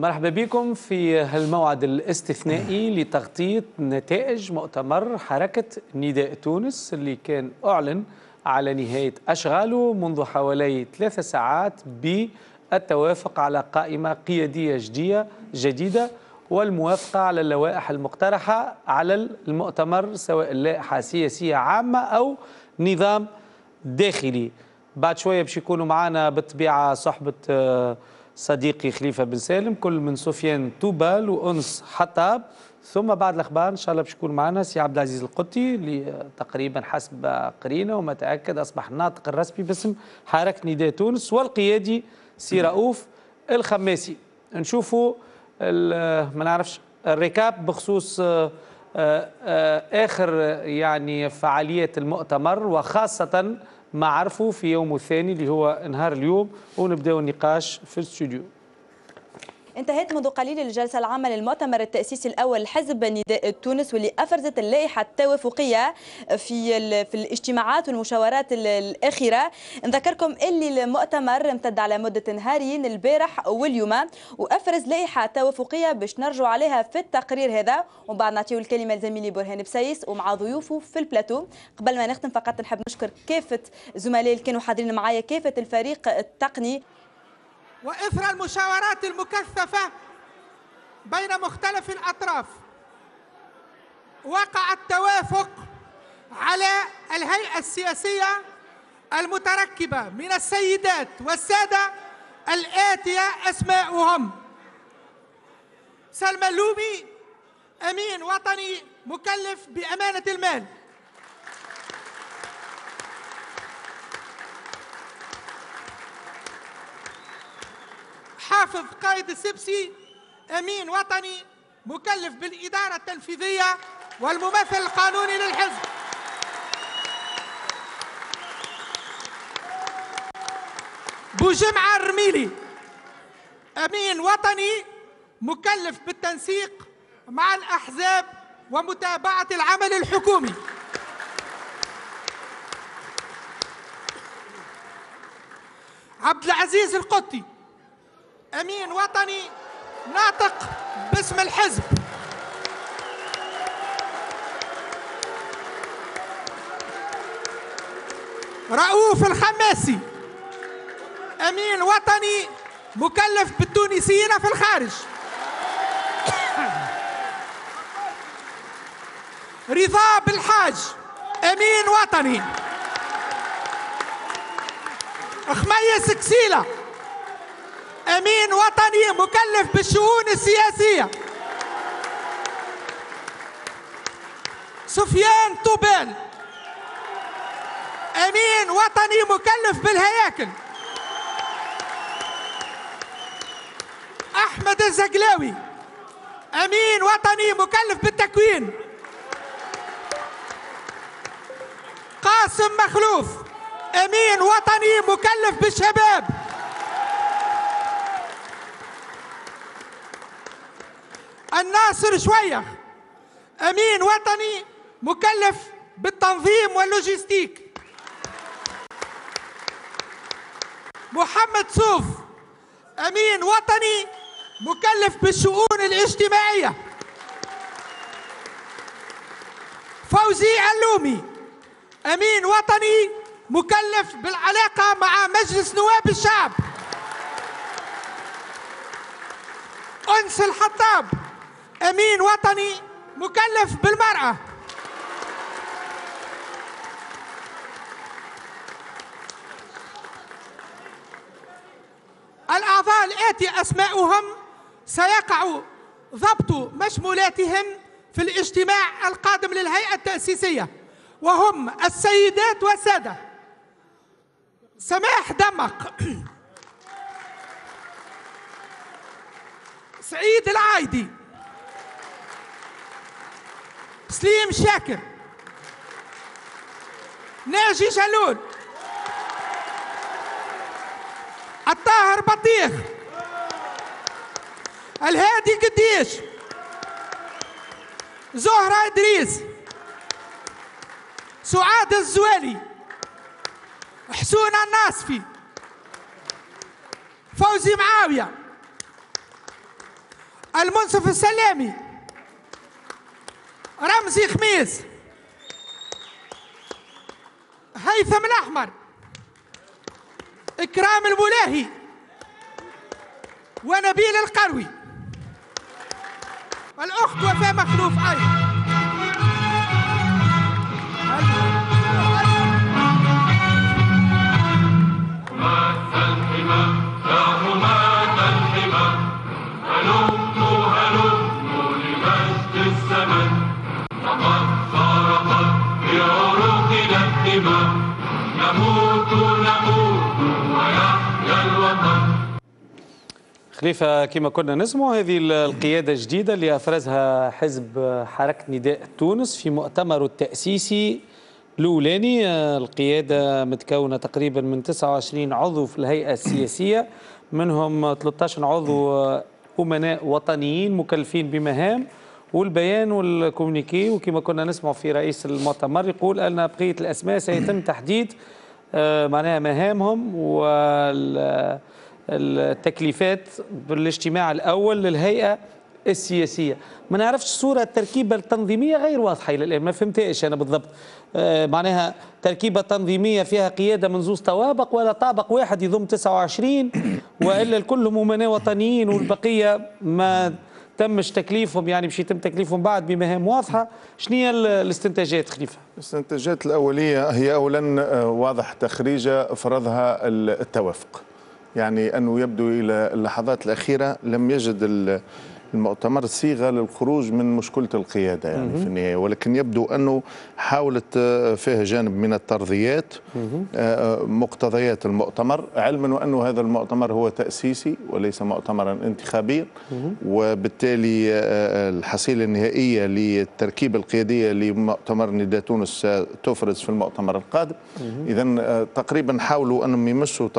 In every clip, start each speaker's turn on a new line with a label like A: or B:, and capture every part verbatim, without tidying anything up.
A: مرحبا بكم في الموعد الاستثنائي لتغطية نتائج مؤتمر حركة نداء تونس اللي كان أعلن على نهاية أشغاله منذ حوالي ثلاث ساعات بالتوافق على قائمة قيادية جديدة والموافقة على اللوائح المقترحة على المؤتمر، سواء اللائحة سياسية عامة أو نظام داخلي. بعد شوية باش يكونوا معنا بالطبيعة صحبة صديقي خليفة بن سالم، كل من سفيان توبال وأنس حطاب، ثم بعد الأخبار إن شاء الله باش يكون معنا سي عبد العزيز القطي اللي تقريبا حسب قرينة وما تأكد أصبح الناطق الرسمي باسم حركة نداء تونس، والقيادي سي رؤوف الخماسي. نشوفوا ما نعرفش الركاب بخصوص آخر يعني فعاليات المؤتمر، وخاصة ما عرفوا في يومه الثاني اللي هو نهار اليوم، ونبداو النقاش في الاستوديو.
B: انتهت منذ قليل الجلسة العامة للمؤتمر التأسيسي الأول لحزب نداء تونس، واللي أفرزت اللائحة التوافقية في في الاجتماعات والمشاورات الأخيرة. نذكركم اللي المؤتمر امتد على مدة نهارين البارح واليوم، وأفرز لائحة توافقية باش نرجع عليها في التقرير هذا، ومن بعد نعطيو الكلمة لزميلي برهان بسيس ومع ضيوفه في البلاتو. قبل ما نختم فقط نحب نشكر كافة زملائي اللي كانوا حاضرين معايا، كافة الفريق التقني.
C: وإثر المشاورات المكثفة بين مختلف الأطراف، وقع التوافق على الهيئة السياسية المتركبة من السيدات والسادة الآتية أسماؤهم: سلمى اللومي، أمين وطني مكلف بأمانة المال. حافظ قائد السبسي، أمين وطني مكلف بالإدارة التنفيذية والممثل القانوني للحزب. بوجمعة الرميلي، أمين وطني مكلف بالتنسيق مع الأحزاب ومتابعة العمل الحكومي. عبد العزيز القطي، أمين وطني ناطق باسم الحزب. رؤوف الخماسي، أمين وطني مكلف بالتونسيين في الخارج. رضا بالحاج، أمين وطني. خميس كسيلة، أمين وطني مكلف بالشؤون السياسية. سفيان توبال، أمين وطني مكلف بالهياكل. أحمد الزقلاوي، أمين وطني مكلف بالتكوين. قاسم مخلوف، أمين وطني مكلف بالشباب. الناصر شوية، أمين وطني مكلف بالتنظيم واللوجستيك. محمد صوف، أمين وطني مكلف بالشؤون الاجتماعية. فوزي علومي، أمين وطني مكلف بالعلاقة مع مجلس نواب الشعب. أنس الحطاب، أمين وطني مكلف بالمرأة. الأعضاء الآتي أسماؤهم سيقع ضبط مشمولاتهم في الاجتماع القادم للهيئة التأسيسية، وهم السيدات والسادة: سماح دمق، سعيد العايدي، سليم شاكر، ناجي جلول، الطاهر بطيخ، الهادي قديش، زهرة إدريس، سعاد الزوالي، حسون الناصفي، فوزي معاوية، المنصف السلامي، رمزي خميس، هيثم الأحمر، إكرام البولاهي، ونبيل القروي، والأخت وفاء مخلوف أيضا.
A: خليفة، كما كنا نسمع هذه القيادة الجديدة اللي أفرزها حزب حركة نداء تونس في مؤتمره التأسيسي الأولاني. القيادة متكونة تقريبا من تسعة وعشرين عضو في الهيئة السياسية، منهم ثلاثة عشر عضو أمناء وطنيين مكلفين بمهام، والبيان والكومونيكي وكما كنا نسمع في رئيس المؤتمر يقول أن بقية الأسماء سيتم تحديد معناها مهامهم وال التكليفات بالاجتماع الأول للهيئة السياسية. ما نعرفش الصورة التركيبة التنظيمية غير واضحة إلى الآن، ما فهمتهاش أنا بالضبط. آه معناها تركيبة تنظيمية فيها قيادة من زوز طوابق، ولا طابق واحد يضم تسعة وعشرين، وإلا الكلهم أمناء وطنيين والبقية ما تمش تكليفهم، يعني باش يتم تكليفهم بعد بمهام واضحة. شنو هي الاستنتاجات خليفة؟
D: الاستنتاجات الأولية هي أولا واضح تخريجة فرضها التوافق، يعني أنه يبدو إلى اللحظات الأخيرة لم يجد المؤتمر صيغة للخروج من مشكلة القيادة يعني في النهاية، ولكن يبدو أنه حاولت فيها جانب من الترضيات مقتضيات المؤتمر، علما وأنه هذا المؤتمر هو تأسيسي وليس مؤتمرا انتخابيا، وبالتالي الحصيلة النهائية للتركيبة القيادية لمؤتمر نداء تونس ستفرز في المؤتمر القادم. إذا تقريبا حاولوا أنهم يمشوا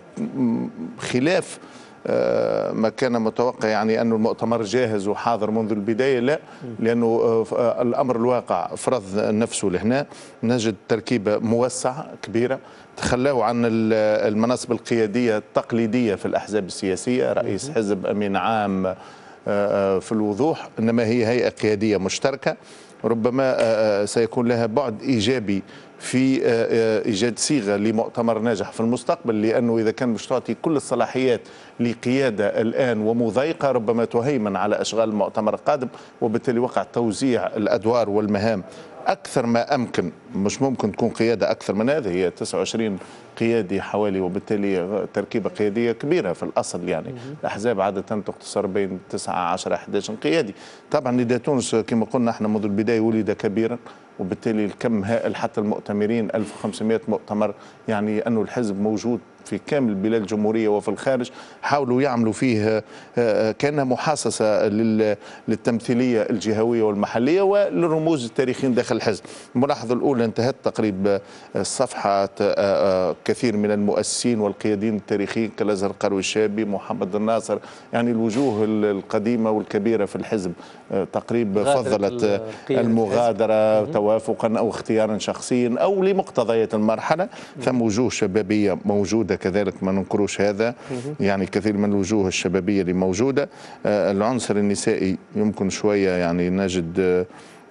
D: خلاف ما كان متوقع، يعني أن المؤتمر جاهز وحاضر منذ البداية، لا، لأنه الأمر الواقع فرض نفسه لهنا. نجد تركيبة موسعة كبيرة، تخلاوا عن المناصب القيادية التقليدية في الأحزاب السياسية، رئيس حزب، أمين عام في الوضوح، إنما هي هيئة قيادية مشتركة ربما سيكون لها بعد إيجابي في إيجاد صيغة لمؤتمر ناجح في المستقبل، لأنه إذا كان مش تعطي كل الصلاحيات لقيادة الآن ومضايقة ربما تهيمن على أشغال المؤتمر القادم، وبالتالي وقع توزيع الأدوار والمهام أكثر ما أمكن. مش ممكن تكون قيادة أكثر من هذا، هي تسعة وعشرين قيادي حوالي، وبالتالي تركيبة قيادية كبيرة في الأصل. يعني الأحزاب عادة تقتصر بين تسعة عشرة أحد عشر قيادي. طبعا نداء تونس كما قلنا احنا منذ البداية ولد كبيرا، وبالتالي الكم هائل، حتى المؤتمرين ألف وخمسمائة مؤتمر، يعني أنه الحزب موجود في كامل بلاد الجمهورية وفي الخارج. حاولوا يعملوا فيه كأنها محاصصة للتمثيلية الجهوية والمحلية وللرموز التاريخيين داخل الحزب. الملاحظة الأولى انتهت تقريبا الصفحة كثير من المؤسسين والقياديين التاريخيين كالأزهر القروي الشابي، محمد الناصر، يعني الوجوه القديمة والكبيرة في الحزب تقريبا فضلت المغادرة توافقا أو اختيارا شخصيا أو لمقتضيات المرحلة. ثم وجوه شبابية موجودة كذلك، ما ننكروش هذا، يعني كثير من الوجوه الشبابية اللي موجودة. العنصر النسائي يمكن شوية، يعني نجد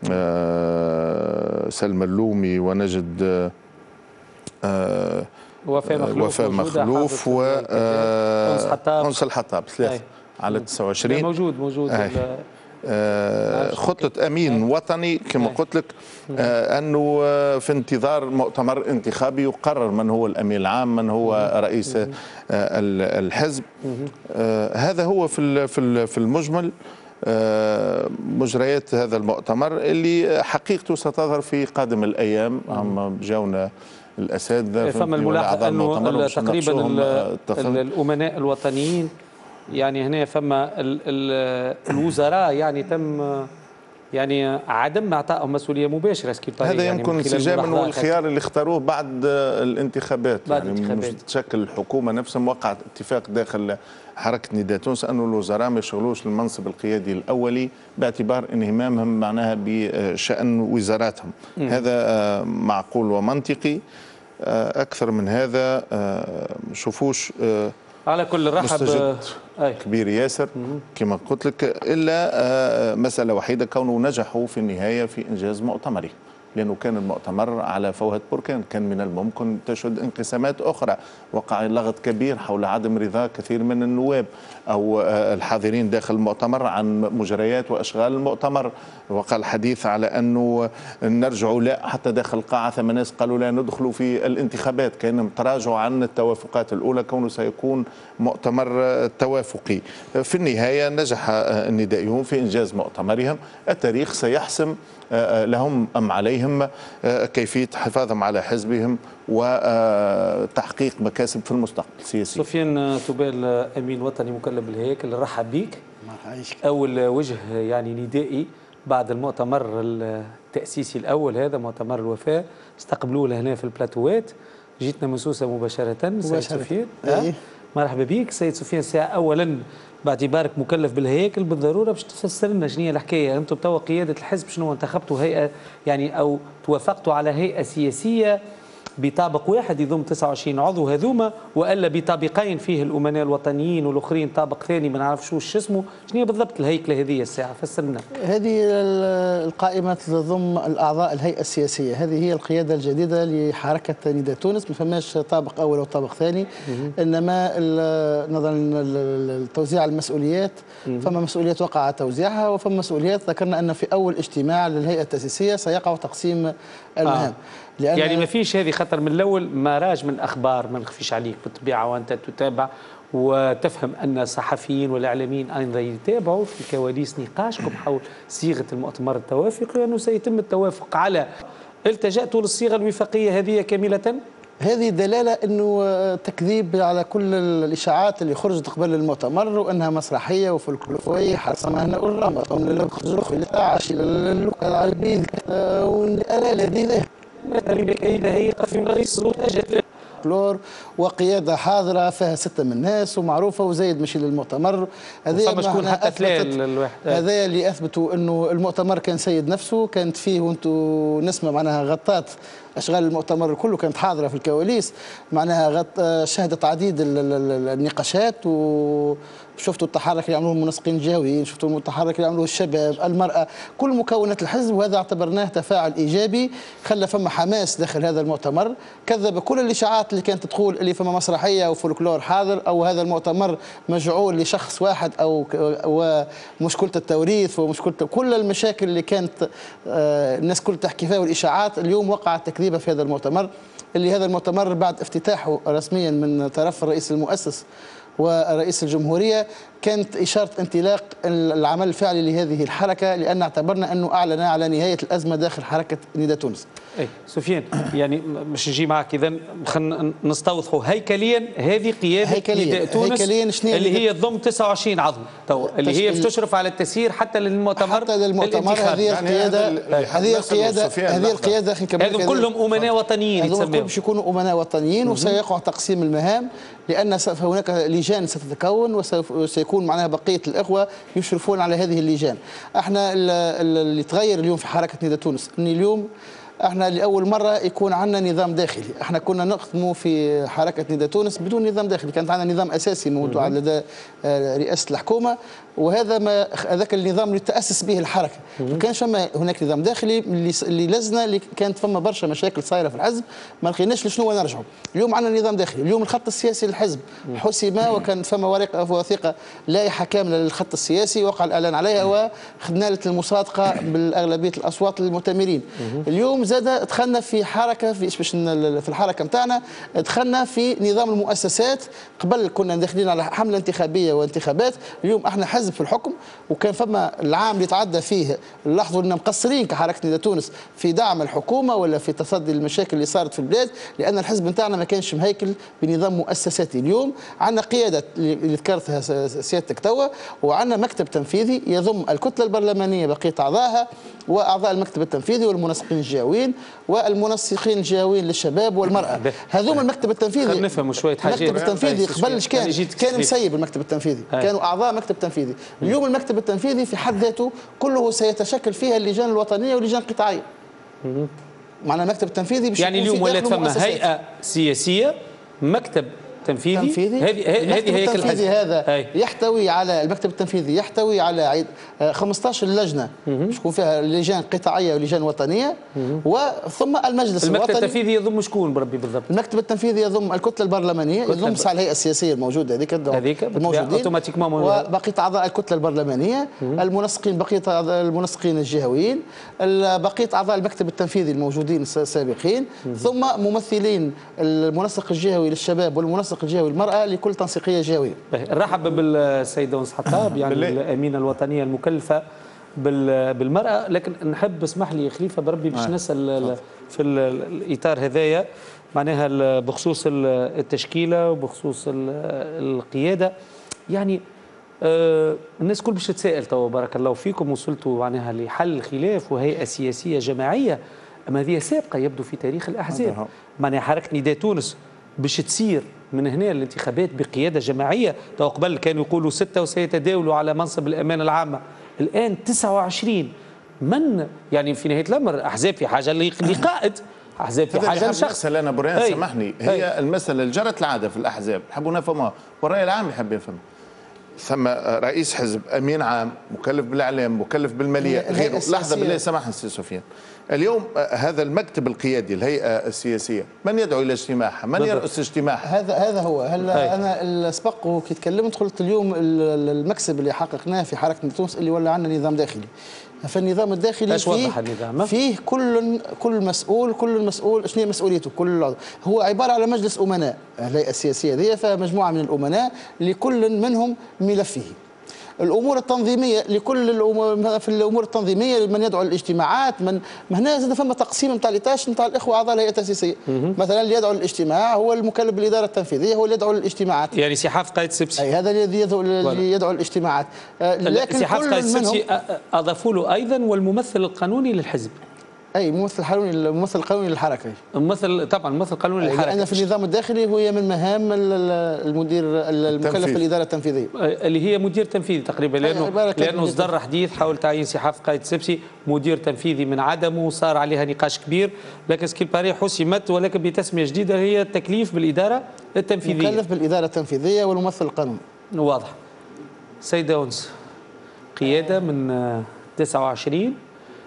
D: سلمى اللومي، ونجد
A: وفاء مخلوف,
D: وفاء مخلوف وأنس الحطاب ثلاثة على تسعة وعشرين
A: موجود موجود
D: آه خطة أمين وطني كما قلت لك، آه أنه في انتظار مؤتمر انتخابي يقرر من هو الأمين العام، من هو رئيس آه الحزب. آه هذا هو في في المجمل آه مجريات هذا المؤتمر اللي حقيقته ستظهر في قادم الأيام. هم جاونا الأساتذة
A: فما الملاحظة أنه تقريبا الأمناء الوطنيين، يعني هنا فما ال ال الوزراء يعني تم يعني عدم اعطائهم مسؤوليه مباشره.
D: هذا يعني يمكن انسجاما والخيار اللي اختاروه بعد الانتخابات،
A: بعد
D: يعني
A: الانتخابات.
D: مش تشكل الحكومه نفسها. وقع اتفاق داخل حركه نداء تونس انه الوزراء ما يشغلوش المنصب القيادي الاولي باعتبار انهمامهم معناها بشان وزاراتهم. م. هذا معقول ومنطقي. اكثر من هذا شوفوش.
A: على كل رحب أي.
D: كبير ياسر كما قلت لك، إلا مسألة وحيدة، كونه نجحوا في النهاية في إنجاز مؤتمره، لأنه كان المؤتمر على فوهة بركان، كان من الممكن تشهد انقسامات أخرى، وقع لغط كبير حول عدم رضا كثير من النواب أو الحاضرين داخل المؤتمر عن مجريات وأشغال المؤتمر، وقع الحديث على أنه نرجع لا حتى داخل القاعة، ثم ناس قالوا لا ندخلوا في الانتخابات، كان تراجع عن التوافقات الأولى كونه سيكون مؤتمر توافقي. في النهاية نجح الندائيون في إنجاز مؤتمرهم، التاريخ سيحسم لهم أم عليهم كيفية حفاظهم على حزبهم وتحقيق مكاسب في المستقبل السياسي.
A: سفيان توبال، أمين وطني مكلف بالهيكل، رحب بك. أول وجه يعني ندائي بعد المؤتمر التأسيسي الأول، هذا مؤتمر الوفاء، استقبلوه لهنا في البلاتوات، جيتنا من سوسة مباشرة. سيد سفيان، أه؟ مرحبا بك سيد سفيان. ساعة أولا باعتبارك مكلف بالهيكل بالضروره باش تفسر لنا شنو هي الحكايه. انتم توا قياده الحزب شنو انتخبتوا هيئه يعني او توافقتوا على هيئه سياسيه بطابق واحد يضم تسعة وعشرين عضو هذوما، والا بطابقين فيه الامناء الوطنيين والاخرين طابق ثاني ما نعرفش واش اسمه. شنو هي بالضبط الهيكله هذه الساعه؟ فسر لنا.
E: هذه القائمه تضم الاعضاء الهيئه السياسيه، هذه هي القياده الجديده لحركه نداء تونس، ما فماش طابق اول او طابق ثاني، انما نظرا لتوزيع المسؤوليات فما مسؤوليات وقع توزيعها، وفما مسؤوليات ذكرنا ان في اول اجتماع للهيئه التاسيسيه سيقع تقسيم المهام.
A: آه. يعني ما فيش هذه خطر من الاول ما راج من اخبار، ما نخفيش عليك بالطبيعه وانت تتابع وتفهم ان الصحفيين والاعلاميين ايضا يتابعوا في كواليس نقاشكم حول صيغه المؤتمر التوافقي، وانه سيتم التوافق على التجأتوا للصيغه الوفاقيه هذه كامله.
E: هذه دلاله انه تكذيب على كل الاشاعات اللي خرجت قبل المؤتمر، وانها مسرحيه وفولكلوريه حسمها الرمى من الخزرخ للتعاش العربي والآلة لذيذه
A: إذا هي قف من رئيس أجل
E: فلور وقياده حاضره فيها سته من الناس ومعروفه وزايد مشي للمؤتمر.
A: هذا شكون حتى ثلاثه
E: هذا اللي اثبتوا انه المؤتمر كان سيد نفسه، كانت فيه وانتم نسمع معناها غطات اشغال المؤتمر كله كانت حاضره في الكواليس، معناها غط شهدت عديد النقاشات، وشفتوا التحرك اللي عملوه المنسقين الجهويين، شفتوا التحرك اللي عملوه الشباب، المراه، كل مكونات الحزب، وهذا اعتبرناه تفاعل ايجابي خلى فما حماس داخل هذا المؤتمر، كذب كل الاشاعات اللي كانت تقول اللي فما مسرحيه وفولكلور حاضر او هذا المؤتمر مجعول لشخص واحد او ومشكله التوريث ومشكله كل المشاكل اللي كانت الناس كل تحكي فيها والاشاعات. اليوم وقع التكذيب في هذا المؤتمر، اللي هذا المؤتمر بعد افتتاحه رسميا من طرف الرئيس المؤسس ورئيس الجمهورية كانت إشارة انطلاق العمل الفعلي لهذه الحركة، لأن اعتبرنا أنه أعلن على نهاية الأزمة داخل حركة نداء تونس.
A: أي سفيان، يعني مش نجي معك إذا خلينا نستوضحوا هيكليا هذه قيادة
E: هيكليا.
A: نداء تونس
E: هيكليا
A: اللي هي تضم تسعة وعشرين عضو تو اللي هي تشرف على التسيير حتى للمؤتمر
E: حتى للمؤتمر. هذه القيادة هذه القيادة هذه القيادة
A: هذو كلهم أمناء وطنيين
E: يتسمون، كلهم يكونوا أمناء وطنيين، وسيقع تقسيم المهام لأن هناك لجان ستتكون وسيكون معنا بقية الإخوة يشرفون على هذه اللجان. احنا اللي تغير اليوم في حركة نداء تونس ان اليوم احنا لاول مره يكون عندنا نظام داخلي. احنا كنا نخدموا في حركه نداء تونس بدون نظام داخلي، كانت عندنا نظام اساسي موضوع لدى رئاسه الحكومه، وهذا ما هذاك النظام اللي تاسس به الحركه. ما كانش فما هناك نظام داخلي اللي اللي لزنا، اللي كانت فما برشا مشاكل صايره في الحزب ما لقيناش لشنو نرجعوا. اليوم عندنا نظام داخلي، اليوم الخط السياسي للحزب حسم، وكان فما ورقه وثيقه لائحه كامله للخط السياسي وقع الاعلان عليها وخدنا المصادقه بالاغلبيه الاصوات للمؤتمرين. اليوم زاد دخلنا في حركه في باش في الحركه نتاعنا دخلنا في نظام المؤسسات. قبل كنا داخلين على حمله انتخابيه وانتخابات، اليوم احنا حزب في الحكم، وكان فما العام اللي تعدى فيه لاحظوا اننا مقصرين كحركه نداء تونس في دعم الحكومه ولا في تصدي المشاكل اللي صارت في البلاد، لان الحزب نتاعنا ما كانش مهيكل بنظام مؤسساتي. اليوم عندنا قياده اللي ذكرتها سيادتك توا، وعندنا مكتب تنفيذي يضم الكتله البرلمانيه بقيه اعضائها واعضاء المكتب التنفيذي والمنسقين الجهويين والمنسقين الجهويين للشباب والمراه. هذوما المكتب التنفيذي
A: خلينا نفهموا شويه حاجات.
E: المكتب التنفيذي قبل كان كان مسيب المكتب التنفيذي، كانوا اعضاء مكتب تنفيذي. اليوم المكتب التنفيذي في حد ذاته كله سيتشكل فيها اللجان الوطنيه واللجان القطاعيه. معنى المكتب التنفيذي
A: يعني اليوم ولات فما هيئه سياسيه، مكتب تنفيذي
E: تنفيذي.
A: هذه هذه
E: المكتب
A: هيكل
E: التنفيذي
A: الحزب.
E: هذا
A: أي.
E: يحتوي على المكتب التنفيذي يحتوي على عيد- آه، خمسطاش لجنه تكون فيها لجان قطاعيه ولجان وطنيه وثم المجلس
A: المكتب
E: الوطني.
A: التنفيذي يضم شكون بربي بالضبط؟
E: المكتب التنفيذي يضم الكتله البرلمانيه، يضم تسع الهيئه السياسيه الموجوده هذيك
A: هذيك
E: الموجودين
A: اوتوماتيكمون موجودة.
E: وبقيه اعضاء الكتله البرلمانيه، المنسقين بقيه أعضاء المنسقين الجهويين، ال- بقيه اعضاء المكتب التنفيذي الموجودين س- سابقين، ثم ممثلين المنسق الجهوي للشباب والمنسق الجهوي للمراه لكل تنسيقيه جهويه.
A: نرحب بالسيدة أنس حطاب يعني الأمينة الوطنية المكلفة بال- بالمرأة، لكن نحب اسمح لي خليفة بربي باش نسأل في ال- الإطار هذايا معناها ال- بخصوص ال- التشكيلة وبخصوص ال- القيادة. يعني آه الناس كل باش تتساءل توا بارك الله فيكم، وصلتوا معناها لحل الخلاف وهيئة سياسية جماعية، أما هذه سابقة يبدو في تاريخ الأحزاب. معناها حركة نداء تونس باش تصير من هنا الانتخابات بقيادة جماعية. تو قبل كانوا يقولوا ستة وسيتداولوا على منصب الأمانة العامة، الآن تسعة وعشرين. من يعني في نهاية الأمر أحزاب في حاجة لقائد، أحزاب في حاجة لشخص.
D: هذا أنا برهان سامحني، هي أي. المسألة اللي جرت العادة في الأحزاب نحبوا نفهمها والرأي العام يحب يفهم. ثم رئيس حزب، امين عام، مكلف بالاعلام، مكلف بالماليه، غيره. لحظه بالله سامحني سي سفيان، اليوم هذا المكتب القيادي الهيئه السياسيه من يدعو الى اجتماعها؟ من يرأس اجتماعها؟
E: هذا هذا هو. هلا انا سبق وكي تكلمت قلت اليوم المكسب اللي حققناه في حركه تونس اللي ولا عندنا نظام داخلي. فالنظام الداخلي فيه, فيه كل كل مسؤول كل مسؤول شنو مسؤوليته. كل هو عباره على مجلس امناء. الهيئه السياسيه هذه فمجموعه من الامناء لكل منهم ملفه. الامور التنظيميه لكل الأمور في الامور التنظيميه من يدعو للاجتماعات، من هنا زاد فما تقسيم نتاع ليتاش نتاع الاخوه اعضاء الهيئه التاسيسيه. مثلا اللي يدعو للاجتماع هو المكلف بالاداره التنفيذيه، هو اللي يدعو للاجتماعات.
A: يعني سي حافظ قايد سبسي
E: اي هذا الذي يدعو اللي يدعو للاجتماعات.
A: لكن سي حافظ قايد سبسي اضافوا له ايضا والممثل القانوني للحزب.
E: اي ممثل قانوني الممثل القانوني للحركه.
A: الممثل طبعا الممثل القانوني للحركه.
E: لان في النظام الداخلي هو من مهام المدير المكلف بالاداره التنفيذيه
A: اللي هي مدير تنفيذي تقريبا، لانه لانه اصدر حديث حول تعيين سي حافظ قايد سبسي مدير تنفيذي من عدمه، صار عليها نقاش كبير، لكن سكيل باري حسمت ولكن بتسميه جديده هي التكليف بالاداره التنفيذيه.
E: مكلف بالاداره التنفيذيه والممثل القانوني.
A: واضح. سيدة أنس، قياده من تسعة وعشرين،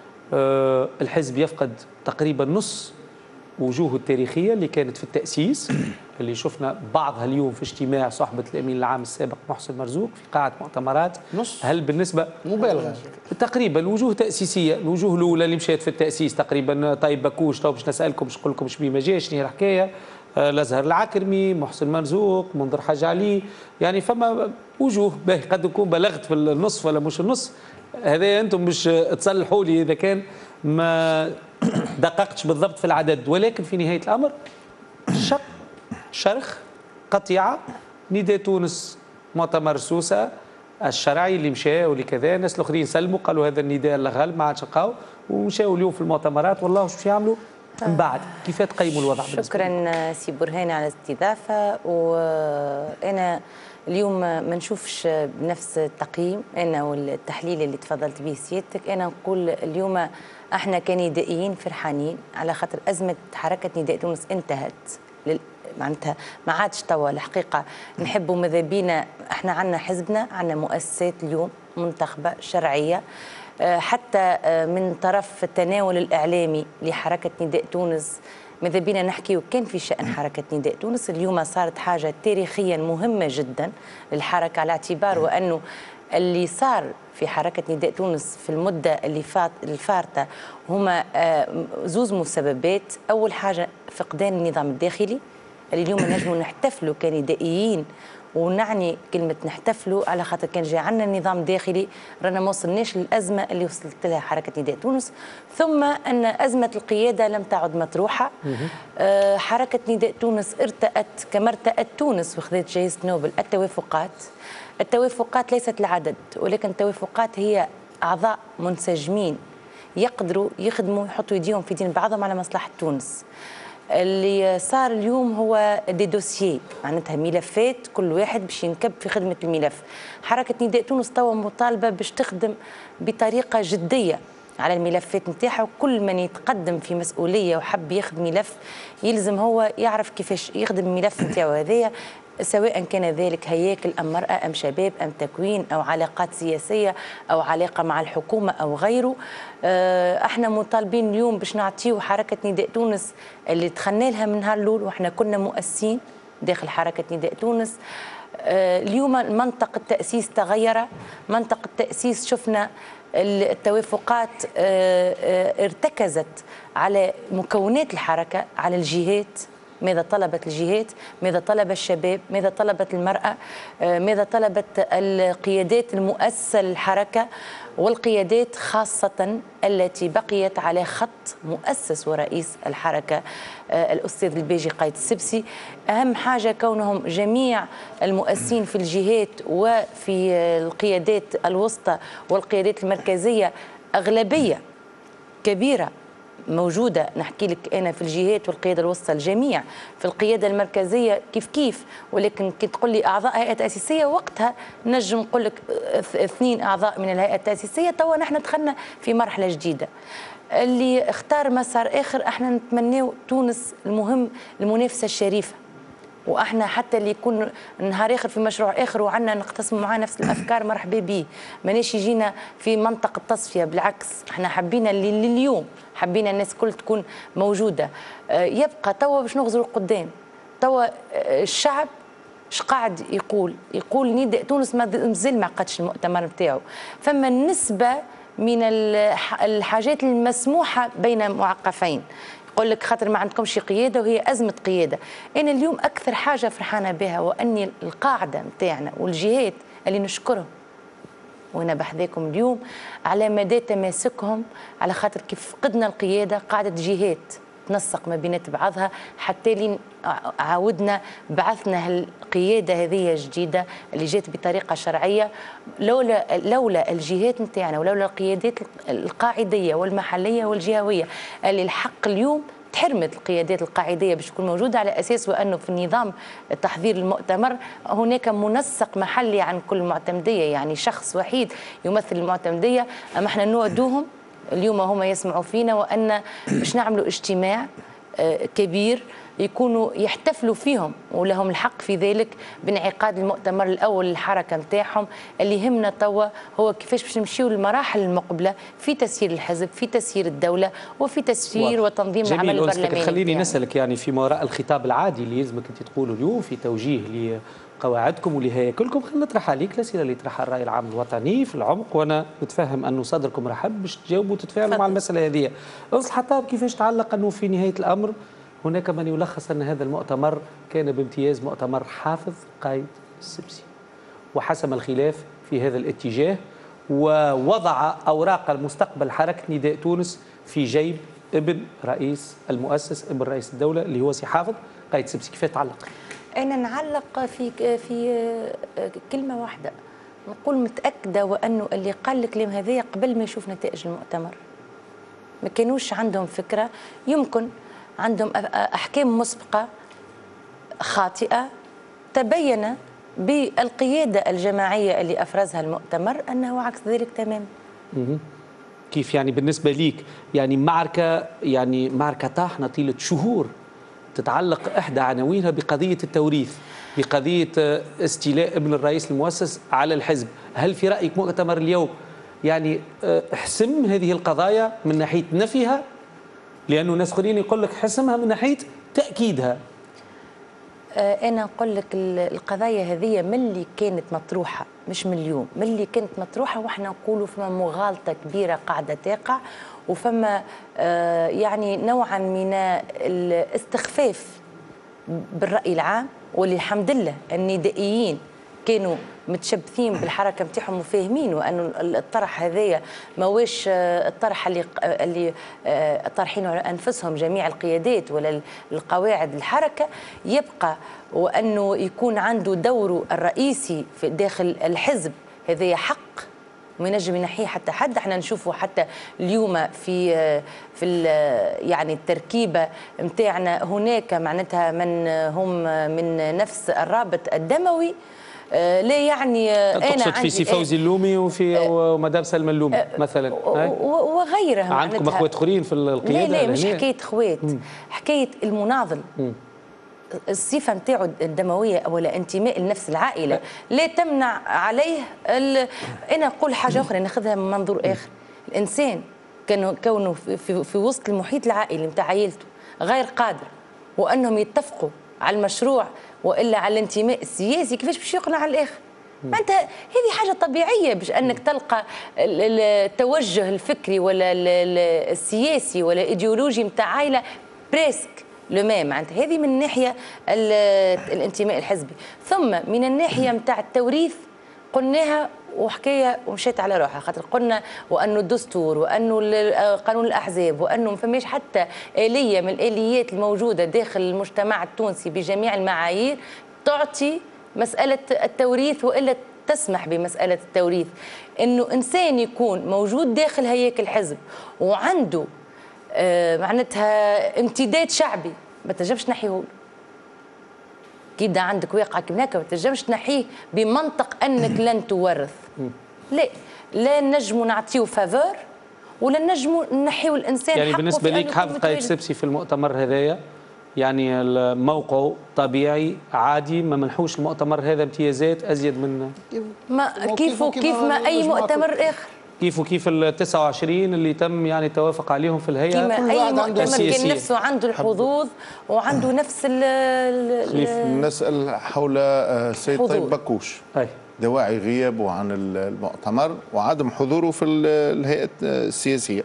A: أه الحزب يفقد تقريبا نص وجوهه التاريخيه اللي كانت في التاسيس، اللي شفنا بعضها اليوم في اجتماع صحبه الامين العام السابق محسن مرزوق في قاعه مؤتمرات.
E: نص
A: هل بالنسبه
E: مبالغه
A: تقريبا وجوه تاسيسيه، الوجوه الاولى اللي مشات في التاسيس تقريبا طيب بكوش، تو باش نسالكم باش نقول لكم شبيه ما جاش، شنو هي الحكايه؟ آه الازهر العكرمي، محسن مرزوق، منظر حاج علي، يعني فما وجوه باهي قد نكون بلغت في النصف ولا مش النص، هذا انتم مش تصلحوا لي اذا كان ما دققتش بالضبط في العدد، ولكن في نهايه الامر شق شرخ قطيعه نداء تونس مؤتمر سوسه الشرعي اللي مشى واللي كذا، الناس الاخرين سلموا قالوا هذا النداء لغال ما عادش لقاو ومشاو اليوم في المؤتمرات، والله واش باش يعملوا من بعد؟ كيف تقيموا الوضع؟
F: شكرا سي برهان على الاستضافه، وانا اليوم ما نشوفش بنفس التقييم انا والتحليل اللي تفضلت به سيادتك. انا نقول اليوم احنا كندائيين فرحانين على خاطر ازمه حركه نداء تونس انتهت، معناتها ما عادش توا الحقيقه نحبوا ماذا بينا. احنا عندنا حزبنا، عندنا مؤسسات اليوم منتخبه شرعيه، حتى من طرف التناول الاعلامي لحركه نداء تونس ماذا بينا نحكي كان في شأن حركة نداء تونس. اليوم صارت حاجة تاريخيا مهمة جدا للحركة، على اعتبار وأنه اللي صار في حركة نداء تونس في المدة اللي فات الفارطة هما زوز مسببات. أول حاجة فقدان النظام الداخلي اللي اليوم نجموا نحتفلوا كندائيين، ونعني كلمة نحتفلوا على خاطر كان جاء عندنا نظام داخلي رانا ما وصلناش للأزمة اللي وصلت لها حركة نداء تونس. ثم أن أزمة القيادة لم تعد مطروحة. أه حركة نداء تونس ارتأت كما ارتأت تونس وخذت جائزة نوبل التوافقات. التوافقات ليست العدد، ولكن التوافقات هي أعضاء منسجمين يقدروا يخدموا يحطوا يديهم في دين بعضهم على مصلحة تونس. اللي صار اليوم هو دي دوسيي، معناتها ملفات كل واحد باش ينكب في خدمة الملف. حركة نداء تونس توا مطالبة باش تخدم بطريقة جدية على الملفات نتاعها، وكل من يتقدم في مسؤولية وحب يخدم ملف يلزم هو يعرف كيفاش يخدم الملف نتاعو هذايا سواء كان ذلك هياكل أم مرأة أم شباب أم تكوين أو علاقات سياسية أو علاقة مع الحكومة أو غيره. احنا مطالبين اليوم باش نعطيو حركة نداء تونس اللي دخلنا لها من نهار الأول، وإحنا كنا مؤسسين داخل حركة نداء تونس. اليوم منطق التأسيس تغير، منطق التأسيس شفنا التوافقات ارتكزت على مكونات الحركة، على الجهات، ماذا طلبت الجهات، ماذا طلب الشباب، ماذا طلبت المرأة، ماذا طلبت القيادات المؤسسة للحركة، والقيادات خاصة التي بقيت على خط مؤسس ورئيس الحركة الأستاذ الباجي قايد السبسي. أهم حاجة كونهم جميع المؤسسين في الجهات وفي القيادات الوسطى والقيادات المركزية أغلبية كبيرة موجودة. نحكي لك أنا في الجهات والقيادة الوسطى الجميع، في القيادة المركزية كيف كيف، ولكن كي تقول لي أعضاء هيئة تأسيسية وقتها نجم نقول لك اثنين أعضاء من الهيئة التأسيسية. توا نحن دخلنا في مرحلة جديدة. اللي اختار مسار آخر، احنا نتمناو تونس المهم المنافسة الشريفة، واحنا حتى اللي يكون نهار اخر في مشروع اخر وعندنا نقتسموا معاه نفس الافكار مرحبا به، ماناش يجينا في منطق التصفيه، بالعكس احنا حبينا اللي اليوم حبينا الناس كل تكون موجوده. يبقى توا باش نغزروا قدام. توا الشعب اش قاعد يقول؟ يقول نداء تونس مازال ما عقدش المؤتمر نتاعو. فما نسبه من الحاجات المسموحه بين معقفين، يقول لك خاطر ما عندكمش قياده وهي ازمه قياده. انا اليوم اكثر حاجه فرحانه بها واني القاعده نتاعنا والجهات اللي نشكرهم وانا بحذاكم اليوم على مدى تماسكهم، على خاطر كيف فقدنا القياده قاعده جهات تنسق ما بينات بعضها حتى لين عاودنا بعثنا القياده هذه الجديده اللي جات بطريقه شرعيه. لولا لولا الجهات نتاعنا ولولا القيادات القاعديه والمحليه والجهويه اللي الحق اليوم تحرمت القيادات القاعديه باش تكون موجوده، على اساس وانه في النظام تحضير المؤتمر هناك منسق محلي عن كل معتمديه، يعني شخص وحيد يمثل المعتمديه. اما احنا نوعدوهم اليوم هم يسمعوا فينا وان باش نعملوا اجتماع كبير يكونوا يحتفلوا فيهم ولهم الحق في ذلك بانعقاد المؤتمر الاول للحركه نتاعهم. اللي يهمنا توا هو كيفاش باش نمشيو للمراحل المقبله في تسيير الحزب، في تسيير الدوله، وفي تسيير وتنظيم العمل البرلماني.
A: خليني نسالك يعني في وراء الخطاب العادي اللي يلزمك انت تقوله اليوم في توجيه لقواعدكم ولهياكلكم، خلينا نطرح عليك الاسئله اللي يطرحها الراي العام الوطني في العمق، وانا متفهم انه صدركم رحب باش تجاوبوا وتتفاعلوا مع المساله هذه. استاذ حطاب، كيفاش تعلق انه في نهايه الامر هناك من يلخص أن هذا المؤتمر كان بامتياز مؤتمر حافظ قايد السبسي، وحسم الخلاف في هذا الاتجاه ووضع أوراق المستقبل حركة نداء تونس في جيب ابن رئيس المؤسس، ابن رئيس الدولة اللي هو سي حافظ قايد السبسي. كيف تعلق؟
F: أنا نعلق في في كلمة واحدة، نقول متأكدة وأنه اللي قال الكلام هذا قبل ما يشوف نتائج المؤتمر ما كانوش عندهم فكرة، يمكن عندهم أحكام مسبقة خاطئة تبين بالقيادة الجماعية اللي أفرزها المؤتمر أنه عكس ذلك تماما.
A: كيف يعني بالنسبة ليك يعني معركة يعني معركة طاحنة طيلة شهور تتعلق إحدى عناوينها بقضية التوريث، بقضية استيلاء ابن الرئيس المؤسس على الحزب. هل في رأيك مؤتمر اليوم يعني حسم هذه القضايا من ناحية نفيها؟ لأنه ناس آخرين يقول لك حسمها من ناحية تأكيدها.
F: أنا أقول لك القضايا هذه من اللي كانت مطروحة، مش من اليوم، من اللي كانت مطروحة، وإحنا نقولوا فما مغالطة كبيرة قاعدة تقع، وفما يعني نوعا من الاستخفاف بالرأي العام، واللي الحمد لله الندائيين كانوا متشبثين بالحركه نتاعهم وفاهمين وانه الطرح هذايا ماهوش الطرح اللي اللي طارحينه على انفسهم جميع القيادات ولا القواعد الحركه، يبقى وانه يكون عنده دوره الرئيسي في داخل الحزب. هذا حق ما ينجم ينحيه حتى حد. احنا نشوفوا حتى اليوم في في يعني التركيبه نتاعنا هناك معناتها من هم من نفس الرابط الدموي. لا يعني
A: انا تقصد في سي فوزي اللومي وفي ومدام سلمى اللومي مثلا
F: وغيرها.
A: عندكم اخوات اخرين في القياده؟
F: لا لا مش حكايه اخوات، حكايه المناضل. الصفه نتاعو الدمويه ولا انتماء لنفس العائله لا تمنع عليه ال... انا نقول حاجه اخرى ناخذها من منظور اخر. الانسان كانوا كونه في, في, في وسط المحيط العائلي نتاع عائلته غير قادر وانهم يتفقوا على المشروع والا على الانتماء السياسي، كيفاش باش يقنع على الاخر؟ ما انت هذه حاجه طبيعيه باش انك تلقى التوجه الفكري ولا السياسي ولا الايديولوجي نتاع عائله بريسك لو ميم، معناتها هذه من ناحيه الانتماء الحزبي. ثم من الناحيه نتاع التوريث قلناها وحكايه ومشيت على روحها، خاطر قلنا وانه الدستور وانه قانون الاحزاب وانه ما فماش حتى اليه من الاليات الموجوده داخل المجتمع التونسي بجميع المعايير تعطي مساله التوريث والا تسمح بمساله التوريث. انه انسان يكون موجود داخل هياكل الحزب وعنده آه معناتها امتداد شعبي ما تنجمش تنحيه. كي يبدا عندك واقع كيما هكا ما تنجمش تنحيه بمنطق انك لن تورث. لا لا نجموا نعطيو فافور ولا نجموا نحيو الانسان
A: يعني
F: حقه.
A: بالنسبه ليك حافظ قايد سبسي في المؤتمر هذايا يعني موقعه طبيعي عادي، ما منحوش المؤتمر هذا امتيازات ازيد من
F: ما كيف كيف ما اي مؤتمر اخر،
A: كيف وكيف ال تسعة وعشرين اللي تم يعني التوافق عليهم في الهيئه.
F: كيما اي مؤتمر كان نفسه عنده الحظوظ وعنده نفس ال
D: نسال حول السيد طيب بكوش.
A: أي.
D: دواعي غيابه عن المؤتمر وعدم حضوره في الهيئه السياسيه.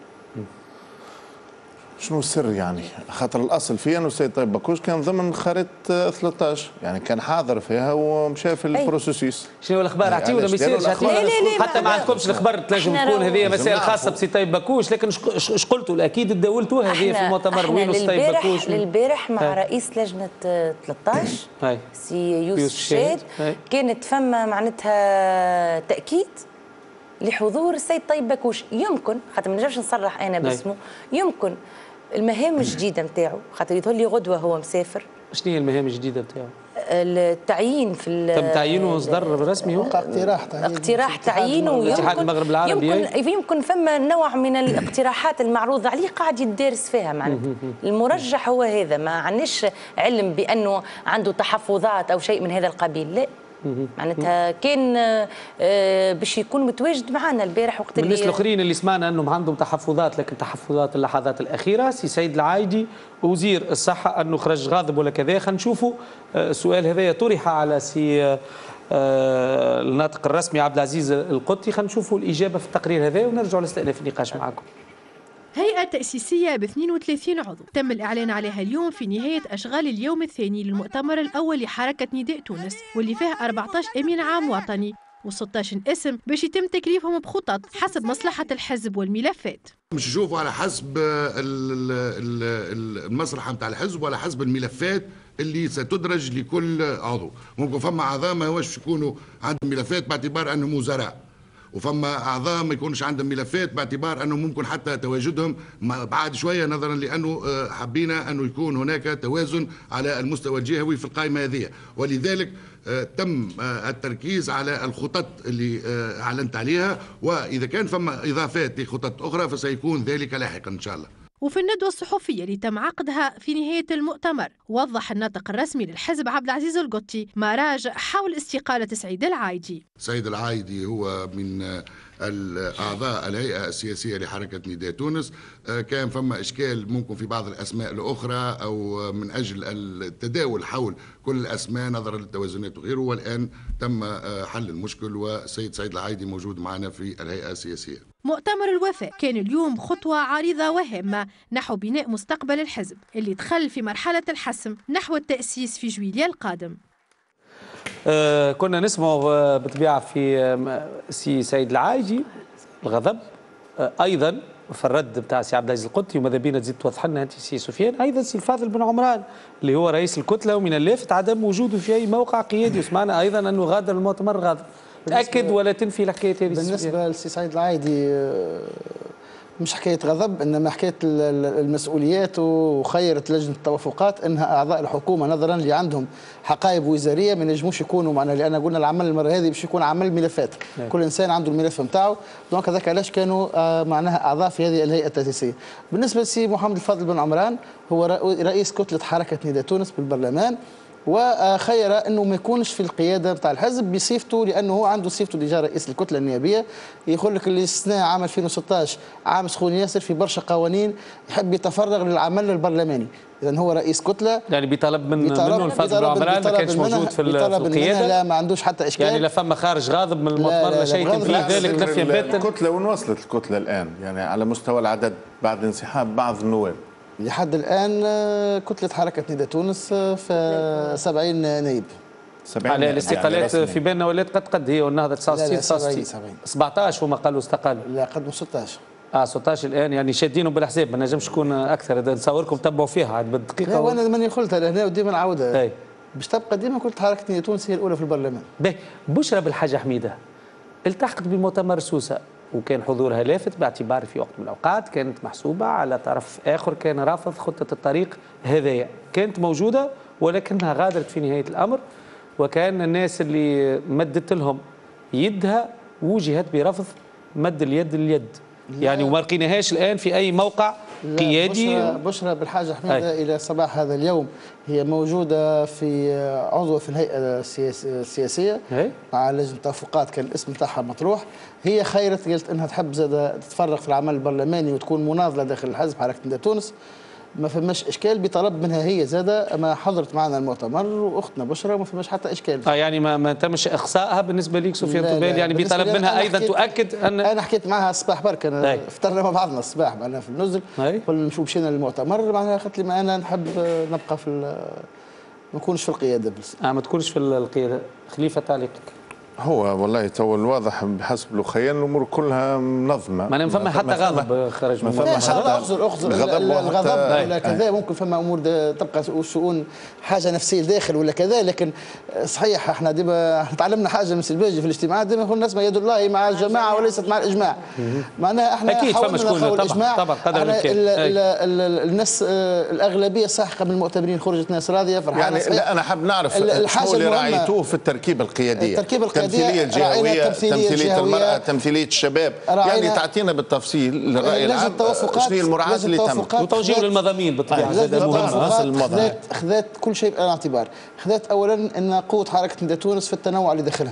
D: شنو السر يعني؟ خاطر الاصل فيها انه السيد طيب بكوش كان ضمن خريطه ثلاثة عشر، يعني كان حاضر فيها ومشى في البروسيسوس.
A: شنو الاخبار؟ اعطيونا ما يصيرش حتى ما عندكمش الاخبار تنجم تكون هذه مسائل خاصه بسي طيب بكوش، لكن اش قلتوا اكيد تداولتوها هذه في المؤتمر. وين سي طيب بكوش؟
F: للبارح مع هاي. رئيس لجنه ثلاثة عشر هاي. سي يوسف الشاد كانت فما معناتها تاكيد لحضور السيد طيب بكوش. يمكن خاطر ما نجمش نصرح انا باسمه، يمكن المهام الجديده نتاعو خاطر يظهر لي غدوه هو مسافر.
A: شنو هي المهام الجديده نتاعو؟
F: التعيين في
A: تم تعيينه اصدر رسمي، هو
E: اقتراح تعيين
F: اقتراح تعيينه
A: اتحاد المغرب العربي.
F: يمكن يمكن فما نوع من الاقتراحات المعروضه عليه قاعد يدرس فيها معناتها. المرجح هو هذا، ما عندناش علم بانه عنده تحفظات او شيء من هذا القبيل، لا معناتها كان باش يكون متواجد معنا البارح وقت اللي
A: الناس الاخرين اللي سمعنا انهم عندهم تحفظات، لكن تحفظات اللحظات الاخيره. سي سيد العايدي وزير الصحه انه خرج غاضب ولا كذا. خلينا نشوفوا السؤال هذا طرح على سي الناطق الرسمي عبد العزيز القطي. خلينا نشوفوا الاجابه في التقرير هذا ونرجعوا لاستئناف النقاش معكم.
G: هيئة تأسيسية ب اثنين وثلاثين عضو تم الإعلان عليها اليوم في نهاية أشغال اليوم الثاني للمؤتمر الأول لحركة نداء تونس، واللي فيه أربعة عشر أمين عام وطني وستة عشر اسم باش يتم تكليفهم بخطط حسب مصلحة الحزب والملفات.
H: مش نشوفوا على حسب المسرح نتاع الحزب وعلى حسب الملفات اللي ستدرج لكل عضو. ممكن فما أعضاء ما هوش يكونوا عندهم ملفات باعتبار أنهم وزراء، وفما اعضاء ما يكونش عندهم ملفات باعتبار انه ممكن حتى تواجدهم بعد شويه، نظرا لانه حبينا انه يكون هناك توازن على المستوى الجهوي في القائمه هذه، ولذلك تم التركيز على الخطط اللي اعلنت عليها، واذا كان فما اضافات لخطط اخرى فسيكون ذلك لاحقا ان شاء الله.
G: وفي الندوة الصحفية اللي تم عقدها في نهاية المؤتمر وضح الناطق الرسمي للحزب عبد العزيز القطي ما راجع حول استقالة سعيد العايدي.
H: سعيد العايدي هو من الأعضاء الهيئة السياسية لحركة نداء تونس. كان فما إشكال ممكن في بعض الأسماء الأخرى أو من أجل التداول حول كل الأسماء نظرا للتوازنات وغيره، والآن تم حل المشكل والسيد سعيد العايدي موجود معنا في الهيئة السياسية.
G: مؤتمر الوفاء كان اليوم خطوة عريضة وهامة نحو بناء مستقبل الحزب اللي دخل في مرحلة الحسم نحو التأسيس في جويلية القادم.
A: آه كنا نسمع بطبيعة في آه سي سيد العايدي الغضب، آه أيضا في الرد بتاع سي عبد العزيز القطي، وماذا بينا تزيد توضح لنا أنت سي سفيان، أيضا سي الفاضل بن عمران اللي هو رئيس الكتلة، ومن اللافت عدم وجوده في أي موقع قيادي، وسمعنا أيضا أنه غادر المؤتمر غاضب. تأكد ولا تنفي الحكاية هذه؟
E: بالنسبة لسي سعيد العايدي مش حكايه غضب، انما حكايه المسؤوليات، وخيرت لجنه التوافقات انها اعضاء الحكومه نظرا اللي عندهم حقائب وزاريه ما ينجموش يكونوا معنا، لان قلنا العمل المره هذه باش يكون عمل ملفات، نعم. كل انسان عنده الملف نتاعو، دونك هذاك علاش كانوا آه معناها اعضاء في هذه الهيئه التاسيسيه. بالنسبه لسي محمد الفاضل بن عمران هو رئيس كتله حركه نداء تونس بالبرلمان، وخير انه ما يكونش في القياده نتاع الحزب بصفته، لانه هو عنده صفته ديجا رئيس الكتله النيابيه. يقول لك الاستثناء عام ألفين وستطاش عام سخون ياسر في برشا قوانين يحب يتفرغ للعمل البرلماني، اذا هو رئيس كتله
A: يعني بيطلب من منه الفاضل بن عمران ما كانش موجود في القياده،
E: لا ما عندوش حتى اشكال،
A: يعني لا فما خارج غاضب من المؤتمر لا شيء في ذلك نفي باتا.
D: الكتله وين وصلت الكتله الان يعني على مستوى العدد بعد انسحاب بعض النواب؟
E: لحد الآن كتلة حركة نداء تونس في سبعين نائب.
A: على الاستقالات يعني في بالنا ولات قد قد هي والنهضة تسعة وستين سبعطاش هما قالوا استقالوا.
E: لا قدموا ستطاش.
A: اه ستطاش الان يعني شادينهم بالحساب، ما نجمش تكون اكثر، نصوركم تبعوا فيها عاد بالدقيقه.
E: لا وانا ماني قلتها لهنا وديما نعاودها. باش تبقى ديما قلت حركة نداء تونس هي الاولى في البرلمان.
A: باهي بشرى بالحاجه حميده التحقت بمؤتمر سوسه وكان حضورها لافت باعتبار في وقت من الأوقات كانت محسوبة على طرف آخر كان رافض خطة الطريق هذايا، كانت موجودة ولكنها غادرت في نهاية الأمر، وكان الناس اللي مدت لهم يدها وجهت برفض مد اليد لليد، يعني وما لقيناهاش الآن في أي موقع قيادي.
E: بشرى, بشرى بالحاجة حميدة أي. إلى صباح هذا اليوم هي موجودة في عضو في الهيئة السياسية أي. مع لجنة التوافقات، كان الاسم تاعها مطروح. هي خيرت قالت انها تحب زاد تتفرغ في العمل البرلماني وتكون مناضله داخل الحزب حركه نداء تونس، ما فماش اشكال بطلب منها هي زاده، ما حضرت معنا المؤتمر واختنا بشرى وما فماش حتى اشكال.
A: اه يعني ما ما تمش اخصائها بالنسبه ليك سفيان طوبال، يعني بطلب منها ايضا تؤكد ان
E: انا حكيت معها الصباح برك، انا فطرنا مع بعضنا الصباح معناها في النزل، قلنا نشوف مشينا للمؤتمر، معناها قالت لي ما انا نحب نبقى في ما نكونش في القياده بس.
A: اه ما تكونش في القياده. خليفه تعليقك.
D: هو والله تو الواضح بحسب لوخيا الامور كلها منظمه،
A: ما فما حتى غضب خرج
E: من فما حتى اخذر اخذر الغضب ولا كذا، ممكن فما امور تبقى الشؤون حاجه نفسيه داخل ولا كذا، لكن صحيح احنا ديما تعلمنا حاجه من الباجي في الاجتماعات، ديما يقول الناس ما يد الله مع الجماعه وليست مع الاجماع. معناها احنا
A: اكيد فما شكون طبعا طبعا قدر الامكان
E: الناس الاغلبيه الساحقه من المؤتمرين خرجت ناس راضيه فرحانه.
D: يعني لا انا حاب نعرف شنو اللي راعيتوه في التركيبه القياديه، التمثيليه الجهويه، تمثيليه المراه، تمثيليه الشباب، يعني تعطينا بالتفصيل الراي العام شنو هي المراعاه اللي تمت
A: وتوجيه للمضامين بالطبيعه.
E: خذات خذات كل شيء بعين الاعتبار، خذات اولا ان قوه حركه نداء تونس في التنوع اللي داخلها،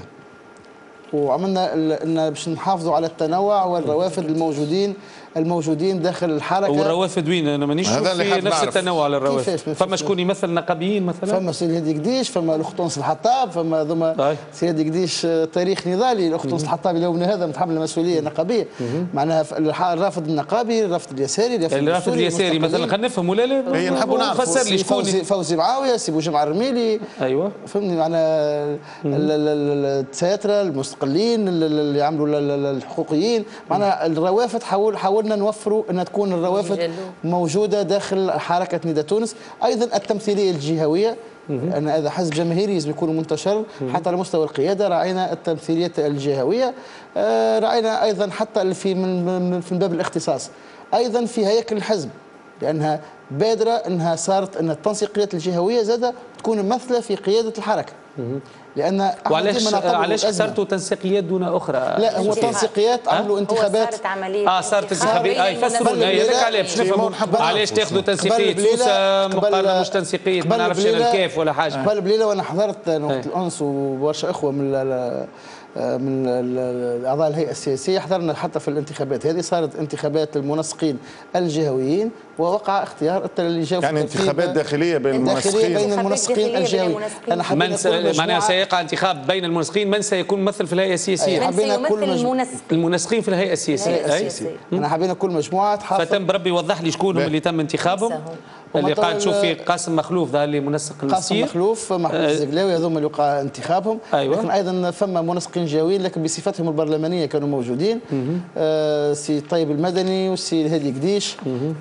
E: وعملنا ان باش نحافظوا على التنوع والروافد الموجودين الموجودين داخل الحركه.
A: والروافد وين؟ انا مانيش نشوف في نفس التنوع على الروافد. فما شكون يمثل نقابيين مثلا؟
E: فما سي هادي قديش، فما الاخت الحطاب، فما ذوما سي هادي قديش تاريخ نضالي، الاخت الحطاب يومنا هذا متحمل المسؤوليه النقابيه، معناها الرافض النقابي، الرافض اليساري،
A: الرافض اليساري مثلا خلينا نفهم ولا لا؟
D: هي نحبوا نعرفوا.
A: فسر لي شكون.
E: فوزي, فوزي معاويه، سي بوجمع الرميلي،
A: ايوه
E: فهمني، معناها التساتره المستقلين اللي يعملوا الحقوقيين، معناها الروافد حاول حاولنا نوفروا ان تكون الروافد موجوده داخل حركه نداء تونس. ايضا التمثيليه الجهويه، لان هذا حزب جماهيري لازم يكون منتشر حتى على مستوى القياده، راعينا التمثيليه الجهويه، راعينا ايضا حتى في من في باب الاختصاص، ايضا في هياكل الحزب، لانها بادره انها صارت ان التنسيقيات الجهويه زاده تكون ممثله في قياده الحركه. لان
A: وعلاش علاش اخترتوا تنسيقيات دون اخرى؟
E: لا هو تنسيقيات عملوا انتخابات،
F: صارت عمليه
A: اه صارت انتخابات. اي فسروا هذاك علاش باش نفهموا علاش تاخذوا تنسيقيه سوسه مقارنه مش تنسيقيه ما نعرفش انا الكيف ولا حاجه.
E: قبل بليله وانا حضرت وقت الانس وبرشا اخوه من من اعضاء الهيئه السياسيه، حضرنا حتى في الانتخابات هذه، صارت انتخابات المنسقين الجهويين ووقع اختيار اللجان،
D: يعني انتخابات داخليه بين المنسقين
E: بين المنسقين الجهويين.
A: انا حبيت معناها سيقع انتخاب بين المنسقين، من سيكون ممثل في الهيئه السياسيه؟
F: من سيمثل المنسقين
A: المنسقين في الهيئه السياسيه.
E: اي انا حبينا كل مجموعه تحافظ.
A: فتم بربي يوضح لي شكون هم اللي تم انتخابهم. اللي قاعد نشوف فيه قاسم مخلوف، ذا اللي منسق المسير،
E: قاسم مخلوف، محمود الزقلاوي، هذوما اللي وقع انتخابهم.
A: أيوة.
E: لكن ايضا فما منسقين جاويين لكن بصفتهم البرلمانيه كانوا موجودين، آه سي طيب المدني والسي الهادي قديش، هذوما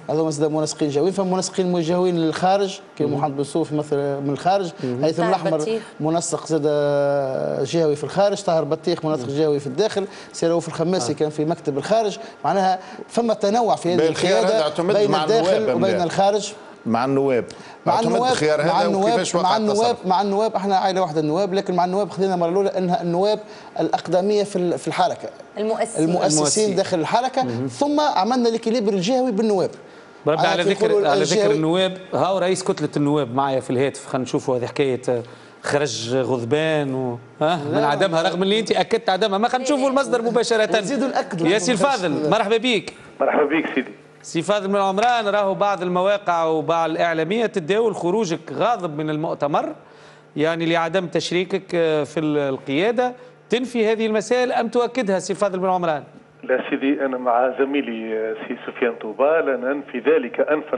E: زاد منسقين جويين، فما منسقين موجهين للخارج كيما محمد بن سوف مثل من الخارج، هيثم الاحمر منسق زاد جهوي في الخارج، طاهر بطيخ منسق جهوي في الداخل، سي رؤوف الخماسي آه. كان في مكتب الخارج. معناها فما تنوع في هذه القياده بين الداخل وبين الخارج
D: مع النواب.
E: مع النواب مع النواب مع النواب
D: مع
E: النواب احنا عائله واحده النواب، لكن مع النواب خذينا المره الاولى انها النواب الاقدميه في في الحركه،
F: المؤسسين,
E: المؤسسين داخل الحركه. مم. ثم عملنا الكليبر الجهوي بالنواب.
A: بربي على ذكر على ذكر النواب، هاو رئيس كتله النواب معايا في الهاتف، خلينا نشوفوا هذه حكايه خرج غضبان و... ها من عدمها، رغم اللي انت اكدت عدمها. ما خلينا نشوفوا المصدر مباشره.
E: نزيدوا ناكدوا.
A: يا سي الفاضل مرحبا بك.
I: مرحبا بك سيدي.
A: سي فاضل من عمران، راهو بعض المواقع وبعض الإعلامية تداول خروجك غاضب من المؤتمر يعني لعدم تشريكك في القيادة، تنفي هذه المسائل أم تؤكدها سي فاضل من عمران؟
I: لا سيدي، أنا مع زميلي سي سفيان طوبا لا ننفي ذلك أنفا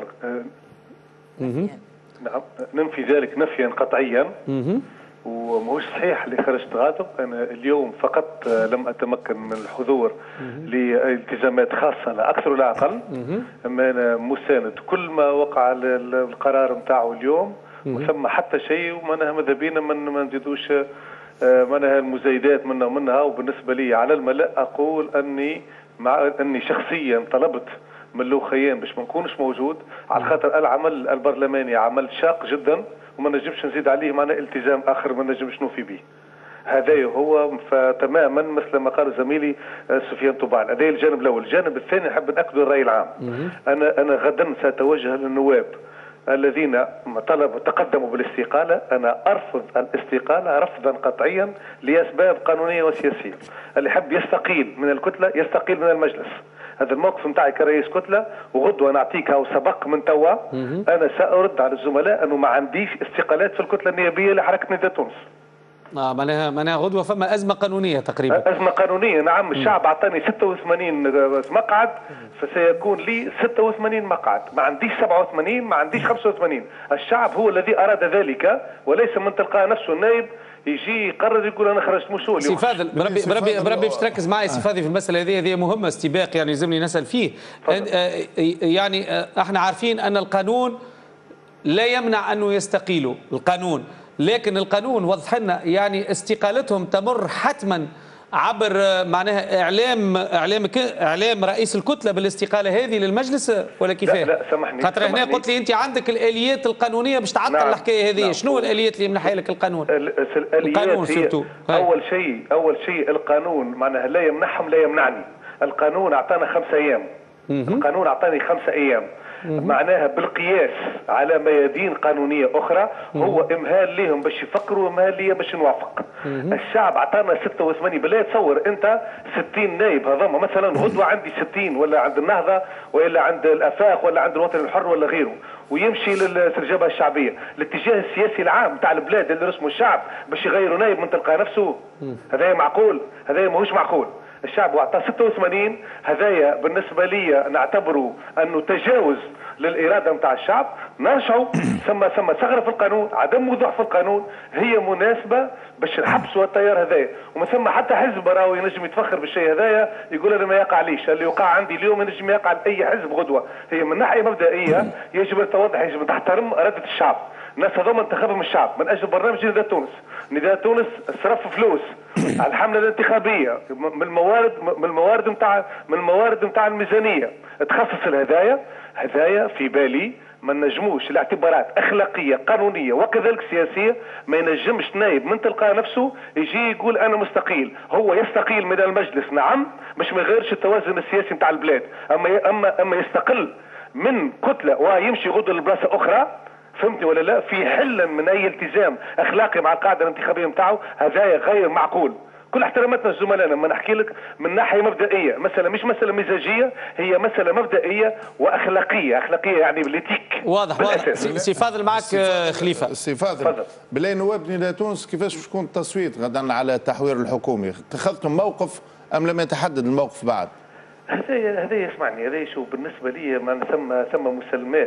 I: نعم ننفي ذلك نفيا قطعيا، وماهوش صحيح اللي خرجت غاضب. انا اليوم فقط لم اتمكن من الحضور لالتزامات خاصه لا اكثر ولا اقل، اما انا مساند كل ما وقع القرار نتاعو اليوم، وثم حتى شيء ومنها ماذا بينا من ما نزيدوش منها المزايدات منها ومنها. وبالنسبه لي على الملأ اقول اني مع اني شخصيا طلبت من لوخيان باش ما نكونش موجود، على خاطر العمل البرلماني عمل شاق جدا وما نجمش نزيد عليه معنا التزام اخر ما نجمش نوفي به. هذا هو فتماما مثل ما قال زميلي سفيان طوبان. هذا الجانب الاول. الجانب الثاني نحب ناكد الراي العام. انا انا غدا ساتوجه للنواب الذين طلبوا تقدموا بالاستقاله. انا ارفض الاستقاله رفضا قطعيا لاسباب قانونيه وسياسيه. اللي يحب يستقيل من الكتله يستقيل من المجلس. هذا الموقف نتاعي كرئيس كتله، وغدوه نعطيك او سبق من توا انا سارد على الزملاء انه ما عنديش استقالات في الكتله النيابيه لحركه نداء تونس.
A: اه معناها معناها غدوه فما ازمه قانونيه تقريبا.
I: ازمه قانونيه نعم. الشعب اعطاني ستة وثمانين مقعد، فسيكون لي ستة وثمانين مقعد. ما عنديش سبعة وثمانين، ما عنديش خمسة وثمانين. الشعب هو الذي اراد ذلك وليس من تلقاء نفسه النائب يجي يقرر يقول انا خرجت مشول.
A: سي فاضل بربي بربي بربي باش تركز معي سي فاضل في المساله هذه، هذه مهمه استباق يعني يلزمني نسال فيه. يعني احنا عارفين ان القانون لا يمنع انه يستقيلوا القانون، لكن القانون وضح لنا يعني استقالتهم تمر حتما عبر معناها اعلام اعلام اعلام رئيس الكتله بالاستقاله هذه للمجلس ولا كيفاه؟
I: لا لا سامحني.
A: خاطر هنا قلت لي انت عندك الاليات القانونيه باش تعطل نعم. الحكايه هذه. نعم. شنو الاليات اللي يمنحها لك القانون؟
I: القانون سيرتو. اول شيء اول شيء القانون معناها لا يمنحهم لا يمنعني. القانون اعطانا خمسة ايام. القانون اعطاني خمسة ايام. معناها بالقياس على ميادين قانونيه اخرى هو امهال لهم باش يفكروا وامهال لي باش نوافق. الشعب اعطانا ستة وثمانين. بالله تصور انت ستين نائب هذوما مثلا غدوه عندي ستين ولا عند النهضه ولا عند الافاق ولا عند الوطن الحر ولا غيره، ويمشي للجبهه الشعبيه الاتجاه السياسي العام تاع البلاد اللي رسمه الشعب باش يغيروا نائب من تلقاء نفسه. هذا معقول؟ هذا ماهوش معقول. الشعب واعطى ستة وثمانين. هذايا بالنسبه لي نعتبره انه تجاوز للاراده نتاع الشعب. نرجعوا ثم ثم ثغره في القانون، عدم وضوح في القانون هي مناسبه باش نحبسوا التيار هذايا. وما ثم حتى حزب راهو ينجم يتفخر بالشيء هذايا يقول انا ما يقع ليش. اللي يوقع عندي اليوم ينجم يقع لاي حزب غدوه. هي من ناحيه مبدئيه يجب ان توضح، يجب ان تحترم اراده الشعب. الناس هذوما انتخبهم الشعب من اجل برنامج نداء تونس. نداء تونس صرف فلوس على الحمله الانتخابيه من الموارد من الموارد نتاع من الموارد نتاع الميزانيه تخصص الهدايا. هدايا في بالي ما نجموش لاعتبارات اخلاقيه قانونيه وكذلك سياسيه ما ينجمش نائب من تلقاء نفسه يجي يقول انا مستقيل. هو يستقيل من المجلس نعم باش ما يغيرش التوازن السياسي نتاع البلاد، اما اما اما يستقل من كتله ويمشي غدوه لبلاصه اخرى. فهمتي ولا لا؟ في حل من اي التزام اخلاقي مع القاعده الانتخابيه نتاعو. هذا غير معقول. كل احتراماتنا الزملاء لما نحكي لك من ناحيه مبدئيه، مساله مش مساله مزاجيه، هي مساله مبدئيه واخلاقيه. اخلاقيه يعني بالاتيك.
A: واضح واضح. سي فاضل معك خليفه.
D: سي فاضل بالله نواب نداء تونس كيفاش باش يكون التصويت غدا على التحوير الحكومي؟ اتخذتم موقف ام لم يتحدد الموقف بعد؟
I: هذا هذا يسمعني. هذا شو بالنسبه لي ما ثم ثم مسلمات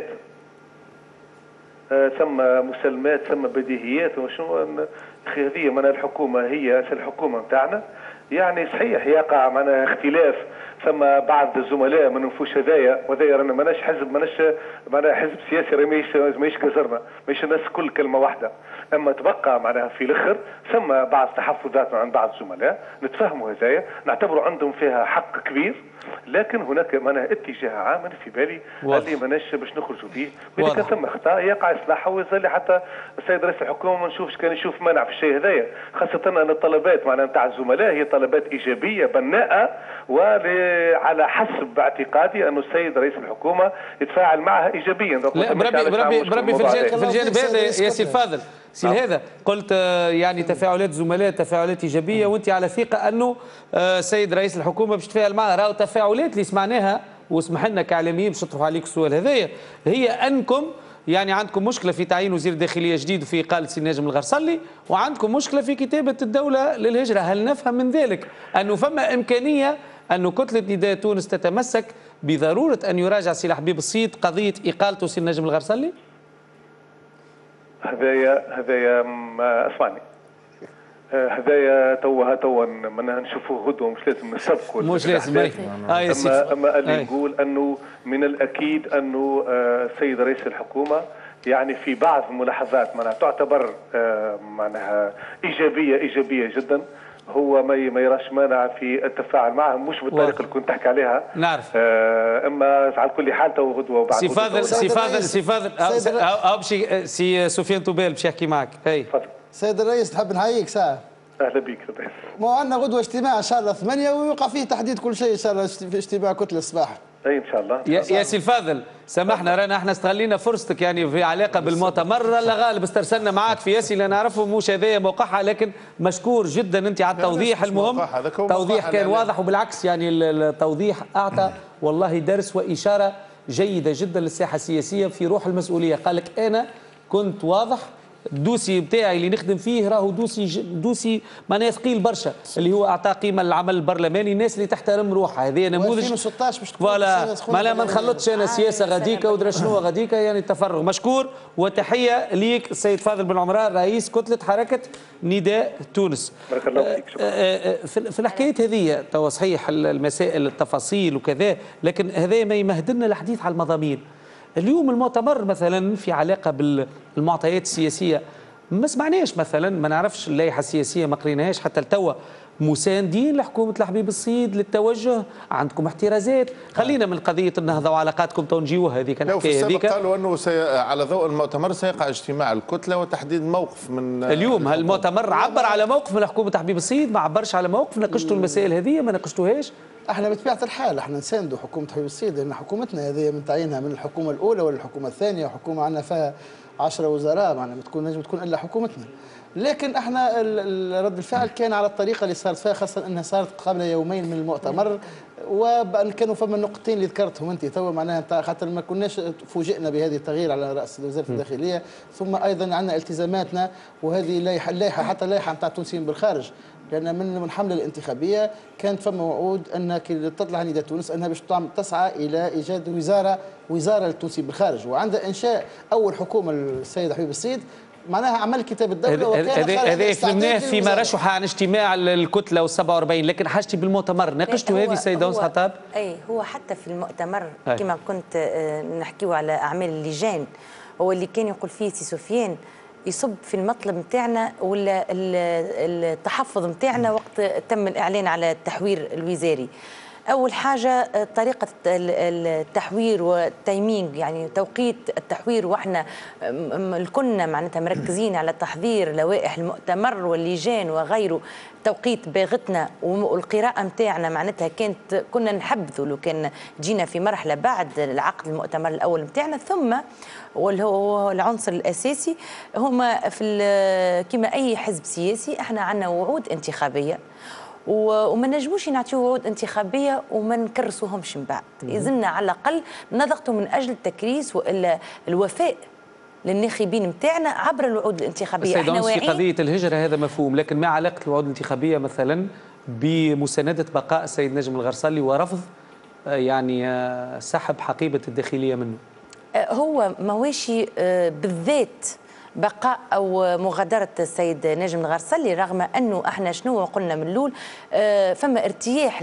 I: ثم مسلمات ثم بديهيات. وشنو اخي هذه من الحكومه هي الحكومه نتاعنا. يعني صحيح يقع معنا اختلاف ثم بعض الزملاء ما ننفوش هذايا، وهذايا رانا ماناش حزب ماناش معناها حزب سياسي راه ماهيش ماهيش كزرنا، ماهيش الناس كل كلمه واحده، اما تبقى معناها في الاخر ثم بعض تحفظات عند بعض الزملاء نتفهموا هذايا، نعتبروا عندهم فيها حق كبير، لكن هناك معناها اتجاه عام أنا في بالي اللي ماناش باش نخرجوا فيه، واذا كان ثم اخطاء يقع اصلاحه، ويظل حتى السيد رئيس الحكومه ما نشوفش كان يشوف مانع في الشيء هذايا، خاصه ان الطلبات معناها نتاع الزملاء هي طلبات ايجابيه بناءه، وعلى حسب اعتقادي انه السيد رئيس الحكومه يتفاعل معها ايجابيا.
A: لا بربي بربي بربي في الجانب, في الجانب هذا يا سي الفاضل سي هذا قلت يعني تفاعلات زملاء تفاعلات ايجابيه، وانت على ثقه انه السيد رئيس الحكومه باش تتفاعل معها. راهو التفاعلات اللي سمعناها واسمح لنا كاعلاميين باش نطرحوا عليك السؤال هذايا هي انكم يعني عندكم مشكله في تعيين وزير داخليه جديد وفي اقاله سي ناجم الغرسلي، وعندكم مشكله في كتابه الدوله للهجره. هل نفهم من ذلك انه فما امكانيه أن كتله نداء تونس تتمسك بضروره ان يراجع سي حبيب الصيد قضيه اقالته سي ناجم الغرسلي؟
I: هذايا هذايا اسمعني، هذايا توا توا معناها نشوفوه غدوه، مش لازم نسبقوا
A: مش لازم.
I: آه اما اما اللي نقول انه من الاكيد انه السيد رئيس الحكومه يعني في بعض الملاحظات معناها تعتبر معناها ايجابيه ايجابيه جدا، هو ما ما يراش مانع في التفاعل معهم، مش بالطريقه اللي كنت تحكي عليها.
A: نعرف.
I: آه اما على كل حال تو غدوه وبعد
A: سي فاضل سي فاضل سي فاضل او بشي سي سفيان توبال باش يحكي معك. اي
E: سيد الرئيس نحب نحييك ساعه.
I: اهلا بك رئيس.
E: ما عندنا غدوه اجتماع ان شاء الله ثمانية ويوقع فيه تحديد كل شيء ان شاء الله في اجتماع كتله الصباح.
I: اي ان شاء الله.
A: يا, يا سي الفاضل سامحنا رانا احنا استغلينا فرصتك يعني في علاقه بالمؤتمر، لا غالب استرسلنا معاك في ياسي اللي نعرفه مش هذايا موقعها، لكن مشكور جدا انت على التوضيح المهم. توضيح كان واضح، وبالعكس يعني التوضيح اعطى والله درس واشاره جيده جدا للساحه السياسيه في روح المسؤوليه. قال لك انا كنت واضح، الدوسي بتاعي اللي نخدم فيه راهو دوسي دوسي معناها ثقيل برشا، اللي هو اعطى قيمه للعمل البرلماني، الناس اللي تحترم روحها. هذه نموذج
E: ألفين وستطاش باش تكون
A: فوالا ما ما نخلطش انا سياسه غاديكا ودرا شنو غاديكا، يعني التفرغ. مشكور وتحيه ليك السيد فاضل بن عمران رئيس كتله حركه نداء تونس.
I: بارك الله فيك.
A: في الحكايات هذه توا صحيح المسائل التفاصيل وكذا، لكن هذا ما يمهدنا الحديث على المضامين. اليوم المؤتمر مثلا في علاقه بالمعطيات السياسيه ما سمعناش، مثلا ما نعرفش اللائحه السياسيه ما قريناهاش حتى لتوا، مساندين لحكومه الحبيب الصيد للتوجه، عندكم احترازات. خلينا من قضيه النهضه وعلاقاتكم تو نجيوها هذيك الحكايه هذيك.
D: قالوا انه سي... على ضوء المؤتمر سيقع اجتماع الكتله وتحديد موقف من
A: اليوم. هل المؤتمر عبر على موقف من حكومه الحبيب الصيد؟ ما عبرش على موقف؟ ناقشتوا المسائل هذه ما ناقشتوهاش؟
E: احنا بطبيعه الحال احنا نساندوا حكومه حبيب الصيد، لان حكومتنا هذه من تعيينها من الحكومه الاولى ولا الحكومه الثانيه، وحكومه عندنا فيها عشرة وزراء، معناها ما تكون نجم تكون الا حكومتنا. لكن احنا رد الفعل كان على الطريقه اللي صارت فيها، خاصه انها صارت قبل يومين من المؤتمر، وبان كانوا فما النقطتين اللي ذكرتهم انت تو، معناها خاطر ما كناش فوجئنا بهذه التغيير على راس وزاره الداخليه، ثم ايضا عندنا التزاماتنا، وهذه اللائحه اللائحه حتى اللائحه نتاع التونسيين بالخارج، لان من الحمله الانتخابيه كانت فما وعود ان كي تطلع نداء تونس انها باش تسعى الى ايجاد وزاره وزاره للتونسيين بالخارج، وعندها انشاء اول حكومه السيد حبيب الصيد، معناها عمل كتاب الدوله. وكان
A: هذا فهمناه فيما رشح عن اجتماع الكتله والسبعة وأربعين، لكن حاجتي بالمؤتمر ناقشتوا هذه السيده أنس حطاب؟
F: اي هو حتى في المؤتمر كما كنت نحكيو على اعمال اللجان، هو اللي كان يقول فيه سي سفيان يصب في المطلب نتاعنا ولا التحفظ نتاعنا وقت تم الاعلان على التحوير الوزاري. أول حاجة طريقة التحوير والتايمينج، يعني توقيت التحوير، وإحنا كنا معناتها مركزين على تحضير لوائح المؤتمر واللجان وغيره، توقيت باغتنا والقراءة نتاعنا معناتها كانت كنا نحبذوا لو كان جينا في مرحلة بعد العقد المؤتمر الأول نتاعنا. ثم واللي هو العنصر الأساسي هما في كما أي حزب سياسي احنا عندنا وعود انتخابية، وما نجموش نعطيو وعود انتخابيه وما نكرسوهمش من بعد، يلزمنا على الاقل نضغطوا من اجل التكريس والا الوفاء للناخبين نتاعنا عبر الوعود الانتخابيه.
A: احنا واعيين في قضيه الهجره هذا مفهوم، لكن ما علاقه الوعود الانتخابيه مثلا بمسانده بقاء السيد نجم الغرسلي ورفض يعني سحب حقيبه الداخليه منه؟
F: هو مواشي بالذات بقاء أو مغادرة السيد نجم الغرسلي، رغم أنه احنا شنو قلنا من الأول آه فما ارتياح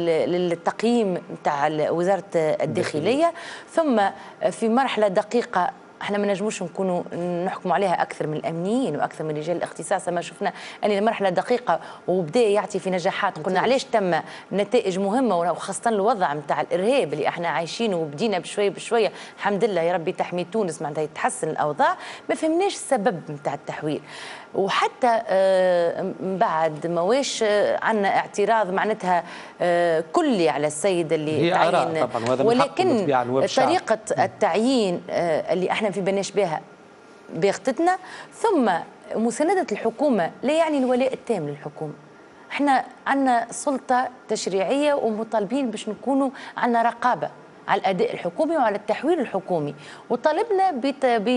F: للتقييم نتاع وزارة الداخلية، ثم في مرحلة دقيقة احنا ما نجموش نكونوا نحكموا عليها اكثر من الامنيين واكثر من رجال الاختصاص، اما شفنا ان المرحله دقيقه وبدا يعطي في نجاحات. قلنا علاش تم نتائج مهمه، وخاصه الوضع نتاع الارهاب اللي احنا عايشينه وبدينا بشويه بشويه الحمد لله يا ربي تحمي تونس معناتها يتحسن الاوضاع. ما فهمناش السبب نتاع التحويل، وحتى آه بعد ما واش آه عندنا اعتراض معناتها آه كلي على السيد اللي تعين، ولكن طريقه التعيين آه اللي احنا في بالناش بها بيغتتنا. ثم مساندة الحكومة لا يعني الولاء التام للحكومة. احنا عندنا سلطة تشريعية ومطالبين باش نكونوا عندنا رقابة على الأداء الحكومي وعلى التحويل الحكومي، وطالبنا بت... ب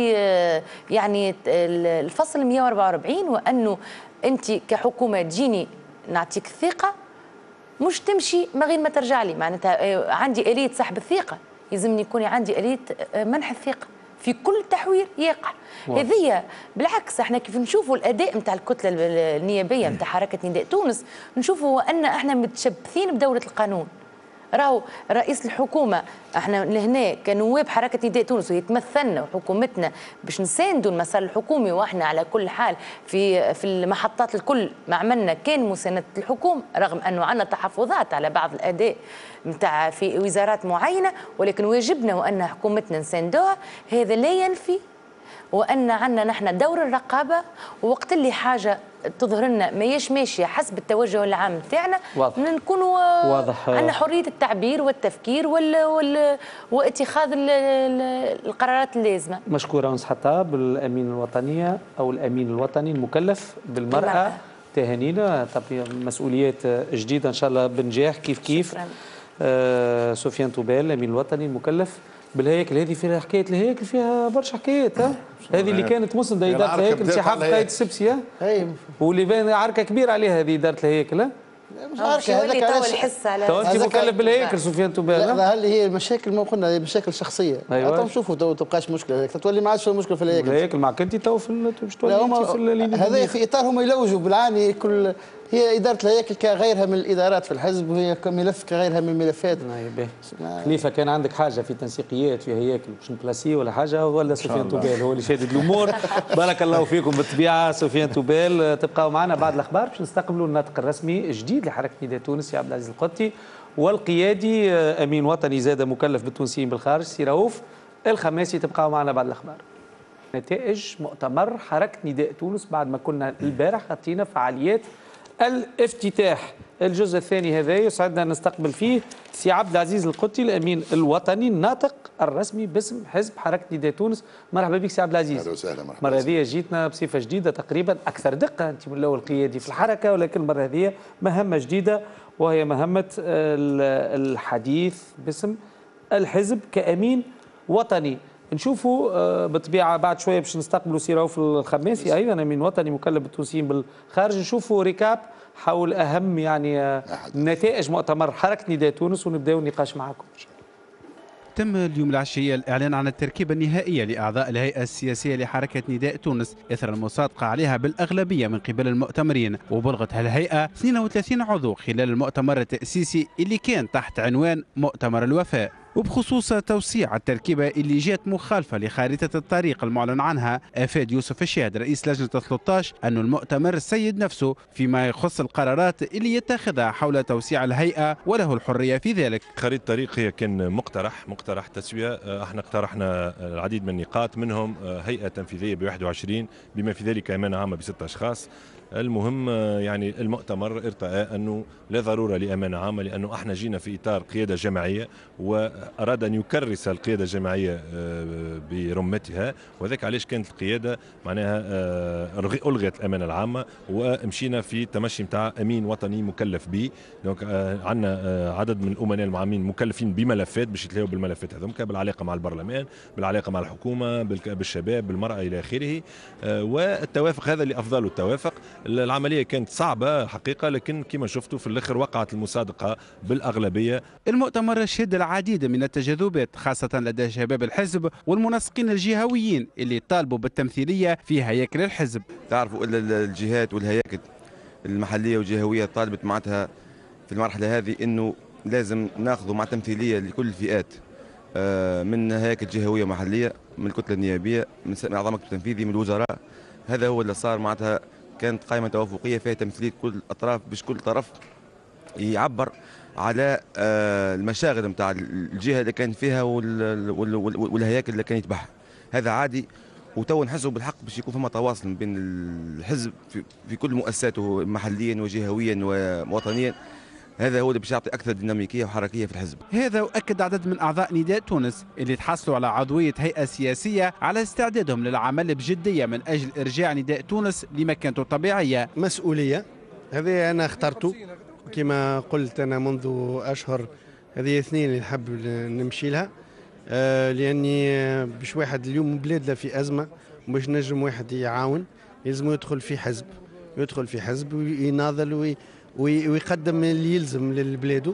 F: يعني الفصل مئة وأربعة وأربعين، وأنه أنت كحكومة تجيني نعطيك الثقة مش تمشي ما غير ما ترجع لي، معناتها عندي آلية سحب الثقة، يلزمني يكون عندي آلية منح الثقة في كل تحوير يقع. هذه بالعكس احنا كيف نشوفوا الاداء نتاع الكتله النيابيه نتاع حركه نداء تونس، نشوفوا ان احنا متشبثين بدوله القانون. راهو رئيس الحكومه احنا لهنا كنواب حركه نداء تونس ويتمثلنا وحكومتنا باش نساندوا المسار الحكومي، واحنا على كل حال في في المحطات الكل ما عملنا كان مسانده الحكومه، رغم انه عندنا تحفظات على بعض الاداء نتاع في وزارات معينه، ولكن واجبنا وان حكومتنا نساندوها. هذا لا ينفي وان عندنا نحن دور الرقابه، ووقت اللي حاجه تظهر لنا ما هيش ماشيه حسب التوجه العام نتاعنا نكونوا عندنا حريه التعبير والتفكير وال... وال... واتخاذ ال... القرارات اللازمه.
A: مشكوره أنس حطاب الامين الوطنيه او الامين الوطني المكلف بالمراه، تهانينا. طب مسؤوليات جديده ان شاء الله بنجاح كيف كيف. آه سفيان توبال الامين الوطني المكلف بالهيكل. هذه فيها حكايه الهيكل، فيها برشا حكايات. هذه اللي كانت مسنده اداره الهيكل انسحاب قائد السبسي، واللي بان عركه كبيره عليها هذه اداره الهيكل.
E: مش عارفه هذاك علاش
F: الحس على
A: تو انت مكلف بالهيكل سفيان توبال.
E: لا هل هي مشاكل ما قلنا مشاكل شخصيه.
A: أيوة.
E: تو نشوفوا تو تبقاش مشكله تولي ما عادش مشكله في الهيكل.
A: الهيكل معك انت تو في باش تولي في
E: هذا في اطار هم يلوجوا بالعاني. كل هي اداره الهيكل كغيرها من الادارات في الحزب، وهي كملف كغيرها من الملفات.
A: خليفه كان عندك حاجه في تنسيقيات في هيكل باش نبلاسيه ولا حاجه، ولا سفيان توبال هو اللي شادد الامور؟ بارك الله فيكم بالطبيعه. سفيان توبال تبقاو معنا بعد الاخبار باش نستقبلوا الناطق الرسمي الجديد لحركه نداء تونس يا عبد العزيز القطي، والقيادي امين وطني زاد مكلف بالتونسيين بالخارج سي رؤوف الخماسي. تبقاو معنا بعد الاخبار. نتائج مؤتمر حركه نداء تونس بعد ما كنا البارح خطينا فعاليات الافتتاح. الجزء الثاني هذا يسعدنا نستقبل فيه سي عبد العزيز القطي الامين الوطني الناطق الرسمي باسم حزب حركه نداء تونس. مرحبا بك سي عبد العزيز.
J: اهلا وسهلا. مرحبا.
A: المره هذه جيتنا بصفه جديده تقريبا اكثر دقه، انت من الاول قيادي في الحركه، ولكن المره هذه مهمه جديده وهي مهمه الحديث باسم الحزب كامين وطني. نشوفوا بالطبيعه بعد شويه باش نستقبلوا سي رؤوف الخماسي ايضا امين وطني مكلف بالتونسيين بالخارج. نشوفوا ريكاب حول اهم يعني نتائج مؤتمر حركه نداء تونس ونبداو النقاش معكم.
K: تم اليوم العشية الإعلان عن التركيبة النهائية لأعضاء الهيئة السياسية لحركة نداء تونس إثر المصادقة عليها بالأغلبية من قبل المؤتمرين. وبلغت الهيئة اثنين وثلاثين عضو خلال المؤتمر التأسيسي اللي كان تحت عنوان مؤتمر الوفاء. وبخصوص توسيع التركيبة اللي جات مخالفة لخارطة الطريق المعلن عنها، أفاد يوسف الشاهد رئيس لجنة ثلاثة عشر أن المؤتمر السيد نفسه فيما يخص القرارات اللي يتخذها حول توسيع الهيئة وله الحرية في ذلك.
L: خريطة الطريق هي كان مقترح مقترح تسوية. احنا اقترحنا العديد من النقاط، منهم هيئة تنفيذية ب واحد وعشرين بما في ذلك أمانة عامة بستة أشخاص. المهم يعني المؤتمر ارتأى أنه لا ضرورة لأمانة عامة، لأنه احنا جينا في إطار قيادة جماعية وأراد أن يكرس القيادة الجماعية برمتها، وذلك علاش كانت القيادة معناها ألغت الأمانة العامة ومشينا في تمشي متاع أمين وطني مكلف به. دونك عندنا عدد من الأمناء المعامين مكلفين بملفات باش يتلاقوا بالملفات هذوما بالعلاقة مع البرلمان، بالعلاقة مع الحكومة، بالشباب، بالمرأة إلى آخره. والتوافق هذا اللي أفضل التوافق العمليه كانت صعبه حقيقه، لكن كما شفتوا في الاخر وقعت المصادقه بالاغلبيه.
K: المؤتمر شهد العديد من التجاذبات خاصه لدى شباب الحزب والمنسقين الجهويين اللي طالبوا بالتمثيليه في هياكل الحزب.
J: تعرفوا الجهات والهياكل المحليه والجهويه طالبت معناتها في المرحله هذه انه لازم ناخذوا مع تمثيليه لكل الفئات، من هياكل جهويه محليه، من الكتله النيابيه، من اعضاء المكتب التنفيذي، من الوزراء. هذا هو اللي صار معناتها كانت قائمه توافقيه فيها تمثيليه كل الاطراف باش كل طرف يعبر على المشاغل نتاع الجهه اللي كان فيها والهياكل اللي كان يتبعها. هذا عادي، وتو نحسوا بالحق باش يكون فما تواصل بين الحزب في كل مؤسساته محليا وجهويا ووطنيا. هذا هو اللي باش يعطي اكثر ديناميكيه وحركيه في الحزب.
K: هذا واكد عدد من اعضاء نداء تونس اللي تحصلوا على عضويه هيئه سياسيه على استعدادهم للعمل بجديه من اجل ارجاع نداء تونس لمكانته الطبيعيه.
M: مسؤوليه هذه انا اخترته كما قلت انا منذ اشهر، هذه اثنين اللي نحب نمشي لها، آه لاني باش واحد اليوم بلادنا في ازمه باش نجم واحد يعاون لازم يدخل في حزب، يدخل في حزب ويناضل وي ويقدم اللي يلزم لبلاده.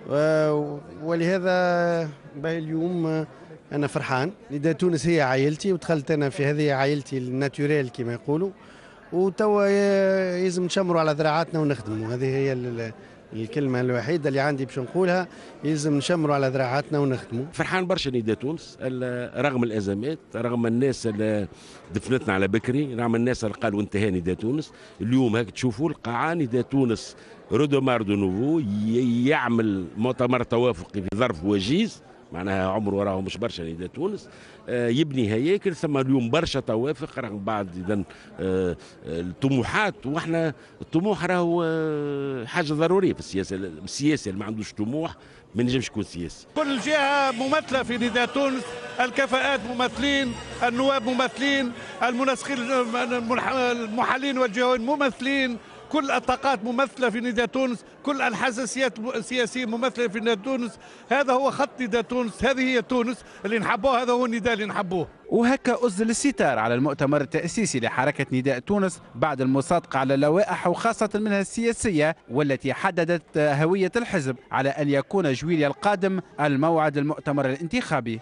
M: ولهذا اليوم انا فرحان. نداء تونس هي عائلتي، ودخلت انا في هذه عائلتي الناتوريل كما يقولوا، وتوا لازم نشمروا على ذراعاتنا ونخدموا. هذه هي الكلمه الوحيده اللي عندي باش نقولها، لازم نشمروا على ذراعاتنا ونخدموا.
N: فرحان برشا نداء تونس رغم الازمات، رغم الناس اللي دفنتنا على بكري، رغم الناس اللي قالوا انتهى نداء تونس. اليوم هاك تشوفوا القاعه نداء تونس رودومار دو نوفو يعمل مؤتمر توافقي في ظرف وجيز، معناها عمره وراه مش برشا نداء تونس، يبني هياكل. ثم اليوم برشا توافق رغم بعض اذا الطموحات، واحنا الطموح راهو حاجه ضروريه في السياسه. السياسي اللي ما عندوش طموح ما ينجمش يكون سياسي.
O: كل جهه ممثله في نداء تونس، الكفاءات ممثلين، النواب ممثلين، المنسقين المحلين والجهويين ممثلين، كل الطاقات ممثله في نداء تونس، كل الحساسيات السياسيه ممثله في نداء تونس. هذا هو خط نداء تونس، هذه هي تونس اللي نحبوه، هذا هو النداء اللي نحبوه.
K: وهكا أزل الستار على المؤتمر التأسيسي لحركة نداء تونس بعد المصادقة على اللوائح وخاصة منها السياسية، والتي حددت هوية الحزب على أن يكون جويليا القادم الموعد المؤتمر الانتخابي.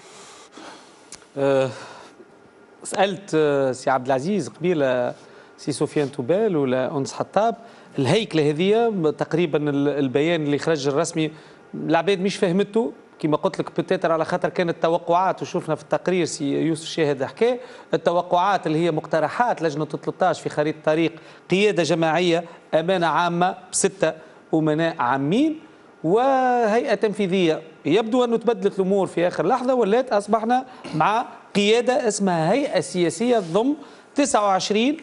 A: أه سألت سي عبد العزيز قبيله سي سفيان توبال ولا أنس حطاب، الهيكله هذه تقريبا البيان اللي خرج الرسمي العباد مش فهمته كما قلت لك، بتاتر على خاطر كانت توقعات، وشفنا في التقرير سي يوسف شاهد حكى التوقعات اللي هي مقترحات لجنه ثلاثة عشر في خريطه طريق قياده جماعيه، امانه عامه بسته امناء عامين، وهيئه تنفيذيه. يبدو انه تبدلت الامور في اخر لحظه، ولات اصبحنا مع قياده اسمها هيئه سياسيه تضم تسعة وعشرين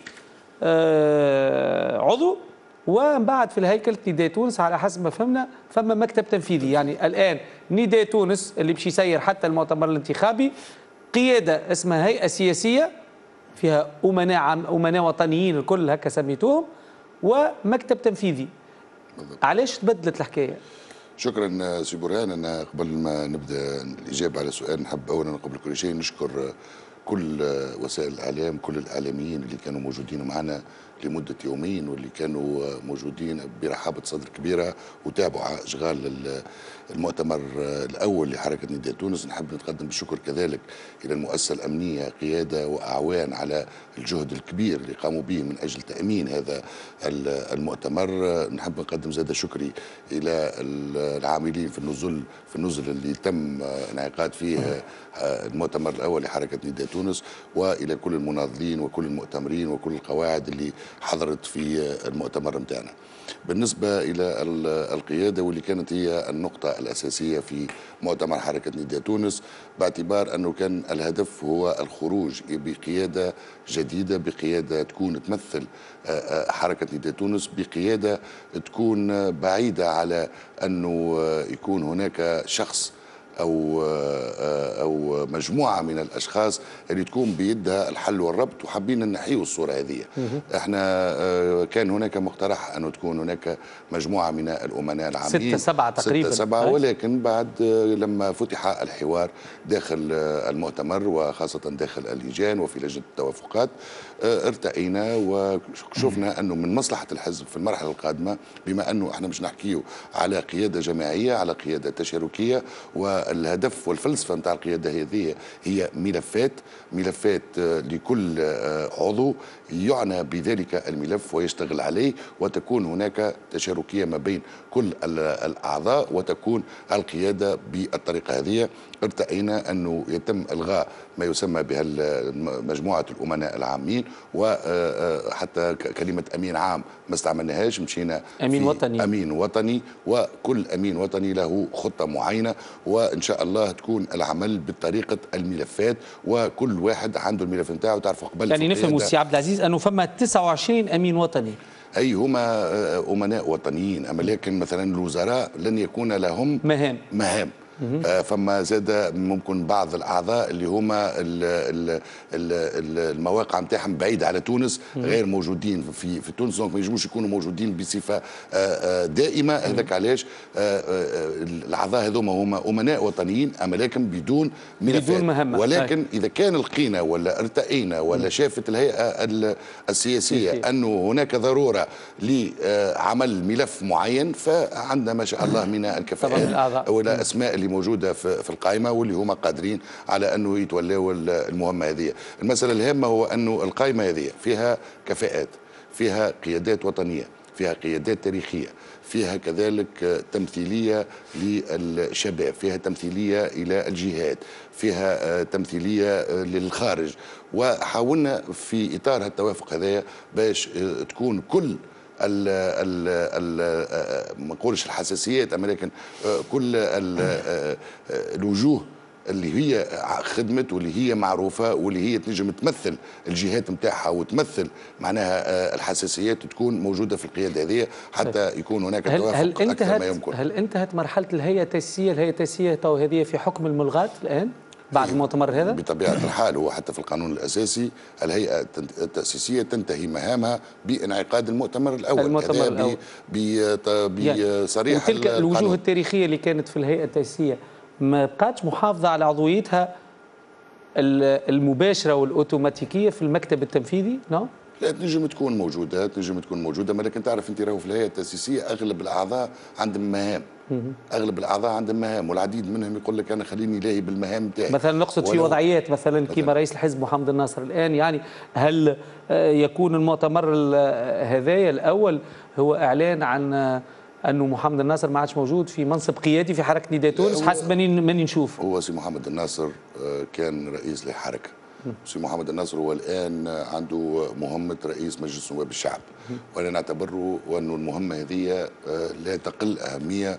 A: عضو، ومن بعد في الهيكل نداء تونس على حسب ما فهمنا فما مكتب تنفيذي. يعني الان نداء تونس اللي باش يسير حتى المؤتمر الانتخابي قياده اسمها هيئه سياسيه فيها امناء عام امناء وطنيين الكل هكا سميتوهم، ومكتب تنفيذي. علاش تبدلت الحكايه؟
H: شكرا سي برهان. انا قبل ما نبدا الاجابه على سؤال نحب اولا قبل كل شيء نشكر كل وسائل الاعلام، كل الاعلاميين اللي كانوا موجودين معنا لمده يومين، واللي كانوا موجودين برحابه صدر كبيره وتابعوا اشغال المؤتمر الاول لحركه نداء تونس. نحب نتقدم بالشكر كذلك الى المؤسسه الامنيه قياده واعوان على الجهد الكبير اللي قاموا به من اجل تامين هذا المؤتمر. نحب نقدم زاد شكري الى العاملين في النزل في النزل اللي تم انعقاد فيه المؤتمر الاول لحركه نداء تونس، والى كل المناضلين وكل المؤتمرين وكل القواعد اللي حضرت في المؤتمر نتاعنا. بالنسبه الى القياده واللي كانت هي النقطه الاساسيه في مؤتمر حركه نداء تونس، باعتبار انه كان الهدف هو الخروج بقياده جديده، بقياده تكون تمثل حركه نداء تونس، بقياده تكون بعيده على انه يكون هناك شخص او او مجموعه من الاشخاص اللي تكون بيدها الحل والربط، وحابين نحيوا الصوره هذه. احنا كان هناك مقترح انه تكون هناك مجموعه من الامناء العامين
A: ستة سبعة تقريبا،
H: ستة سبعة، ولكن بعد لما فتح الحوار داخل المؤتمر وخاصه داخل اللجان وفي لجنه التوافقات ارتئينا وشفنا انه من مصلحه الحزب في المرحله القادمه، بما انه احنا مش نحكيو على قياده جماعيه، على قياده تشاركيه، والهدف والفلسفه نتاع القياده هذه هي ملفات ملفات لكل عضو يعنى بذلك الملف ويشتغل عليه، وتكون هناك تشاركيه ما بين كل الاعضاء وتكون القياده بالطريقه هذه. ارتئينا انه يتم الغاء ما يسمى بها مجموعه الامناء العامين، وحتى كلمه امين عام ما استعملناهاش، مشينا
A: امين وطني
H: امين وطني، وكل امين وطني له خطه معينه، وان شاء الله تكون العمل بطريقه الملفات وكل واحد عنده الملف نتاعو. تعرفوا قبل
A: يعني نفهم سي عبد العزيز انه فما تسعة وعشرين امين وطني،
H: اي هما امناء وطنيين، اما لكن مثلا الوزراء لن يكون لهم
A: مهام
H: مهام آه فما زاد ممكن بعض الاعضاء اللي هما ال ال ال المواقع نتاعهم بعيده على تونس غير موجودين في في تونس، دونك ما ينجموش يكونوا موجودين بصفه آه آه دائمه. هذاك علاش آه آه الاعضاء هذوما هما امناء وطنيين اما لكن بدون ملفات،
A: بدون مهمه.
H: ولكن اذا كان لقينا ولا ارتئينا ولا شافت الهيئه السياسيه انه هناك ضروره لعمل ملف معين، فعندنا ما شاء الله من الكفاءات ولا اسماء اللي موجوده في في القائمه واللي هما قادرين على انه يتولاوا المهمه هذه. المساله الهامه هو انه القائمه هذه فيها كفاءات، فيها قيادات وطنيه، فيها قيادات تاريخيه، فيها كذلك تمثيليه للشباب، فيها تمثيليه الى الجهاد، فيها تمثيليه للخارج، وحاولنا في اطار التوافق هذايا باش تكون كل ال ال ال ما نقولش الحساسيات اما لكن كل الوجوه اللي هي خدمت واللي هي معروفه واللي هي تنجم تمثل الجهات نتاعها وتمثل معناها الحساسيات تكون موجوده في القياده هذه حتى يكون هناك توافق
A: هل
H: اكثر
A: انتهت
H: ما يمكن.
A: هل انتهت مرحله الهيئه التاسيسيه؟ الهيئه التاسيسيه تو هذه في حكم الملغاة الان بعد المؤتمر هذا؟ بطبيعه
H: الحال هو حتى في القانون الاساسي الهيئه التاسيسيه تنتهي مهامها بانعقاد المؤتمر الاول.
A: المؤتمر الاول
H: بصريح
A: يعني تلك الوجوه التاريخيه اللي كانت في الهيئه التاسيسيه ما بقاتش محافظه على عضويتها المباشره والاوتوماتيكيه في المكتب التنفيذي؟ نعم؟
H: لا تنجم تكون موجوده، تنجم تكون موجوده، ولكن تعرف انت راهو في الهيئه التاسيسيه اغلب الاعضاء عندهم مهام. اغلب الاعضاء عندهم مهام والعديد منهم يقول لك انا خليني لاهي بالمهام نتاعي.
A: مثلا نقصد في وضعيات مثلا كما رئيس الحزب محمد الناصر الان، يعني هل يكون المؤتمر هذايا الاول هو اعلان عن انه محمد الناصر ما عادش موجود في منصب قيادي في حركه نداء تونس حسب ماني نشوف؟
H: هو سي محمد الناصر كان رئيس للحركه. سي محمد الناصر هو الان عنده مهمه رئيس مجلس نواب الشعب، وانا نعتبره وانه المهمه هذه لا تقل اهميه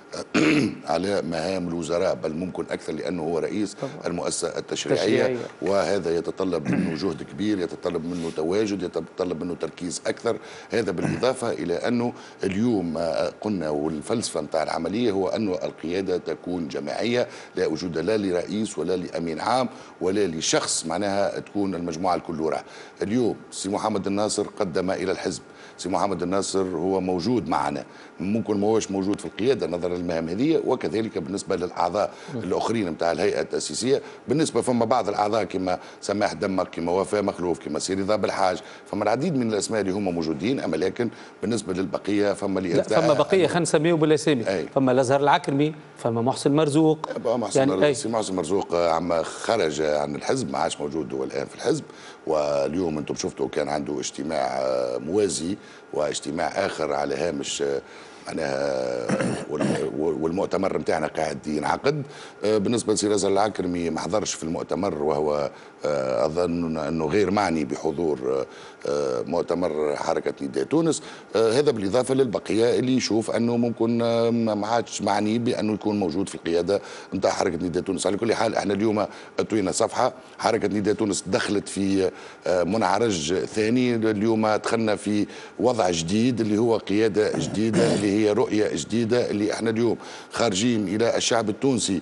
H: على مهام الوزراء، بل ممكن اكثر لانه هو رئيس المؤسسه التشريعيه، وهذا يتطلب منه جهد كبير، يتطلب منه تواجد، يتطلب منه تركيز اكثر. هذا بالاضافه الى انه اليوم قلنا والفلسفه نتاع العمليه هو انه القياده تكون جماعيه، لا وجود لا لرئيس ولا لامين عام ولا لشخص معناها تكون المجموعه الكل وراء. اليوم سي محمد الناصر قدم الى الحزب، سي محمد الناصر هو موجود معنا، ممكن ما هوش موجود في القياده نظرا للمهام هذه، وكذلك بالنسبه للاعضاء الاخرين نتاع الهيئه التاسيسيه. بالنسبه فما بعض الاعضاء كما سماح دمك، كما وفاء مخلوف، كما سي رضا بالحاج، فما العديد من الاسماء اللي هما موجودين، اما لكن بالنسبه للبقيه فما اللي
A: فما بقيه خلينا نسميهم بالاسامي، فما الازهر العكرمي، فما محسن مرزوق.
H: محسن يعني مرزوق سي محسن مرزوق عم خرج عن الحزب، ما عادش موجود هو الان في الحزب، واليوم انتم شفتوا كان عنده اجتماع موازي واجتماع اخر على هامش معناها والمؤتمر نتاعنا قاعد ينعقد. بالنسبه لسي رزا العكرمي ما حضرش في المؤتمر، وهو اظن انه غير معني بحضور مؤتمر حركه نداء تونس. هذا بالاضافه للبقيه اللي يشوف انه ممكن ما عادش معني بانه يكون موجود في القياده نتاع حركه نداء تونس. على كل حال احنا اليوم اطوينا صفحه، حركه نداء تونس دخلت في منعرج ثاني، اليوم دخلنا في وضع جديد اللي هو قياده جديده اللي هي رؤيه جديده اللي احنا اليوم خارجين الى الشعب التونسي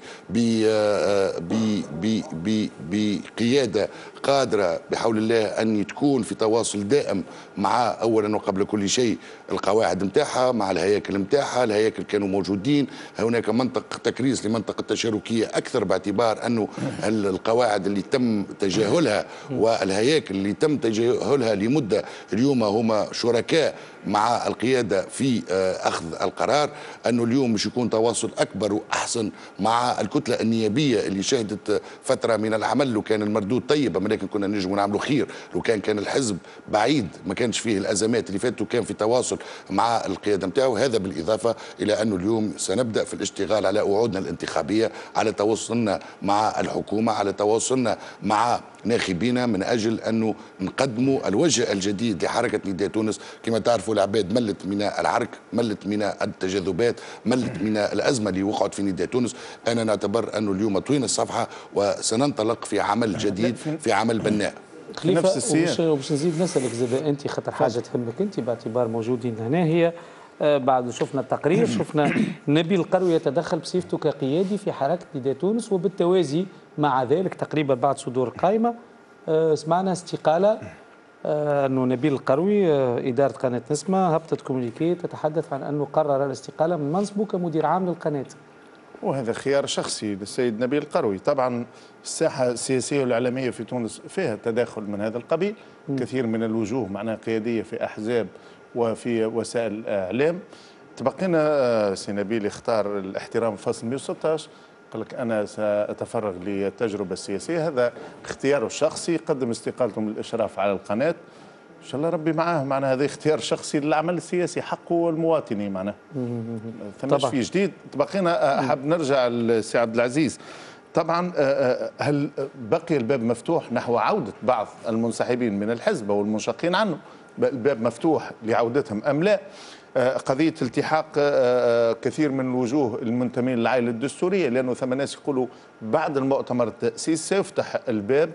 H: بقياده قادره بحول الله ان تكون في تواصل دائم مع اولا وقبل كل شيء القواعد نتاعها، مع الهياكل نتاعها. الهياكل كانوا موجودين، هناك منطق تكريس لمنطقه تشاركيه اكثر، باعتبار انه القواعد اللي تم تجاهلها والهياكل اللي تم تجاهلها لمده اليوم هما شركاء مع القياده في اخذ القرار. انه اليوم مش يكون تواصل اكبر واحسن مع الكتله النيابيه اللي شهدت فتره من العمل، لو كان المردود طيب ولكن كنا نجم نعملوا خير، لو كان كان الحزب بعيد ما كانش فيه الازمات اللي فاتت وكان في تواصل مع القياده نتاعو. هذا بالاضافه الى انه اليوم سنبدا في الاشتغال على وعودنا الانتخابيه، على تواصلنا مع الحكومه، على تواصلنا مع ناخبينا من اجل انه نقدموا الوجه الجديد لحركه نداء تونس. كما تعرفوا العباد ملت من العرك، ملت من التجاذبات، ملت من الازمه اللي وقعت في نداء تونس. انا نعتبر انه اليوم طوينا الصفحه وسننطلق في عمل جديد، في عمل بناء.
A: خليفه نفس السياق. وباش نزيد نسالك زاد انت، خاطر حاجه تهمك انت باعتبار موجودين هنا، هي بعد شفنا التقرير شفنا نبيل القروي يتدخل بصفته كقيادي في حركه نداء تونس، وبالتوازي مع ذلك تقريبا بعد صدور القائمه سمعنا استقاله انه نبيل القروي اداره قناه نسمه هبطت كومونيكي تتحدث عن انه قرر الاستقاله من منصبه كمدير عام للقناه.
D: وهذا خيار شخصي للسيد نبيل القروي. طبعا الساحه السياسيه والاعلاميه في تونس فيها تداخل من هذا القبيل، م. كثير من الوجوه معناها قياديه في احزاب وفي وسائل الاعلام. تبقينا سي نبيل يختار الاحترام فصل مئة وستة عشر، قال لك انا ساتفرغ للتجربه السياسيه، هذا اختياره الشخصي، قدم استقالته من الاشراف على القناه، ان شاء الله ربي معاه. معناها هذا اختيار شخصي للعمل السياسي، حقه المواطني معناه. ثماش في جديد. تبقينا احب نرجع لسي عبد العزيز. طبعا هل بقي الباب مفتوح نحو عوده بعض المنسحبين من الحزب والمنشقين عنه؟ الباب مفتوح لعودتهم ام لا؟ قضية التحاق كثير من الوجوه المنتمين للعائلة الدستورية، لأنه ثم ناس يقولوا بعد المؤتمر التأسيس سيفتح الباب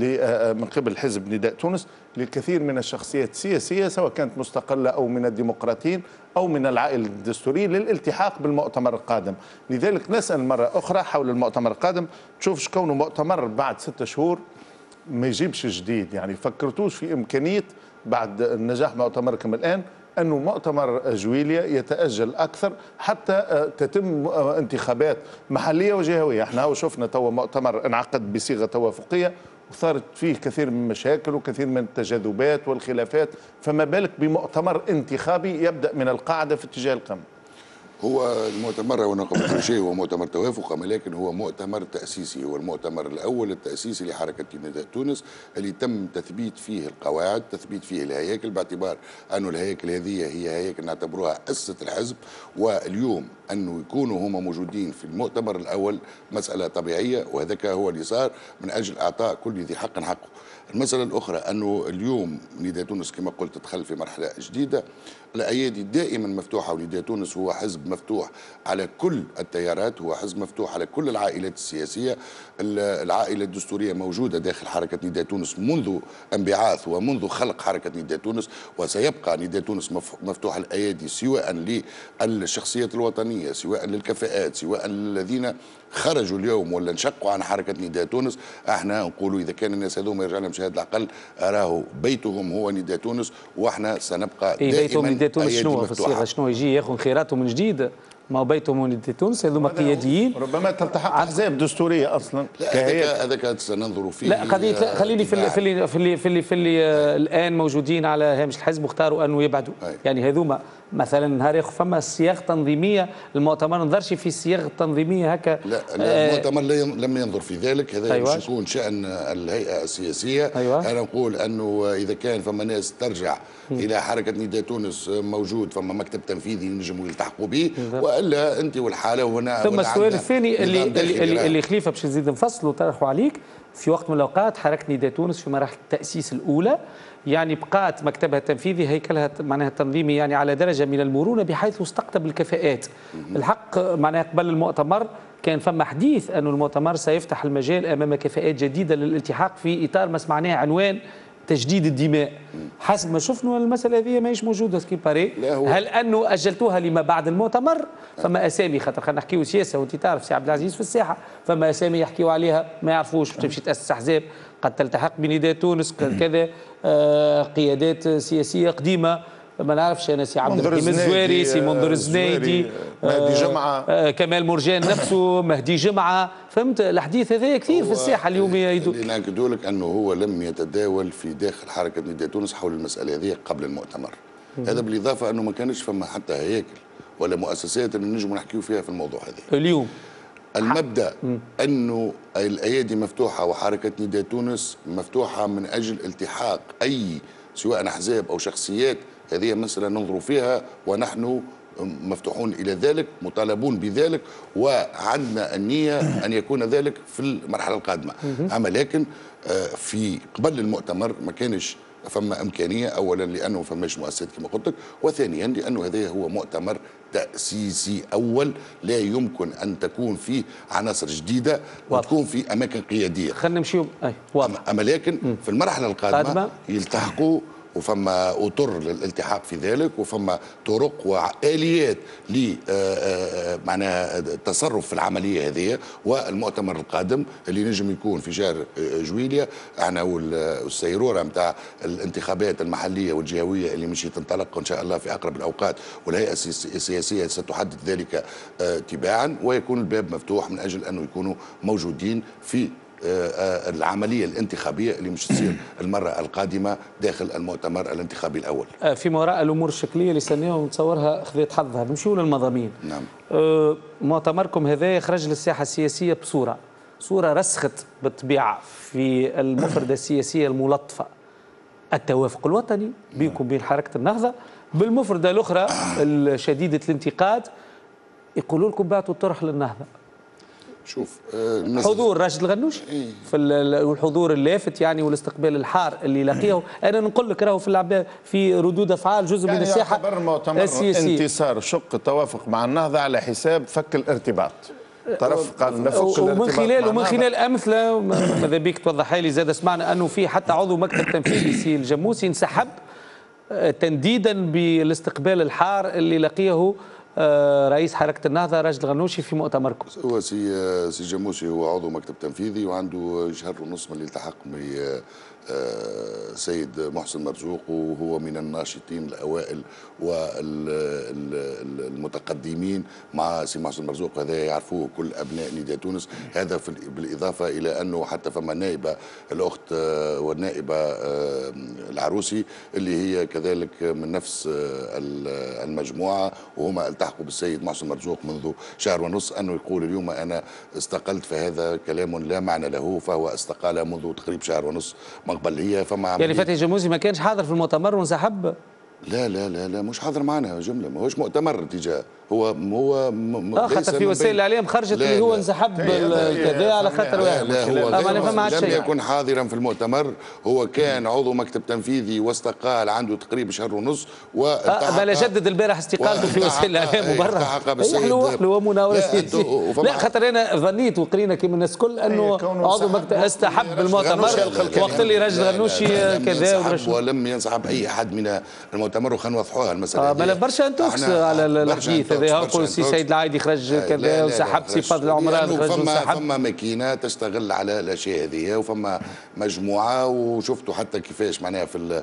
D: من قبل حزب نداء تونس للكثير من الشخصيات السياسية سواء كانت مستقلة أو من الديمقراطيين أو من العائلة الدستورية للالتحاق بالمؤتمر القادم. لذلك نسأل مرة أخرى حول المؤتمر القادم، تشوف شكونه مؤتمر بعد ستة شهور ما يجيبش جديد؟ يعني فكرتوش في إمكانية بعد نجاح مؤتمركم الآن أنه مؤتمر جويليا يتأجل أكثر حتى تتم انتخابات محلية وجهوية؟ احنا شفنا توا مؤتمر انعقد بصيغة توافقية وصارت فيه كثير من المشاكل وكثير من التجاذبات والخلافات، فما بالك بمؤتمر انتخابي يبدأ من القاعدة في اتجاه القمة؟
H: هو المؤتمر هو كل شيء هو مؤتمر توافق، ولكن هو مؤتمر تأسيسي، هو المؤتمر الأول التأسيسي لحركة نداء تونس اللي تم تثبيت فيه القواعد، تثبيت فيه الهياكل، باعتبار أنه الهياكل هذه هي هياكل نعتبروها أسة الحزب. واليوم أنه يكونوا هم موجودين في المؤتمر الأول مسألة طبيعية، وهذاك هو اللي صار من أجل إعطاء كل ذي حق حقه. المسألة الأخرى أنه اليوم نداء تونس كما قلت تدخل في مرحلة جديدة، الأيادي دائما مفتوحة، ونداء تونس هو حزب مفتوح على كل التيارات، هو حزب مفتوح على كل العائلات السياسية. العائلة الدستورية موجودة داخل حركة نداء تونس منذ انبعاث ومنذ خلق حركة نداء تونس، وسيبقى نداء تونس مفتوح الأيادي سواء للشخصيات الوطنية، سواء للكفاءات، سواء للذين خرجوا اليوم ولا انشقوا عن حركة نداء تونس. احنا نقولوا إذا كان الناس هذوما يرجع لهم شهادة العقل راهو بيتهم هو نداء تونس، واحنا سنبقى
A: إيه
H: دائما
A: نداء تونس. شنو في الصيغه؟ شنو يجي ياخذ خيراته من جديد؟ ما هو بيتهم نداء تونس، هذوما قياديين
D: ربما تلتحق احزاب دستوريه اصلا.
H: هذاك سننظر فيه.
A: لا قضيه، خليني في اللي في اللي في اللي في اللي, في اللي الان موجودين على هامش الحزب واختاروا انه يبعدوا. أي. يعني هذوما مثلا نهار ياخذ فما صياغ تنظيميه، المؤتمر ما نظرش في الصياغ التنظيميه هكا.
H: لا, لا المؤتمر لم ينظر في ذلك، هذا أيوة. مش يكون شان الهيئه السياسيه.
A: أيوة.
H: انا نقول انه اذا كان فما ناس ترجع م. الى حركه نداء تونس موجود، فما مكتب تنفيذي ينجموا يلتحقوا به، والا انت والحاله وهنا.
A: ثم السؤال الثاني اللي اللي, اللي خليفه باش نزيد نفصلوا طرحوا عليك، في وقت من الاوقات حركه نداء تونس في مراحل التاسيس الاولى يعني بقات مكتبها التنفيذي هيكلها معناها التنظيمي يعني على درجه من المرونه بحيث استقطب الكفاءات. الحق معناها قبل المؤتمر كان فما حديث انه المؤتمر سيفتح المجال امام كفاءات جديده للالتحاق في اطار ما سمعناه عنوان تجديد الدماء. حسب ما شفنا المساله هذه ماهيش موجوده سكيباري. هل انه اجلتوها لما بعد المؤتمر؟ فما اسامي، خاطر خلينا نحكيو سياسه وانت تعرف سي عبد العزيز في الساحه، فما اسامي يحكيوا عليها ما يعرفوش، تمشي تاسس احزاب قد تلتحق بنداء تونس كذا، آه قيادات سياسيه قديمه، ما نعرفش انا سي عبد الرحيم الزواري، سي منظر الزنايدي،
D: مهدي جمعه،
A: آه كمال مرجان نفسه، مهدي جمعه، فهمت الحديث هذا كثير في الساحه اليوميه يدور.
P: اللي ناكدوا لك انه هو لم يتداول في داخل حركه نداء تونس حول المساله هذه قبل المؤتمر. هذا بالاضافه انه ما كانش فما حتى هياكل ولا مؤسسات اللي نجموا نحكيو فيها في الموضوع هذا.
A: اليوم
P: المبدا انه الايادي مفتوحه وحركه نداء تونس مفتوحه من اجل التحاق اي سواء احزاب او شخصيات، هذه مساله ننظر فيها ونحن مفتوحون الى ذلك، مطالبون بذلك، وعندنا النيه ان يكون ذلك في المرحله القادمه. اما لكن في قبل المؤتمر ما كانش فما امكانيه، اولا لانه ما فماش مؤسسات كما قلت لك، وثانيا لانه هذا هو مؤتمر تاسيسي اول، لا يمكن ان تكون فيه عناصر جديده وتكون في اماكن قياديه.
A: خلينا نمشيو اي واضح.
P: اما لكن في المرحله القادمه يلتحقوا، وفما اطر للالتحاق في ذلك، وفما طرق واليات ل معناها التصرف في العمليه هذه. والمؤتمر القادم اللي نجم يكون في شهر جويليا، احنا والسيروره نتاع الانتخابات المحليه والجهويه اللي مش تنطلق ان شاء الله في اقرب الاوقات، والهيئه السياسيه ستحدد ذلك تباعا، ويكون الباب مفتوح من اجل انه يكونوا موجودين في العمليه الانتخابيه اللي مش تصير المره القادمه داخل المؤتمر الانتخابي الاول.
A: فيما وراء الامور الشكليه اللي سناها ونتصورها خذت حظها، نمشيو للمضامين.
P: نعم.
A: مؤتمركم هذا يخرج للساحه السياسيه بصوره صوره رسخت بالطبيعه في المفردة السياسية الملطفة، التوافق الوطني بينكم بين حركة النهضة، بالمفردة الأخرى شديدة الانتقاد يقولوا لكم بعتوا الطرح للنهضة.
P: شوف
A: آه حضور راشد الغنوشي إيه؟ في الحضور اللافت يعني والاستقبال الحار اللي لقيه، انا نقول لك راهو في العباد في ردود افعال جزء يعني من الساحه
D: يعتبر مؤتمر انتصار شق التوافق مع النهضه على حساب فك الارتباط. طرف قال نفك الارتباط
A: ومن خلال ومن خلال امثله ماذا بيك توضحها لي زاد، سمعنا انه في حتى عضو مكتب تنفيذي سي الجموسي انسحب تنديدا بالاستقبال الحار اللي لقيه رئيس حركة النهضة راشد الغنوشي في مؤتمركم.
P: هو سي سي جموسي هو عضو مكتب تنفيذي وعنده شهر ونصف من اللي التحق سيد محسن مرزوق، وهو من الناشطين الأوائل والمتقدمين مع سي محسن مرزوق، هذا يعرفوه كل أبناء نداء تونس. هذا بالإضافة إلى أنه حتى فما نائبة الأخت والنائبة العروسي اللي هي كذلك من نفس المجموعة، وهما التحقوا بالسيد محسن مرزوق منذ شهر ونصف. أنه يقول اليوم أنا استقلت فهذا كلام لا معنى له، فهو استقال منذ تقريبا شهر ونصف مقبل هي. فما
A: يعني فتحي الجموسي ما كانش حاضر في المؤتمر وانسحب؟
P: لا لا لا لا مش حاضر معنا جمله، ما هوش مؤتمر اتجاه، هو هو
A: اه خاطر في وسائل الاعلام خرجت اللي هو انسحب كذا على خاطر واحد.
P: لا هو لم يكن حاضرا في المؤتمر، هو كان عضو مكتب تنفيذي واستقال عنده تقريبا شهر ونص
A: والتحق. بل جدد البارح استقالته في وسائل الاعلام وبرا. حلوه حلوه مناوره سياسيه. لا خاطر انا ظنيت وقرينا كيما الناس الكل انه عضو مكتب استحب المؤتمر وقت اللي راشد الغنوشي كذا
P: ولم ينسحب اي احد من المؤتمر، وخلينا نوضحوها المساله.
A: اه ما برشا انتوكس على الحديث هذا، يقول سي سيد العايدي خرج كذا وسحب سي فضل العمران خرج وسحب.
P: فما ماكينه تشتغل على الاشياء هذه، وفما مجموعه وشفتوا حتى كيفاش معناها في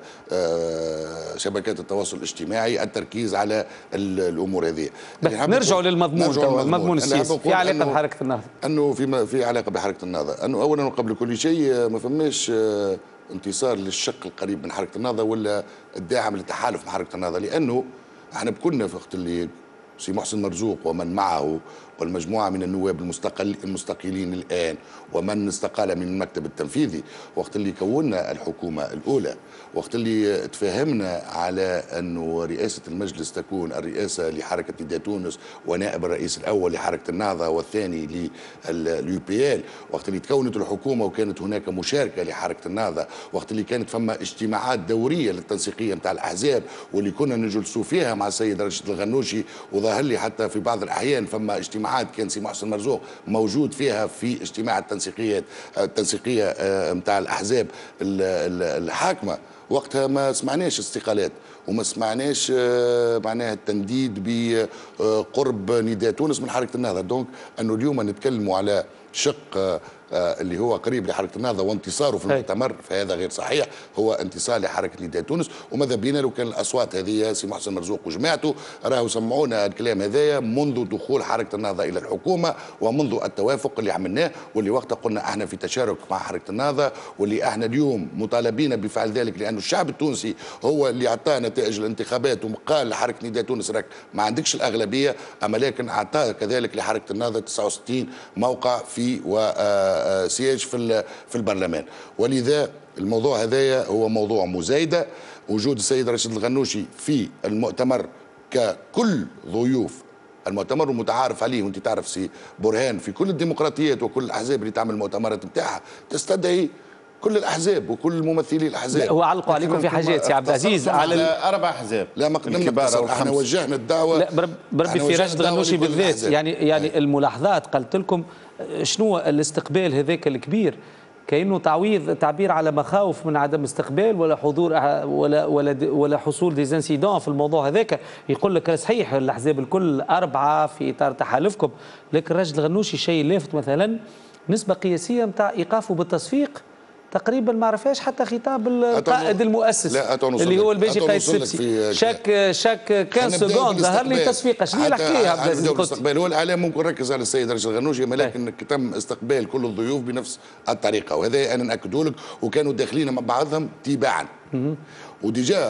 P: شبكات التواصل الاجتماعي التركيز على الامور هذه.
A: نرجعوا للمضمون توا، المضمون السياسي في علاقه بحركه النهضه.
P: انه في في علاقه بحركه النهضه، انه اولا وقبل كل شيء ما فماش انتصار للشق القريب من حركه النهضه ولا الداعم للتحالف مع حركه النهضه، لانه احنا كنا في وقت اللي سي محسن مرزوق ومن معه والمجموعة من النواب المستقل المستقيلين الآن ومن استقال من المكتب التنفيذي، وقت اللي كونا الحكومة الأولى، وقت اللي تفاهمنا على أنه رئاسة المجلس تكون الرئاسة لحركة نداء تونس ونائب الرئيس الأول لحركة النهضة والثاني لليو بي ال، وقت اللي تكونت الحكومة وكانت هناك مشاركة لحركة النهضة، وقت اللي كانت فما اجتماعات دورية للتنسيقية متاع الأحزاب واللي كنا نجلسوا فيها مع السيد راشد الغنوشي، وظهر لي حتى في بعض الأحيان فما اجتماعات اجتماعات كان سي محسن مرزوق موجود فيها في اجتماع التنسيقيات التنسيقيه نتاع الاحزاب الحاكمه، وقتها ما سمعناش استقالات وما سمعناش معناها التنديد بقرب نداء تونس من حركه النهضه. دونك انه اليوم نتكلموا على شق اللي هو قريب لحركه النهضه وانتصاره في المؤتمر، فهذا غير صحيح. هو انتصار لحركه نداء تونس، وماذا بينا لو كان الاصوات هذه سي محسن مرزوق وجماعته راهو سمعونا الكلام هذايا منذ دخول حركه النهضه الى الحكومه ومنذ التوافق اللي عملناه، واللي وقتها قلنا احنا في تشارك مع حركه النهضه، واللي احنا اليوم مطالبين بفعل ذلك لانه الشعب التونسي هو اللي اعطى نتائج الانتخابات وقال لحركه نداء تونس راك ما عندكش الاغلبيه، اما لكن اعطى كذلك لحركه النهضه تسعة وستين موقع في وسياج في في البرلمان. ولذا الموضوع هذايا هو موضوع مزايده. وجود السيد رشيد الغنوشي في المؤتمر ككل ضيوف المؤتمر المتعارف عليه، وانت تعرف سي برهان في كل الديمقراطيات وكل الاحزاب اللي تعمل المؤتمرات بتاعها تستدعي كل الاحزاب وكل ممثلي الاحزاب.
A: هو علقوا عليكم في حاجات سي عبد العزيز على
D: اربع احزاب.
P: لا ما قدمنا، احنا وجهنا الدعوه.
A: لا بربي في رشد الغنوشي بالذات، يعني يعني هي. الملاحظات قلت لكم شنو الاستقبال هذاك الكبير، كأنه تعويض تعبير على مخاوف من عدم استقبال ولا حضور ولا ولا ولا حصول ديزانسيدون في الموضوع هذاك. يقول لك صحيح الاحزاب الكل اربعه في اطار تحالفكم، لكن رشد الغنوشي شيء لافت مثلا نسبه قياسيه نتاع ايقافه بالتصفيق تقريبا ما عرفهاش حتى خطاب القائد المؤسس اللي هو الباجي قائد سبسي. شاك شاك كان سكوند ظهر لي تصفيقه. شنو الحكايه عبد العزيز
P: الاستقبال؟ هو الاعلام ممكن ركز على السيد رشيد الغنوشي، ولكن تم استقبال كل الضيوف بنفس الطريقه، وهذا انا ناكده لك، وكانوا داخلين مع بعضهم تباعا. وديجا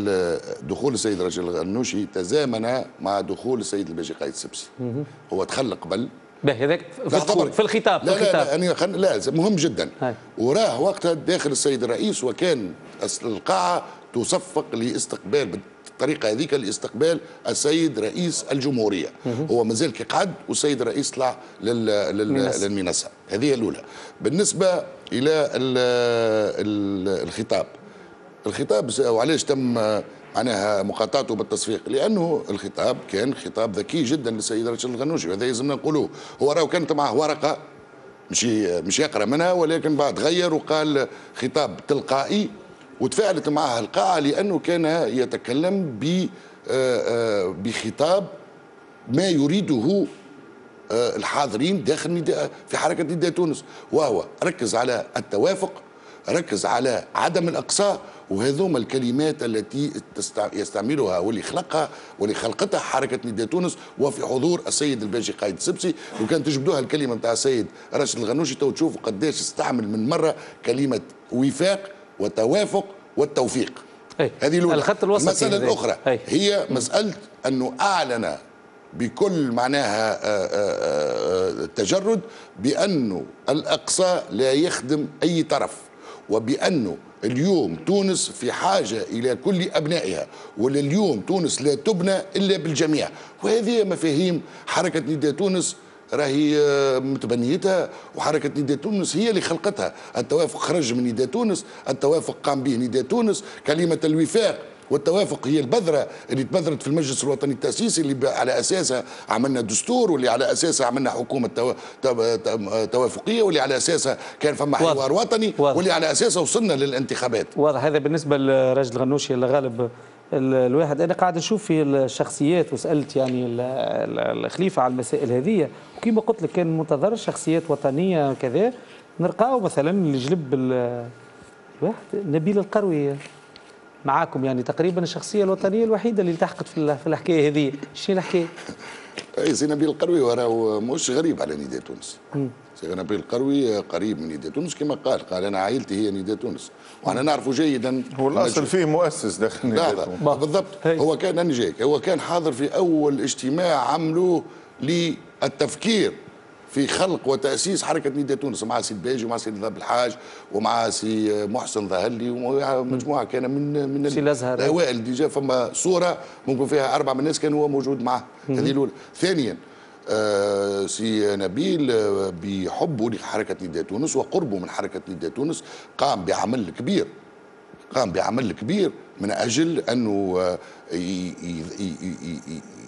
P: دخول السيد رشيد الغنوشي تزامن مع دخول السيد الباجي قائد سبسي. هو دخل قبل
A: هذاك في, في الخطاب.
P: لا في الخطاب لا لا, لا, لا مهم جدا. هاي. وراه وقتها داخل السيد الرئيس، وكان القاعه تصفق لاستقبال بالطريقه هذيك لاستقبال السيد رئيس الجمهوريه. مه. هو مازال كيقعد والسيد الرئيس طلع للمنصه. هذه الاولى. بالنسبه الى ال ال الخطاب الخطاب وعلاش تم معناها مقاطعته بالتصفيق؟ لانه الخطاب كان خطاب ذكي جدا للسيد رشيد الغنوشي، وهذا يلزمنا نقولوه. هو راهو كانت معه ورقه مش مش يقرا منها، ولكن بعد غير وقال خطاب تلقائي، وتفاعلت معه القاعه لانه كان يتكلم ب بخطاب ما يريده الحاضرين داخل في حركه نداء تونس، وهو ركز على التوافق، ركز على عدم الاقصاء، وهذوما الكلمات التي يستعملها واللي خلقها واللي خلقتها حركه نداء تونس وفي حضور السيد الباجي قائد سبسي. لو كان تجبدوها الكلمه نتاع السيد راشد الغنوشي تو تشوفوا قداش استعمل من مره كلمه وفاق وتوافق والتوفيق. هذه الاولى.
A: الخط الوسطي.
P: المساله الاخرى هي, هي مساله انه اعلن بكل معناها التجرد بانه الاقصاء لا يخدم اي طرف، وبانه اليوم تونس في حاجة إلى كل أبنائها، ولليوم تونس لا تبنى إلا بالجميع. وهذه مفاهيم حركة نداء تونس راهي متبنيتها، وحركة نداء تونس هي اللي خلقتها. التوافق خرج من نداء تونس، التوافق قام به نداء تونس. كلمة الوفاق والتوافق هي البذرة اللي تبذرت في المجلس الوطني التأسيسي، اللي على أساسها عملنا دستور، واللي على أساسها عملنا حكومة تو... تو... توافقية، واللي على أساسها كان فما حوار وطني، واللي على أساسها وصلنا للانتخابات.
A: واضح. هذا بالنسبة لراشد الغنوشي اللي غالب الواحد. أنا قاعد نشوف في الشخصيات، وسألت يعني الخليفة على المسائل هذه، وكما قلت لك كان منتظر شخصيات وطنية كذا. نلقاو مثلا اللي جلب الواحد نبيل القروي معاكم، يعني تقريبا الشخصيه الوطنيه الوحيده اللي التحقت في الحكايه هذه. شنو الحكايه؟
P: اي سي نبيل القروي راهو مش غريب على نداء تونس. سي نبيل القروي قريب من نداء تونس، كما قال قال انا عائلتي هي نداء تونس، وانا نعرفه جيدا.
D: هو الاصل فيه مؤسس داخل نداء تونس.
P: بالضبط. هي. هو كان انا جايك هو كان حاضر في اول اجتماع عملوه للتفكير في خلق وتأسيس حركة نداء تونس، مع سي الباجي ومع سي ذاب الحاج ومع سي محسن ظهرلي ومجموعة كان من من الأوائل. ديجا فما صورة ممكن فيها أربعة من الناس كان هو موجود معه. هذه الأولى. ثانيا آه سي نبيل آه بحبه لحركة نداء تونس وقربه من حركة نداء تونس قام بعمل كبير قام بعمل كبير من أجل أنه آه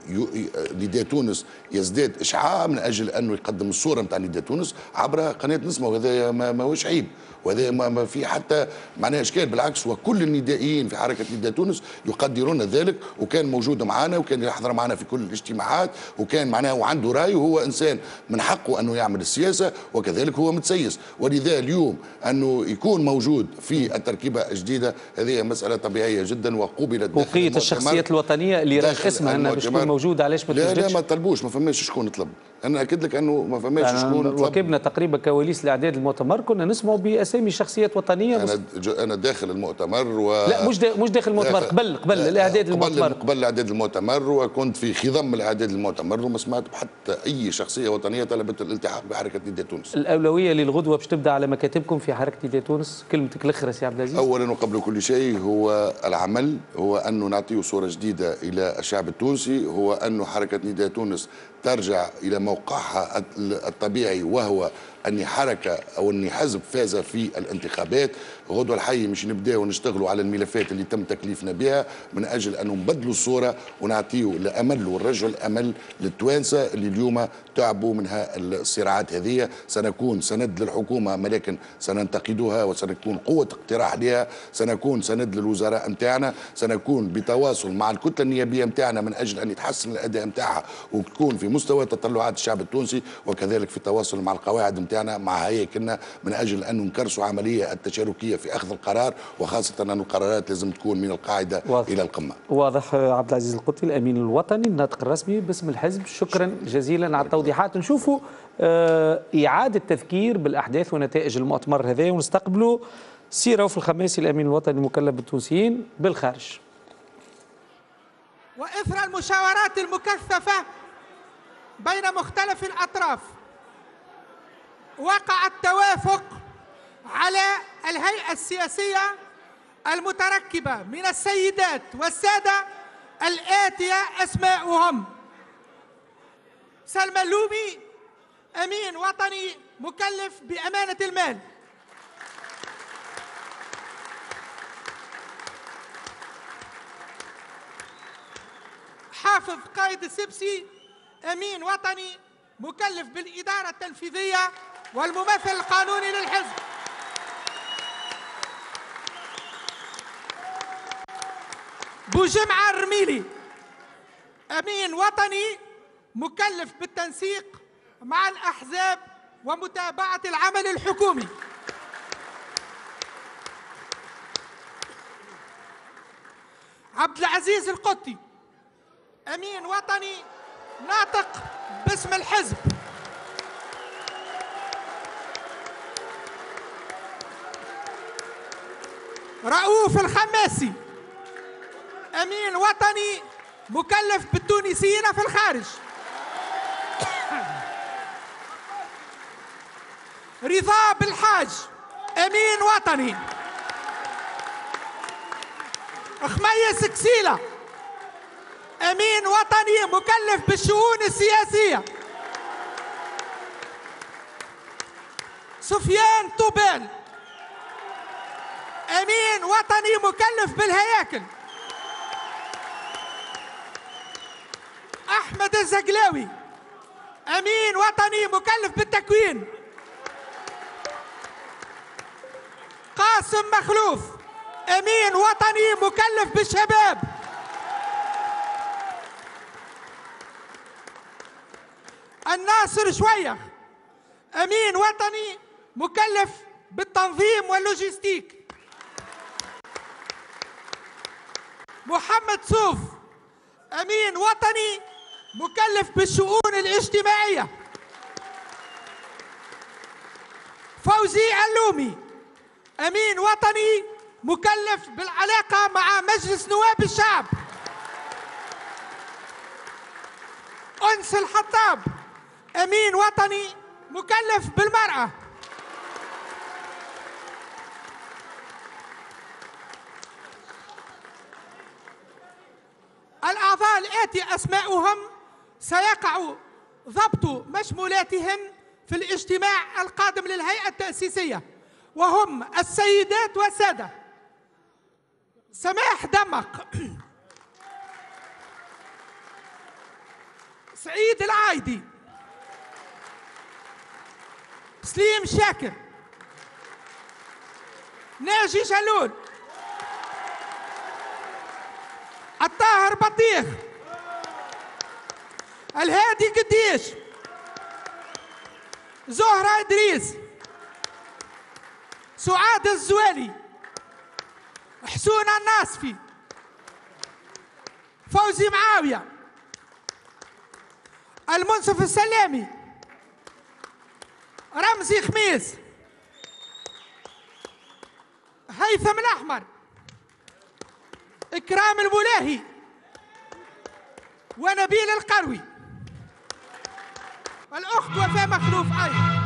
P: نداء تونس يزداد اشعاع من اجل انه يقدم الصوره نتاع نداء تونس عبر قناه نسمه، وهذا ما هوش عيب، وهذا ما في حتى معناها اشكال، بالعكس وكل الندائيين في حركه نداء تونس يقدرون ذلك، وكان موجود معنا وكان يحضر معنا في كل الاجتماعات، وكان معناها وعنده راي، وهو انسان من حقه انه يعمل السياسه، وكذلك هو متسيس، ولذا اليوم انه يكون موجود في التركيبه الجديده هذه مساله طبيعيه جدا وقبلت.
A: بقيه الشخصيات الوطنيه اللي راك اسمها انها باش تكون موجوده، علاش ما
P: تجدش؟ لا لا ما طلبوش، ما فماش شكون طلب، انا اكد لك انه ما فماش شكون طلب.
A: ركبنا تقريبا كواليس الاعداد المؤتمر كنا نسمعوا باسامي شخصيات وطنيه.
P: انا انا داخل المؤتمر و...
A: لا مش دا مش داخل المؤتمر، قبل قبل الاعداد المؤتمر،
P: قبل الاعداد المؤتمر، وكنت في خضم الاعداد المؤتمر وما سمعت حتى اي شخصيه وطنيه طلبت الالتحاق بحركه نداء تونس.
A: الاولويه للغدوه باش تبدا على مكاتبكم في حركه نداء تونس، كلمتك الاخرى سي عبد العزيز.
P: اولا وقبل كل شيء هو العمل، هو انه نعطيه صوره جديده الى الشعب التونسي، هو انه حركه نداء تونس ترجع الى موقعها الطبيعي، وهو اني حركه او اني حزب فاز في الانتخابات. غدوه الحي مش نبداو نشتغلوا على الملفات اللي تم تكليفنا بها من اجل ان نبدلوا الصوره ونعطيوا الامل ونرجعوا الامل للتوانسه اللي اليوم تعبوا منها الصراعات هذه. سنكون سند للحكومه ولكن سننتقدها وسنكون قوه اقتراح لها، سنكون سند للوزراء نتاعنا، سنكون بتواصل مع الكتله النيابيه نتاعنا من اجل ان يتحسن الاداء نتاعها وتكون في مستوى تطلعات الشعب التونسي، وكذلك في تواصل مع القواعد نتاعنا مع هيكلنا من اجل ان نكرسوا عمليه التشاركيه في اخذ القرار، وخاصه ان القرارات لازم تكون من القاعده واضح. الى القمه.
A: واضح. عبد العزيز القطي الامين الوطني الناطق الرسمي باسم الحزب، شكرا جزيلا على التوضيحات. نشوفوا آه اعاده تذكير بالاحداث ونتائج المؤتمر هذا، ونستقبلوا سي رؤوف الخماسي الامين الوطني المكلف بالتونسيين بالخارج.
C: واثر المشاورات المكثفه بين مختلف الاطراف وقع التوافق على الهيئة السياسية المتركبة من السيدات والسادة الآتية أسماؤهم: سلمى اللومي أمين وطني مكلف بأمانة المال، حافظ قائد السبسي أمين وطني مكلف بالإدارة التنفيذية والممثل القانوني للحزب، بوجمعة الرميلي أمين وطني مكلف بالتنسيق مع الأحزاب ومتابعة العمل الحكومي، عبد العزيز القطي أمين وطني ناطق باسم الحزب، رؤوف الخماسي أمين وطني مكلف بالتونسيين في الخارج، رضا بالحاج أمين وطني، خميس كسيلة أمين وطني مكلف بالشؤون السياسية، سفيان طوبال أمين وطني مكلف بالهياكل، أحمد الزقلاوي أمين وطني مكلف بالتكوين، قاسم مخلوف أمين وطني مكلف بالشباب، الناصر شوية أمين وطني مكلف بالتنظيم واللوجستيك، محمد صوف أمين وطني مكلف بالشؤون الاجتماعية، فوزي اللومي أمين وطني مكلف بالعلاقة مع مجلس نواب الشعب، أنس الحطاب أمين وطني مكلف بالمرأة، الأعضاء الآتي أسماؤهم سيقع ضبط مشمولاتهم في الاجتماع القادم للهيئة التأسيسية، وهم السيدات والسادة: سماح دمق سعيد العايدي، سليم شاكر، ناجي جلول، الطاهر بطيخ، الهادي قديش، زهرة إدريس، سعاد الزوالي، حسون الناصفي، فوزي معاوية، المنصف السلامي، رمزي خميس، هيثم الأحمر، إكرام البولاهي، ونبيل القروي، الأخت وفاء مخلوف أيضا.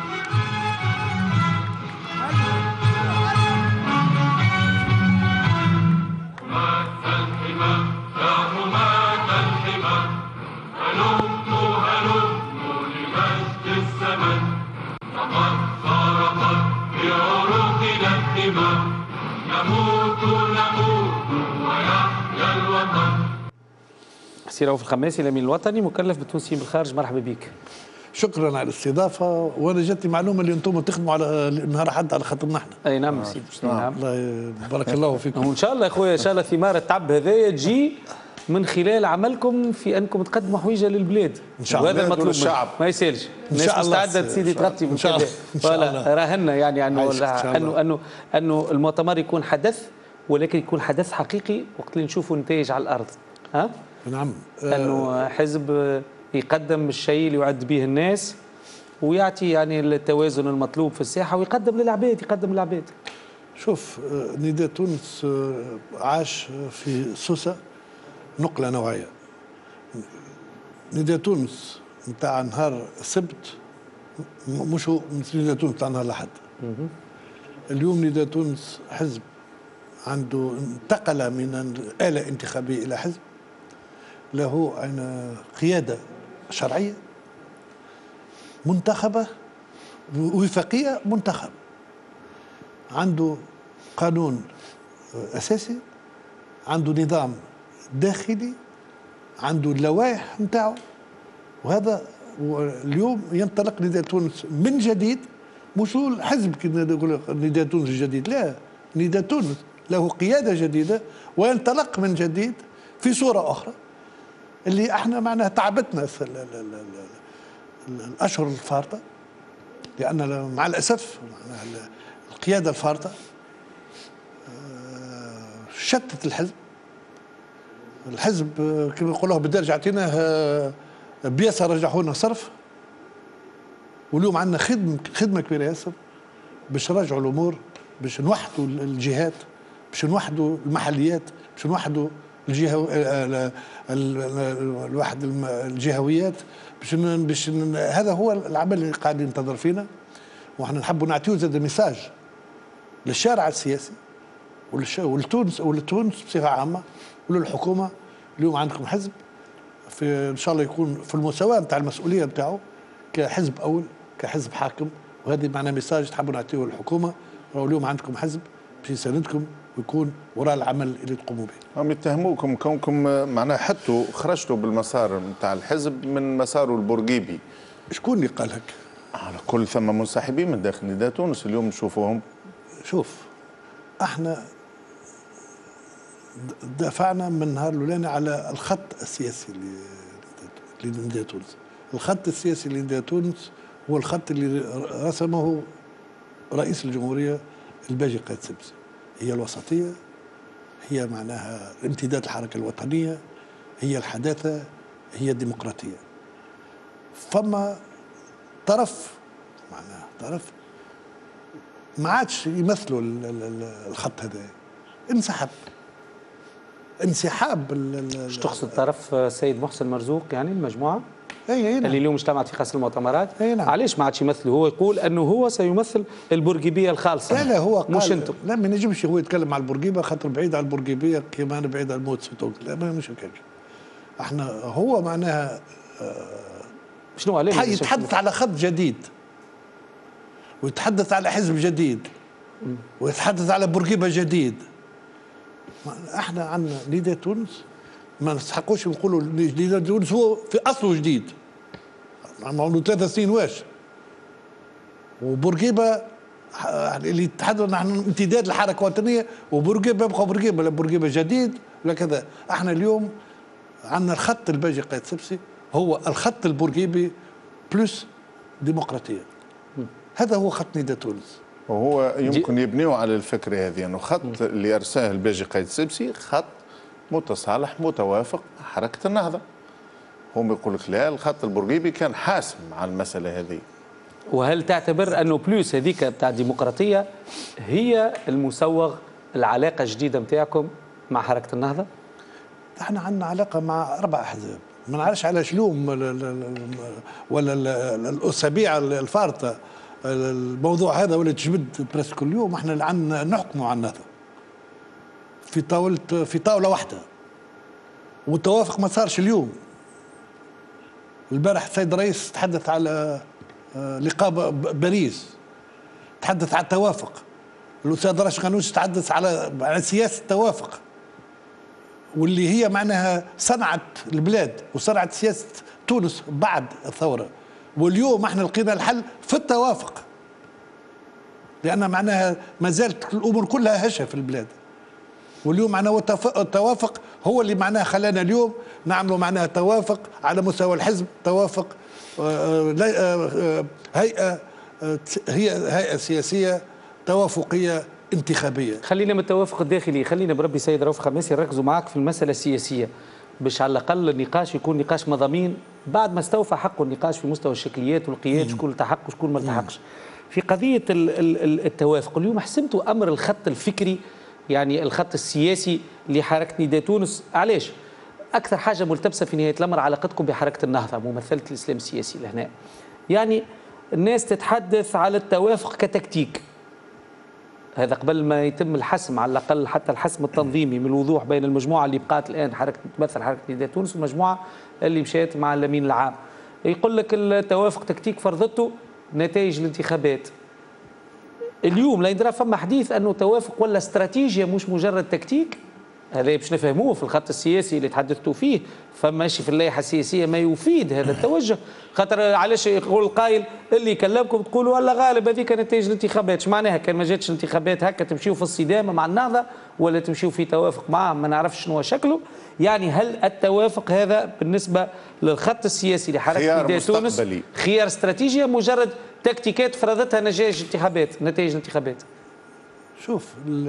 A: سي رؤوف الخماسي الامين الوطني مكلف بالتونسيين بالخارج، مرحبا بك.
Q: شكرا على الاستضافه، وانا جاتني معلومه اللي انتم تخدموا على نهار حد على خاطرنا احنا.
A: اي نعم سيدي. نعم
Q: الله بارك الله فيكم.
A: وان شاء الله يا خويا ان شاء الله ثمار التعب هذايا تجي من خلال عملكم في انكم تقدموا حويجه للبلاد
Q: ان شاء الله.
A: وهذا المطلوب
D: الشعب
A: ما يسالش. الناس مستعده سيدي تغطي
Q: ان شاء الله.
A: فوالا راهنا يعني انه انه انه انه المؤتمر يكون حدث، ولكن يكون حدث حقيقي وقت اللي نشوفوا نتائج على الارض. ها؟
Q: نعم.
A: انه حزب يقدم الشيء اللي يعد به الناس ويعطي يعني التوازن المطلوب في الساحه ويقدم للعباد، يقدم للعباد.
Q: شوف نداء تونس عاش في سوسه نقله نوعيه. نداء تونس نتاع نهار السبت مش هو نداء تونس نتاع نهار الاحد. اليوم نداء تونس حزب عنده انتقل من آلة انتخابية إلى حزب له قيادة شرعية منتخبة وفاقية منتخب، عنده قانون أساسي، عنده نظام داخلي، عنده اللوائح نتاعو، وهذا اليوم ينطلق نداء تونس من جديد. مش هو الحزب كي نقول نداء تونس الجديد، لا، نداء تونس له قيادة جديدة وينطلق من جديد في صورة أخرى اللي احنا معناها تعبتنا في ال ال ال ال الأشهر الفارطة، لأن مع الأسف معناها القيادة الفارطة شتت الحزب. الحزب كما يقولوها بالدارجة عطيناه بياسة رجعونا صرف، واليوم عندنا خدمة خدمة كبيرة ياسر باش نرجعوا الأمور، باش نوحدوا الجهات، باش نوحدوا المحليات، باش نوحدوا الجهة الواحد الجهويات، باش باش هذا هو العمل اللي قاعد ينتظر فينا. وحنا نحبوا نعطيو زاد ميساج للشارع السياسي ولتونس ولتونس بصفة عامة وللحكومة. اليوم عندكم حزب في ان شاء الله يكون في المستوى نتاع المسؤولية نتاعو كحزب أول، كحزب حاكم، وهذه معنا ميساج تحبوا نعطيوه للحكومة. اليوم عندكم حزب باش يساندكم ويكون وراء العمل اللي تقوموا به.
D: هم يتهموكم كونكم معناها حطوا خرجتوا بالمسار نتاع الحزب من مساره البورقيبي.
Q: شكون اللي قال هيك؟
D: على كل ثم منسحبين من داخل نداء تونس اليوم نشوفوهم.
Q: شوف احنا دافعنا من نهار الاولاني على الخط السياسي لنداء تونس. الخط السياسي لنداء تونس هو الخط اللي رسمه رئيس الجمهورية الباجي قايد سبسي، هي الوسطية، هي معناها امتداد الحركة الوطنية، هي الحداثة، هي الديمقراطية. فما طرف معناها طرف ما عادش يمثلوا الخط هذا، انسحب. انسحاب
A: مش تقصد طرف السيد محسن مرزوق يعني المجموعة؟
Q: اي اي نعم.
A: اللي اليوم اجتمعت في قصر المؤتمرات.
Q: اي نعم.
A: علاش ما عادش يمثله؟ هو يقول انه هو سيمثل البورقيبيه الخالصه.
Q: لا لا هو قال
A: مش انتم.
Q: لا ما نجمش هو يتكلم على البورقيبه خاطر بعيد على البورقيبيه كما انا بعيد على الموت في تونس. لا ما مش هكاك. احنا هو معناها آه
A: شنو عليه؟
Q: يتحدث على خط جديد ويتحدث على حزب جديد ويتحدث على بورقيبه جديد. احنا عندنا نداء تونس ما نستحقوش نقولوا جديد تونس هو في اصله جديد عمره ثلاث سنين واش. وبورقيبه اللي تحدث نحن امتداد الحركه الوطنيه، وبورقيبه يبقى بورقيبه، لا بورقيبه جديد ولا كذا. احنا اليوم عندنا الخط الباجي قايد سبسي هو الخط البورقيبي بلس ديمقراطيه. هذا هو خط نداء تونس.
D: وهو يمكن يبنيه على الفكره هذه انه خط اللي ارساه الباجي قايد سبسي خط متصالح متوافق مع حركه النهضه. هم يقول لك لا، الخط البورقيبي كان حاسم على المساله هذه.
A: وهل تعتبر انه بلوس هذيك بتاع الديمقراطيه هي المسوغ العلاقه الجديده نتاعكم مع حركه النهضه؟
Q: احنا عندنا علاقه مع اربع احزاب، ما نعرفش علاش اليوم ولا الاسابيع الفارطه الموضوع هذا ولا تجبد بريس كل يوم. احنا عندنا نحكموا على النهضه في طاوله في طاوله واحده، والتوافق ما صارش اليوم. البارح السيد الرئيس تحدث على لقاء باريس، تحدث على التوافق. الاستاذ راشد غنوش تحدث على على سياسه التوافق، واللي هي معناها صنعت البلاد وصنعت سياسه تونس بعد الثوره. واليوم احنا لقينا الحل في التوافق، لان معناها ما زالت الامور كلها هشه في البلاد. واليوم معناها التوافق هو اللي معناها خلانا اليوم نعملوا معناها توافق على مستوى الحزب، توافق هيئه هي هيئه سياسيه توافقيه انتخابيه.
A: خلينا من التوافق الداخلي، خلينا بربي سيد رؤوف خماسي نركزوا معك في المساله السياسيه باش على الاقل النقاش يكون نقاش مضامين بعد ما استوفى حقه النقاش في مستوى الشكليات والقياد، شكون التحق وشكون ما التحقش. في قضيه التوافق اليوم حسمتوا امر الخط الفكري، يعني الخط السياسي لحركه نداء تونس. علاش؟ اكثر حاجه ملتبسه في نهايه الامر علاقتكم بحركه النهضه ممثله الاسلام السياسي لهنا. يعني الناس تتحدث على التوافق كتكتيك، هذا قبل ما يتم الحسم على الاقل حتى الحسم التنظيمي من الوضوح بين المجموعه اللي بقات الان حركه تمثل حركه نداء تونس والمجموعه اللي مشات مع الامين العام. يقول لك التوافق تكتيك فرضته نتائج الانتخابات. اليوم لا يدرى فما حديث انه توافق ولا استراتيجيه مش مجرد تكتيك. هذا باش نفهموه في الخط السياسي اللي تحدثتوا فيه، فماشي في اللائحه السياسيه ما يفيد هذا التوجه. خاطر علاش يقول القائل اللي يكلمكم تقولوا والله غالب هذيك نتائج الانتخابات، ايش معناها كان ما جاتش الانتخابات هكا تمشيوا في الصدامه مع النهضه ولا تمشيوا في توافق معهم ما نعرفش شنو شكله؟ يعني هل التوافق هذا بالنسبه للخط السياسي لحركه نداء تونس خيار استراتيجي مجرد تكتيكات فرضتها نتائج الانتخابات نتائج الانتخابات؟
Q: شوف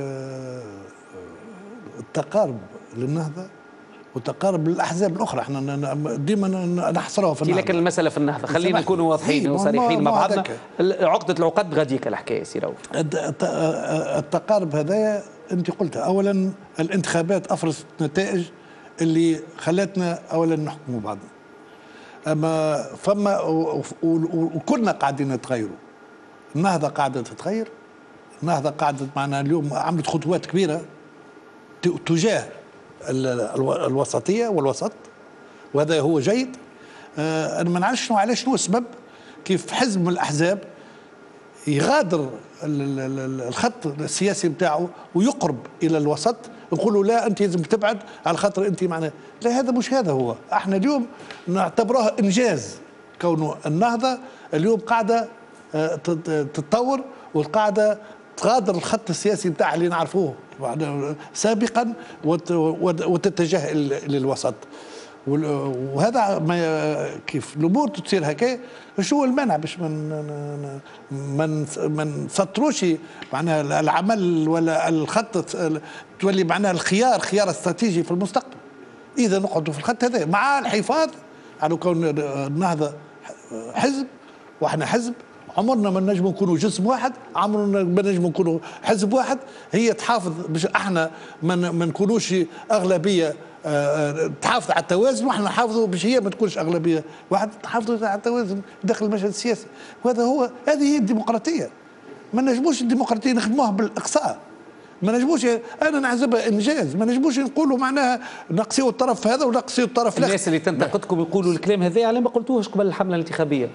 Q: التقارب للنهضه وتقارب للاحزاب الاخرى احنا ديما نحصرها في النهضه.
A: لكن المساله في النهضه خلينا نكونوا واضحين وصريحين مع بعضنا. عقده العقد غاديك الحكايه سي رؤوف.
Q: التقارب هذايا انت قلتها، اولا الانتخابات افرزت نتائج اللي خلتنا اولا نحكموا بعضنا. اما فما وكلنا قاعدين نتغيروا. النهضه قاعده تتغير، النهضه قاعده معنا اليوم عملت خطوات كبيره تجاه الوسطيه والوسط، وهذا هو جيد. آه انا ما نعرفش شنو علاش شنو السبب كيف حزب من الاحزاب يغادر الخط السياسي بتاعه ويقرب الى الوسط، يقولوا لا انت لازم تبعد على خاطر انت معنا. لا، هذا مش هذا هو. احنا اليوم نعتبروها انجاز كونه النهضه اليوم قاعده تتطور والقاعده تغادر الخط السياسي بتاعها اللي نعرفوه سابقا وتتجه للوسط. وهذا ما كيف الامور تصير هكا. شو المانع باش من من ما نسطروش معناها العمل ولا الخط تولي معناها الخيار خيار استراتيجي في المستقبل. اذا نقعدوا في الخط هذا مع الحفاظ على كون النهضه حزب واحنا حزب، عمرنا ما نجموا نكونوا جسم واحد، عمرنا ما نجموا نكونوا حزب واحد. هي تحافظ باش احنا ما نكونوش اغلبيه تحافظ على التوازن، واحنا نحافظوا باش هي ما تكونش اغلبيه واحد تحافظ على التوازن داخل المشهد السياسي. وهذا هو هذه هي الديمقراطيه. ما نجموش الديمقراطيه نخدموها بالاقصاء، ما نجموش انا نعزبها انجاز، ما نجموش نقولوا معناها نقصيوا الطرف هذا ونقصيوا الطرف الاخر.
A: الناس اللي تنتقدكم يقولوا الكلام هذا على ما قلتوهش قبل الحمله الانتخابيه.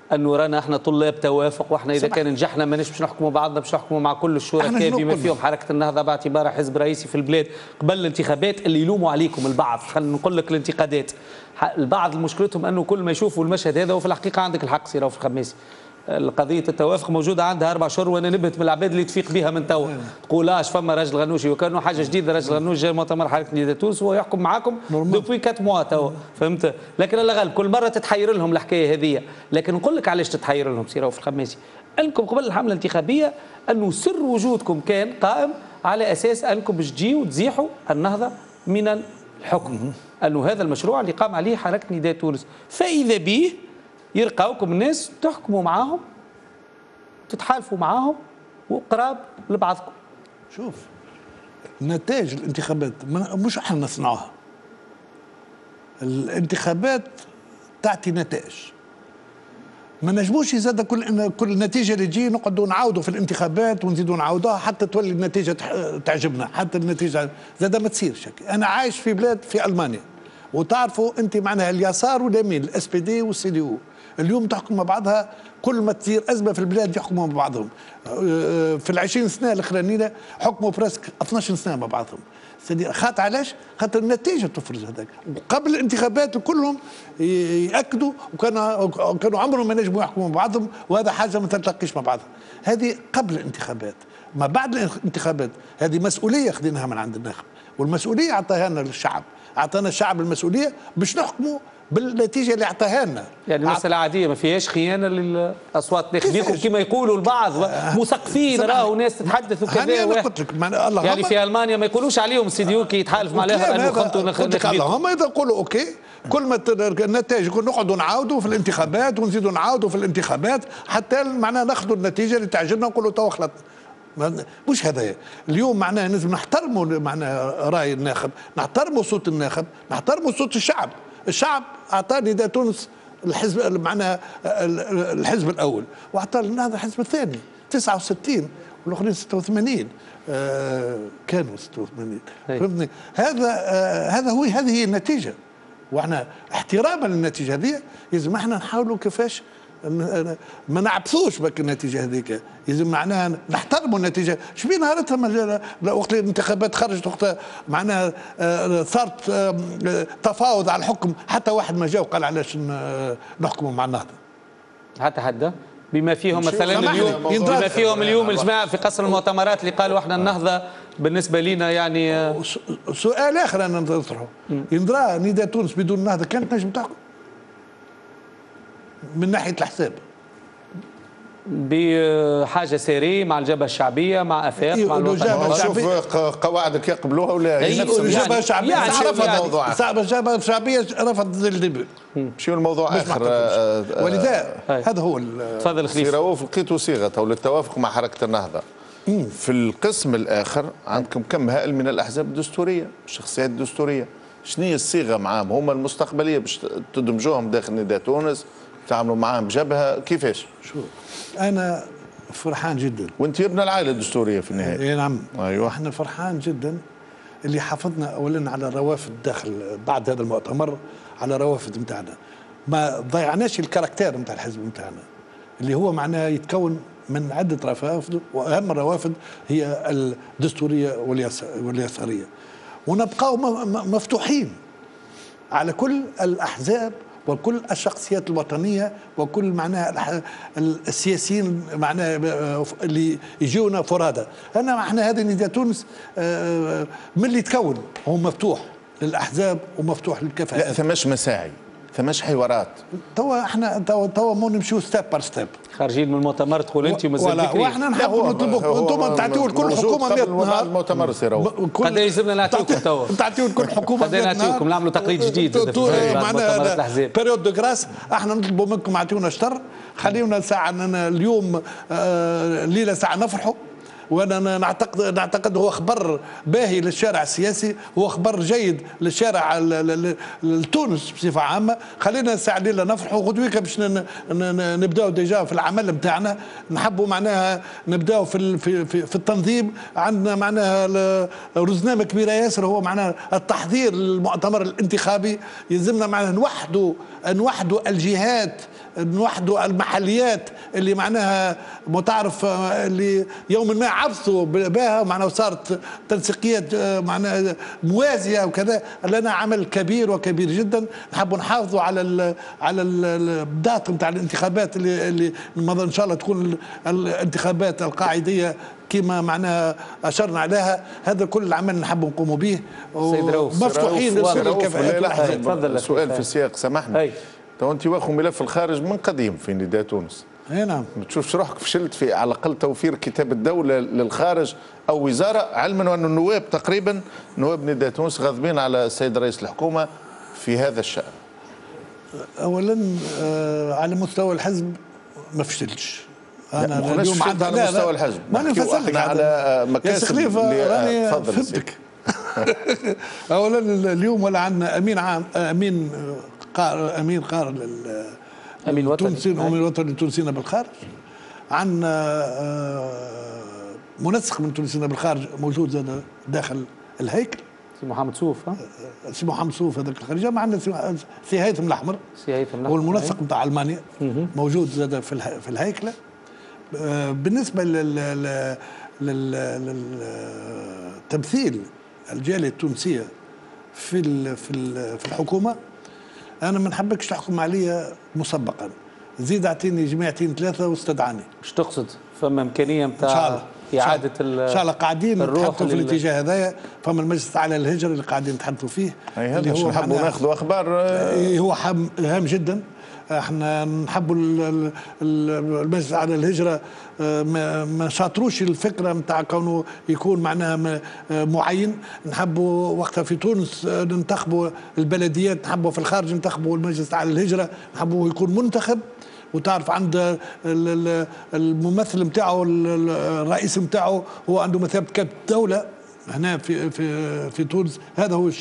A: انه رانا احنا طلاب توافق، واحنا اذا كان نجحنا ماناش باش نحكموا بعضنا، باش نحكموا مع كل الشركاء بما فيهم حركه النهضه باعتبارها حزب رئيسي في البلاد قبل الانتخابات اللي يلوموا عليكم البعض. خلينا نقول لك الانتقادات البعض مشكلتهم انه كل ما يشوفوا المشهد هذا، وفي الحقيقه عندك الحق سي رؤوف الخماسي، قضيه التوافق موجوده عندها اربع شهور، وانا نبهت من العباد اللي تفيق بها من توا تقولاش فما راجل غنوشي وكانه حاجه جديده. راجل غنوشي جاي مؤتمر حركه نداء تونس وهو يحكم معاكم دوبوي كات موا توا، فهمت؟ لكن الله غالب كل مره تتحير لهم الحكايه هذه. لكن نقول لك علاش تتحير لهم سي رؤوف الخماسي، انكم قبل الحمله الانتخابيه انه سر وجودكم كان قائم على اساس انكم باش تجيوا تزيحوا النهضه من الحكم، انه هذا المشروع اللي قام عليه حركه نداء تونس، فاذا به يلقاوكم الناس تحكموا معاهم تتحالفوا معاهم وقراب لبعضكم.
Q: شوف نتائج الانتخابات مش احنا نصنعوها، الانتخابات تعطي نتائج، ما نجموش زاد كل كل نتيجه اللي تجي نقعدوا نعاودوا في الانتخابات ونزيدوا نعاودوها حتى تولي النتيجه تعجبنا، حتى النتيجه زاد ما تصيرش. انا عايش في بلاد في المانيا وتعرفوا انت معناها اليسار واليمين الاس بي دي والسي دي او اليوم تحكم مع بعضها، كل ما تصير ازمه في البلاد يحكموا مع بعضهم. في العشرين سنه الاخرانيه حكموا برسك اثناش سنه مع بعضهم. خاطر علاش؟ خاطر النتيجه تفرز هذاك. قبل الانتخابات كلهم ياكدوا وكانوا كانوا عمرهم ما نجموا يحكموا مع بعضهم، وهذا حاجه ما تلتقيش مع بعضها. هذه قبل الانتخابات. ما بعد الانتخابات هذه مسؤوليه خذيناها من عند الناخب، والمسؤوليه عطاها لنا الشعب، اعطانا الشعب المسؤوليه باش نحكموا بالنتيجه اللي اعطاها لنا.
A: يعني مسألة عادية ما فيهاش خيانة للأصوات ناخبينكم كما يقولوا البعض مثقفين راهو ناس تتحدث وكذا.
Q: انا قلت لك الله
A: يعني في ألمانيا ما يقولوش عليهم السيديوكي يتحالف مع الاخر انه خنتوا ناخبينكم.
Q: هم اذا يقولوا اوكي كل ما النتائج نقعدوا نعاودوا في الانتخابات ونزيدوا نعاودوا في الانتخابات حتى معناها ناخذوا النتيجة اللي تعجبنا ونقولوا تو خلطنا. مش هذايا اليوم معناها لازم نحترموا معناها راي الناخب، نحترموا صوت الناخب، نحترموا صوت الشعب. الشعب اعطى نداء تونس الحزب معناها الحزب الاول، واعطى لنا هذا الحزب الثاني تسعة وستين والاخرين ستة وثمانين آه كانوا ستة وثمانين. فهمتني؟ هذا آه هذا هو هذه هي النتيجه، واحنا احتراما للنتيجه هذه لازم احنا نحاولوا كيفاش ما نعبثوش بك النتيجه هذيك، لازم معناها نحترموا النتيجه. شبيه نهارتها وقت الانتخابات خرجت وقت معناها صارت تفاوض على الحكم، حتى واحد ما جا وقال علاش نحكموا مع النهضه.
A: حتى حدا بما فيهم مثلا اليوم بما فيهم اليوم الجماعه في قصر المؤتمرات اللي قالوا احنا النهضه بالنسبه لنا يعني.
Q: سؤال اخر انا نطرحه، يندرى نداء تونس بدون النهضه كانت نجم تحكم من ناحيه الحساب
A: بحاجه ساريه مع الجبهه الشعبيه مع افاق مع
D: الجبهه الشعبيه. قواعدك يقبلوها ولا
Q: الجبهه الشعبيه يعني رفضت موضوع الجبهه الشعبيه رفضت زي الدبي.
D: شو الموضوع اخر
Q: ولذا هذا هو.
A: تفضل
D: سي رؤوف، لقيتوا صيغه للتوافق مع حركه النهضه. في القسم الاخر عندكم كم هائل من الاحزاب الدستوريه الشخصيات الدستوريه، شنو هي الصيغه معاهم؟ هم المستقبليه باش تدمجوهم داخل نداء تونس، تعملوا معاهم جبهه كيفاش؟
Q: شو انا فرحان جدا.
D: وانت ابن العائله الدستوريه في النهايه.
Q: اي نعم.
D: ايوه
Q: احنا فرحان جدا اللي حافظنا اولا على الروافد داخل بعد هذا المؤتمر، على الروافد نتاعنا، ما ضيعناش الكاركتير نتاع الحزب نتاعنا اللي هو معناه يتكون من عده روافد، واهم الروافد هي الدستوريه واليساريه، ونبقاو مفتوحين على كل الاحزاب وكل الشخصيات الوطنيه وكل معناها السياسيين معناها اللي يجونا فرادى. انا احنا هذه نداء تونس من اللي تكون هو مفتوح للاحزاب ومفتوح للكفاءات.
D: لا ثماش مساعي، ثماش حوارات.
Q: توا احنا توا توا مو نمشيو ستيب بار ستيب.
A: خارجين من المؤتمر تقول انت ومازال بكري.
Q: واحنا نحبوا نطلبوا انتم تعطيوا لكل حكومه مئة نهار.
D: المؤتمر سيروا
A: قد يلزمنا نعطيوكم توا.
Q: تعطيوا لكل حكومه
A: قد نعطيوكم نعملوا تقليد جديد
Q: معنا بيريود دو غراس. احنا نطلبوا منكم اعطيونا شطر، خليونا ساعه اليوم ليله ساعه نفرحوا. وانا نعتقد نعتقد هو خبر باهي للشارع السياسي، هو خبر جيد للشارع لتونس بصفه عامه. خلينا الساعه الليله نفرحوا غدويك باش نبداو ديجا في العمل نتاعنا. نحبوا معناها نبداو في في في التنظيم. عندنا معناها رزنامه كبيره ياسر هو معناها التحضير للمؤتمر الانتخابي. يلزمنا معناها نوحدوا نوحدوا الجهات نوحدوا المحليات اللي معناها متعرف اللي يوم ما عبثوا بها معناها وصارت تنسيقيات معناها موازيه وكذا، لنا عمل كبير وكبير جدا. نحب نحافظوا على ال على الدات نتاع الانتخابات اللي اللي ان شاء الله تكون الانتخابات القاعديه كما معناها اشرنا عليها. هذا كل العمل نحب نقوموا به مفتوحين
D: للكل الكفاءات. تفضل. سؤال في السياق سامحني، تو انت واخذ ملف الخارج من قديم في نداء تونس.
Q: اي نعم.
D: ما تشوفش روحك فشلت في على الاقل توفير كتاب الدوله للخارج او وزاره، علما ان النواب تقريبا نواب نداء تونس غاضبين على السيد رئيس الحكومه في هذا الشان؟
Q: اولا آه على مستوى الحزب ما فشلش.
D: انا اليوم عندي على مستوى الحزب
Q: ما نفصلك
D: على مكاسب.
Q: يا راني فهمتك. اولا اليوم ولا عندنا امين عام امين قار امين قار
A: امين
Q: وطني امين الوطني التونسيين بالخارج. عندنا منسق من تونسيين بالخارج موجود زاد داخل الهيكل،
A: سي محمد صوف. ها
Q: سي محمد صوف هذاك الخارجيه. ما عندنا سي هيثم الاحمر،
A: سي هيثم الاحمر
Q: والمنسق نتاع المانيا موجود زاد في في الهيكله. بالنسبه لل للتمثيل الجاليه التونسيه في في في الحكومه، انا ما نحبكش تحكم عليا مسبقا. زيد اعطيني جماعتين ثلاثه واستدعاني.
A: ايش تقصد؟ فما امكانيه نتاع اعاده
Q: ان شاء الله قاعدين نتحدثوا في الاتجاه هذايا. فما المجلس على الهجره اللي قاعدين نتحدثوا فيه،
D: اللي هو نحبوا ناخذوا اخبار
Q: هو هام جدا. احنا نحبوا المجلس على الهجره ما شاطروش الفكره نتاع كونه يكون معناها معين. نحبوا وقتها في تونس ننتخبوا البلديات، نحبوا في الخارج ننتخبوا المجلس على الهجره، نحبوا يكون منتخب. وتعرف عند الممثل نتاعو الرئيس نتاعو هو عنده مثابه كاتب الدوله هنا في في في تونس. هذا هو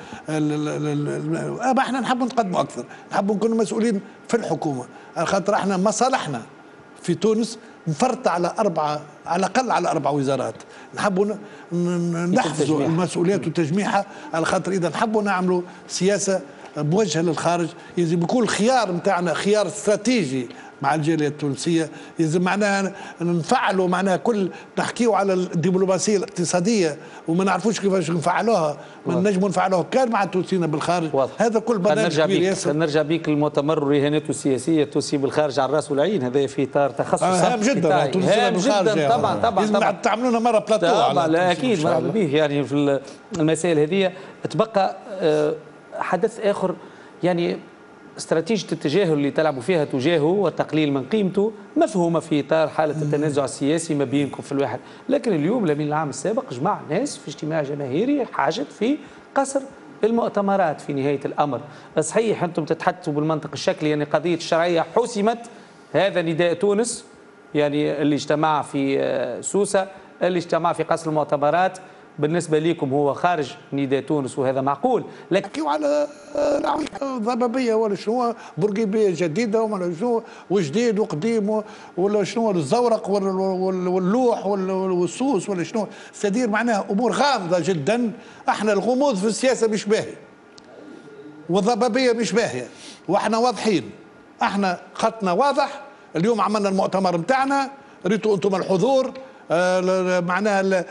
Q: احنا نحب نتقدموا اكثر، نحب نكونوا مسؤولين في الحكومه، على خاطر احنا مصالحنا في تونس مفرطه على اربعه على الاقل على اربع وزارات. نحبوا نحفظوا المسؤوليات وتجميعها، على خاطر اذا نحبوا نعملوا سياسه موجهه للخارج يجب يكون الخيار نتاعنا خيار استراتيجي مع الجاليه التونسيه. يلزم معناها نفعلوا معناها كل نحكيوا على الدبلوماسيه الاقتصاديه وما نعرفوش كيفاش نفعلوها، ما نجموا نفعلوها كان مع التونسيين بالخارج. واضح. هذا كل برنامج كبير ياسر.
A: نرجع بيك للمؤتمر الرهانات السياسيه التونسي بالخارج على الراس والعين، هذا في اطار تخصص
Q: هام جدا.
A: هام جدا طبعا طبعا
Q: طبعا تعملونا مره بلاتو
A: طبعا. لا اكيد مرحبا به. يعني في المسائل هذه تبقى حدث اخر، يعني استراتيجية التجاهل اللي تلعبوا فيها تجاهه والتقليل من قيمته مفهومة في إطار حالة التنازع السياسي ما بينكم في الواحد. لكن اليوم الأمين العام السابق جمع ناس في اجتماع جماهيري حاجت في قصر المؤتمرات في نهاية الأمر. صحيح أنتم تتحدثوا بالمنطق الشكلي، يعني قضية الشرعية حسمت، هذا نداء تونس يعني اللي اجتمع في سوسة، اللي اجتمع في قصر المؤتمرات بالنسبة لكم هو خارج نداء تونس، وهذا معقول.
Q: لكن على ضبابية ولا شنو برقيبية جديدة ولا شنو وجديد وقديم ولا شنو الزورق واللوح والسوس ولا شنو، سدير معناها أمور غامضة جدا. احنا الغموض في السياسة مش باهي والضبابية مش باهية، واحنا واضحين، احنا خطنا واضح. اليوم عملنا المؤتمر متاعنا، ريتوا انتم الحضور. آه معناها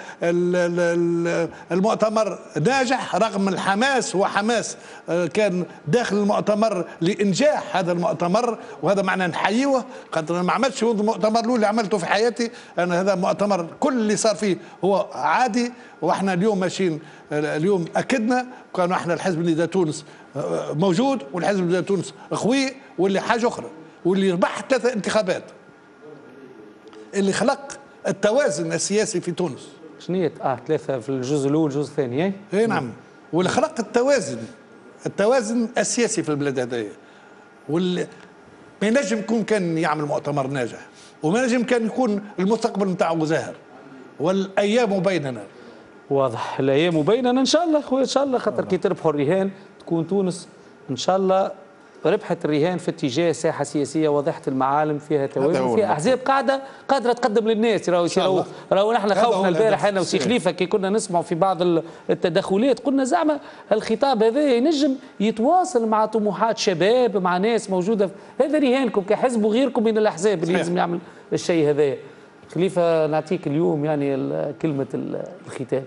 Q: المؤتمر ناجح رغم الحماس، وحماس آه كان داخل المؤتمر لإنجاح هذا المؤتمر، وهذا معناه نحييه. خاطر انا ما عملتش المؤتمر الاول اللي عملته في حياتي، انا هذا مؤتمر كل اللي صار فيه هو عادي. واحنا اليوم ماشيين، اليوم اكدنا كانوا احنا الحزب نداء تونس موجود، والحزب نداء تونس قوي، واللي حاجه اخرى واللي ربح ثلاثه انتخابات اللي خلق التوازن السياسي في تونس.
A: شنو اه ثلاثه في الجزء الاول والجزء الثاني؟ اي
Q: اي نعم. واللي خلق التوازن التوازن السياسي في البلاد هذايا، واللي ما ينجم يكون كان يعمل مؤتمر ناجح، وما ينجم كان يكون المستقبل نتاعو زاهر. والايام بيننا.
A: واضح، الايام بيننا ان شاء الله خويا، ان شاء الله. خاطر كي تربحوا الرهان تكون تونس ان شاء الله ربحت الرهان في اتجاه ساحه سياسيه واضحه المعالم فيها توازن فيها احزاب قاعده قادره تقدم للناس. راهو راهو راهو نحن خوفنا البارح انا وسي خليفه كي كنا نسمعوا في بعض التدخلات قلنا زعما الخطاب هذا ينجم يتواصل مع طموحات شباب مع ناس موجوده. هذا رهانكم كحزب وغيركم من الاحزاب اللي لازم يعمل الشيء هذا. خليفه نعطيك اليوم يعني كلمه الختام.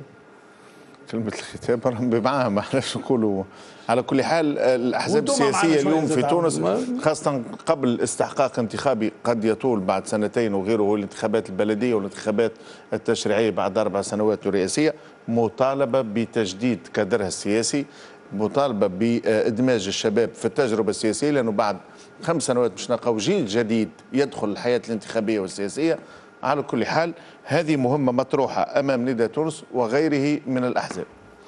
D: كلمة الختام راهم معاها ما احناش نقولوا. على كل حال الأحزاب السياسية اليوم في تونس خاصة قبل استحقاق انتخابي قد يطول بعد سنتين وغيره هو الانتخابات البلدية والانتخابات التشريعية بعد أربع سنوات رئاسية مطالبة بتجديد كادرها السياسي، مطالبة بإدماج الشباب في التجربة السياسية، لأنه بعد خمس سنوات باش نلقاو جيل جديد يدخل الحياة الانتخابية والسياسية. على كل حال هذه مهمة مطروحة أمام نداء تونس وغيره من الأحزاب.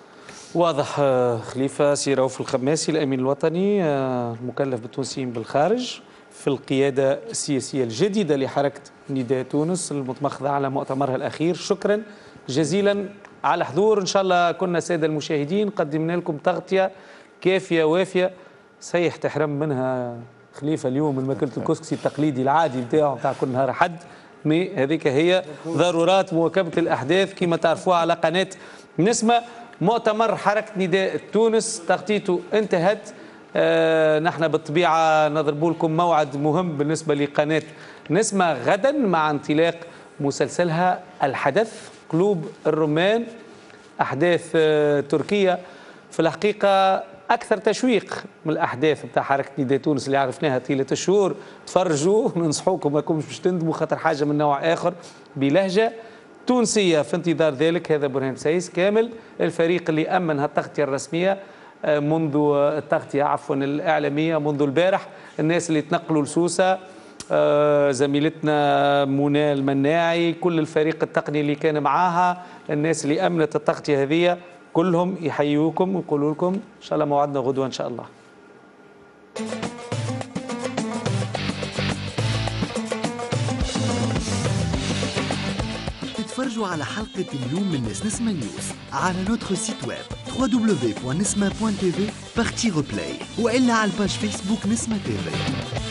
A: واضح. خليفة سي رؤوف الخماسي الأمين الوطني المكلف بالتونسيين بالخارج في القيادة السياسية الجديدة لحركة نداء تونس المتمخضة على مؤتمرها الأخير، شكرا جزيلا على حضور. إن شاء الله كنا سادة المشاهدين قدمنا لكم تغطية كافية وافية. صحيح تحرم منها خليفة اليوم من ماكلة الكسكسي التقليدي العادي بتاعه بتاع كل نهار حد، مي هذيك هي ضرورات مواكبة الأحداث كما تعرفوها على قناة نسمة. مؤتمر حركة نداء تونس تغطيته انتهت. آه نحن بالطبيعة نضرب لكم موعد مهم بالنسبة لقناة نسمة غدا مع انطلاق مسلسلها الحدث قلوب الرمان. أحداث آه تركيا في الحقيقة أكثر تشويق من الأحداث بتاع حركة نداء تونس اللي عرفناها طيلة الشهور. تفرجوا ننصحوكم ما كنتش باش تندموا خاطر حاجة من نوع آخر بلهجة تونسية. في انتظار ذلك هذا برهان سايس كامل الفريق اللي أمن هالتغطية الرسمية منذ التغطية عفوا الإعلامية منذ البارح، الناس اللي تنقلوا لسوسة، زميلتنا منى المناعي، كل الفريق التقني اللي كان معاها، الناس اللي أمنت التغطية هذه كلهم يحيوكم ويقولوا لكم إن شاء الله موعدنا غدوة إن شاء الله.
R: تتفرجوا على حلقة اليوم من ناس نسمة نيوز على نوتخ سيت ويب دبليو دبليو دبليو دوت نسمة دوت تي في بارتي ريبلاي، وإلا على الباج فيسبوك نسمة تي في.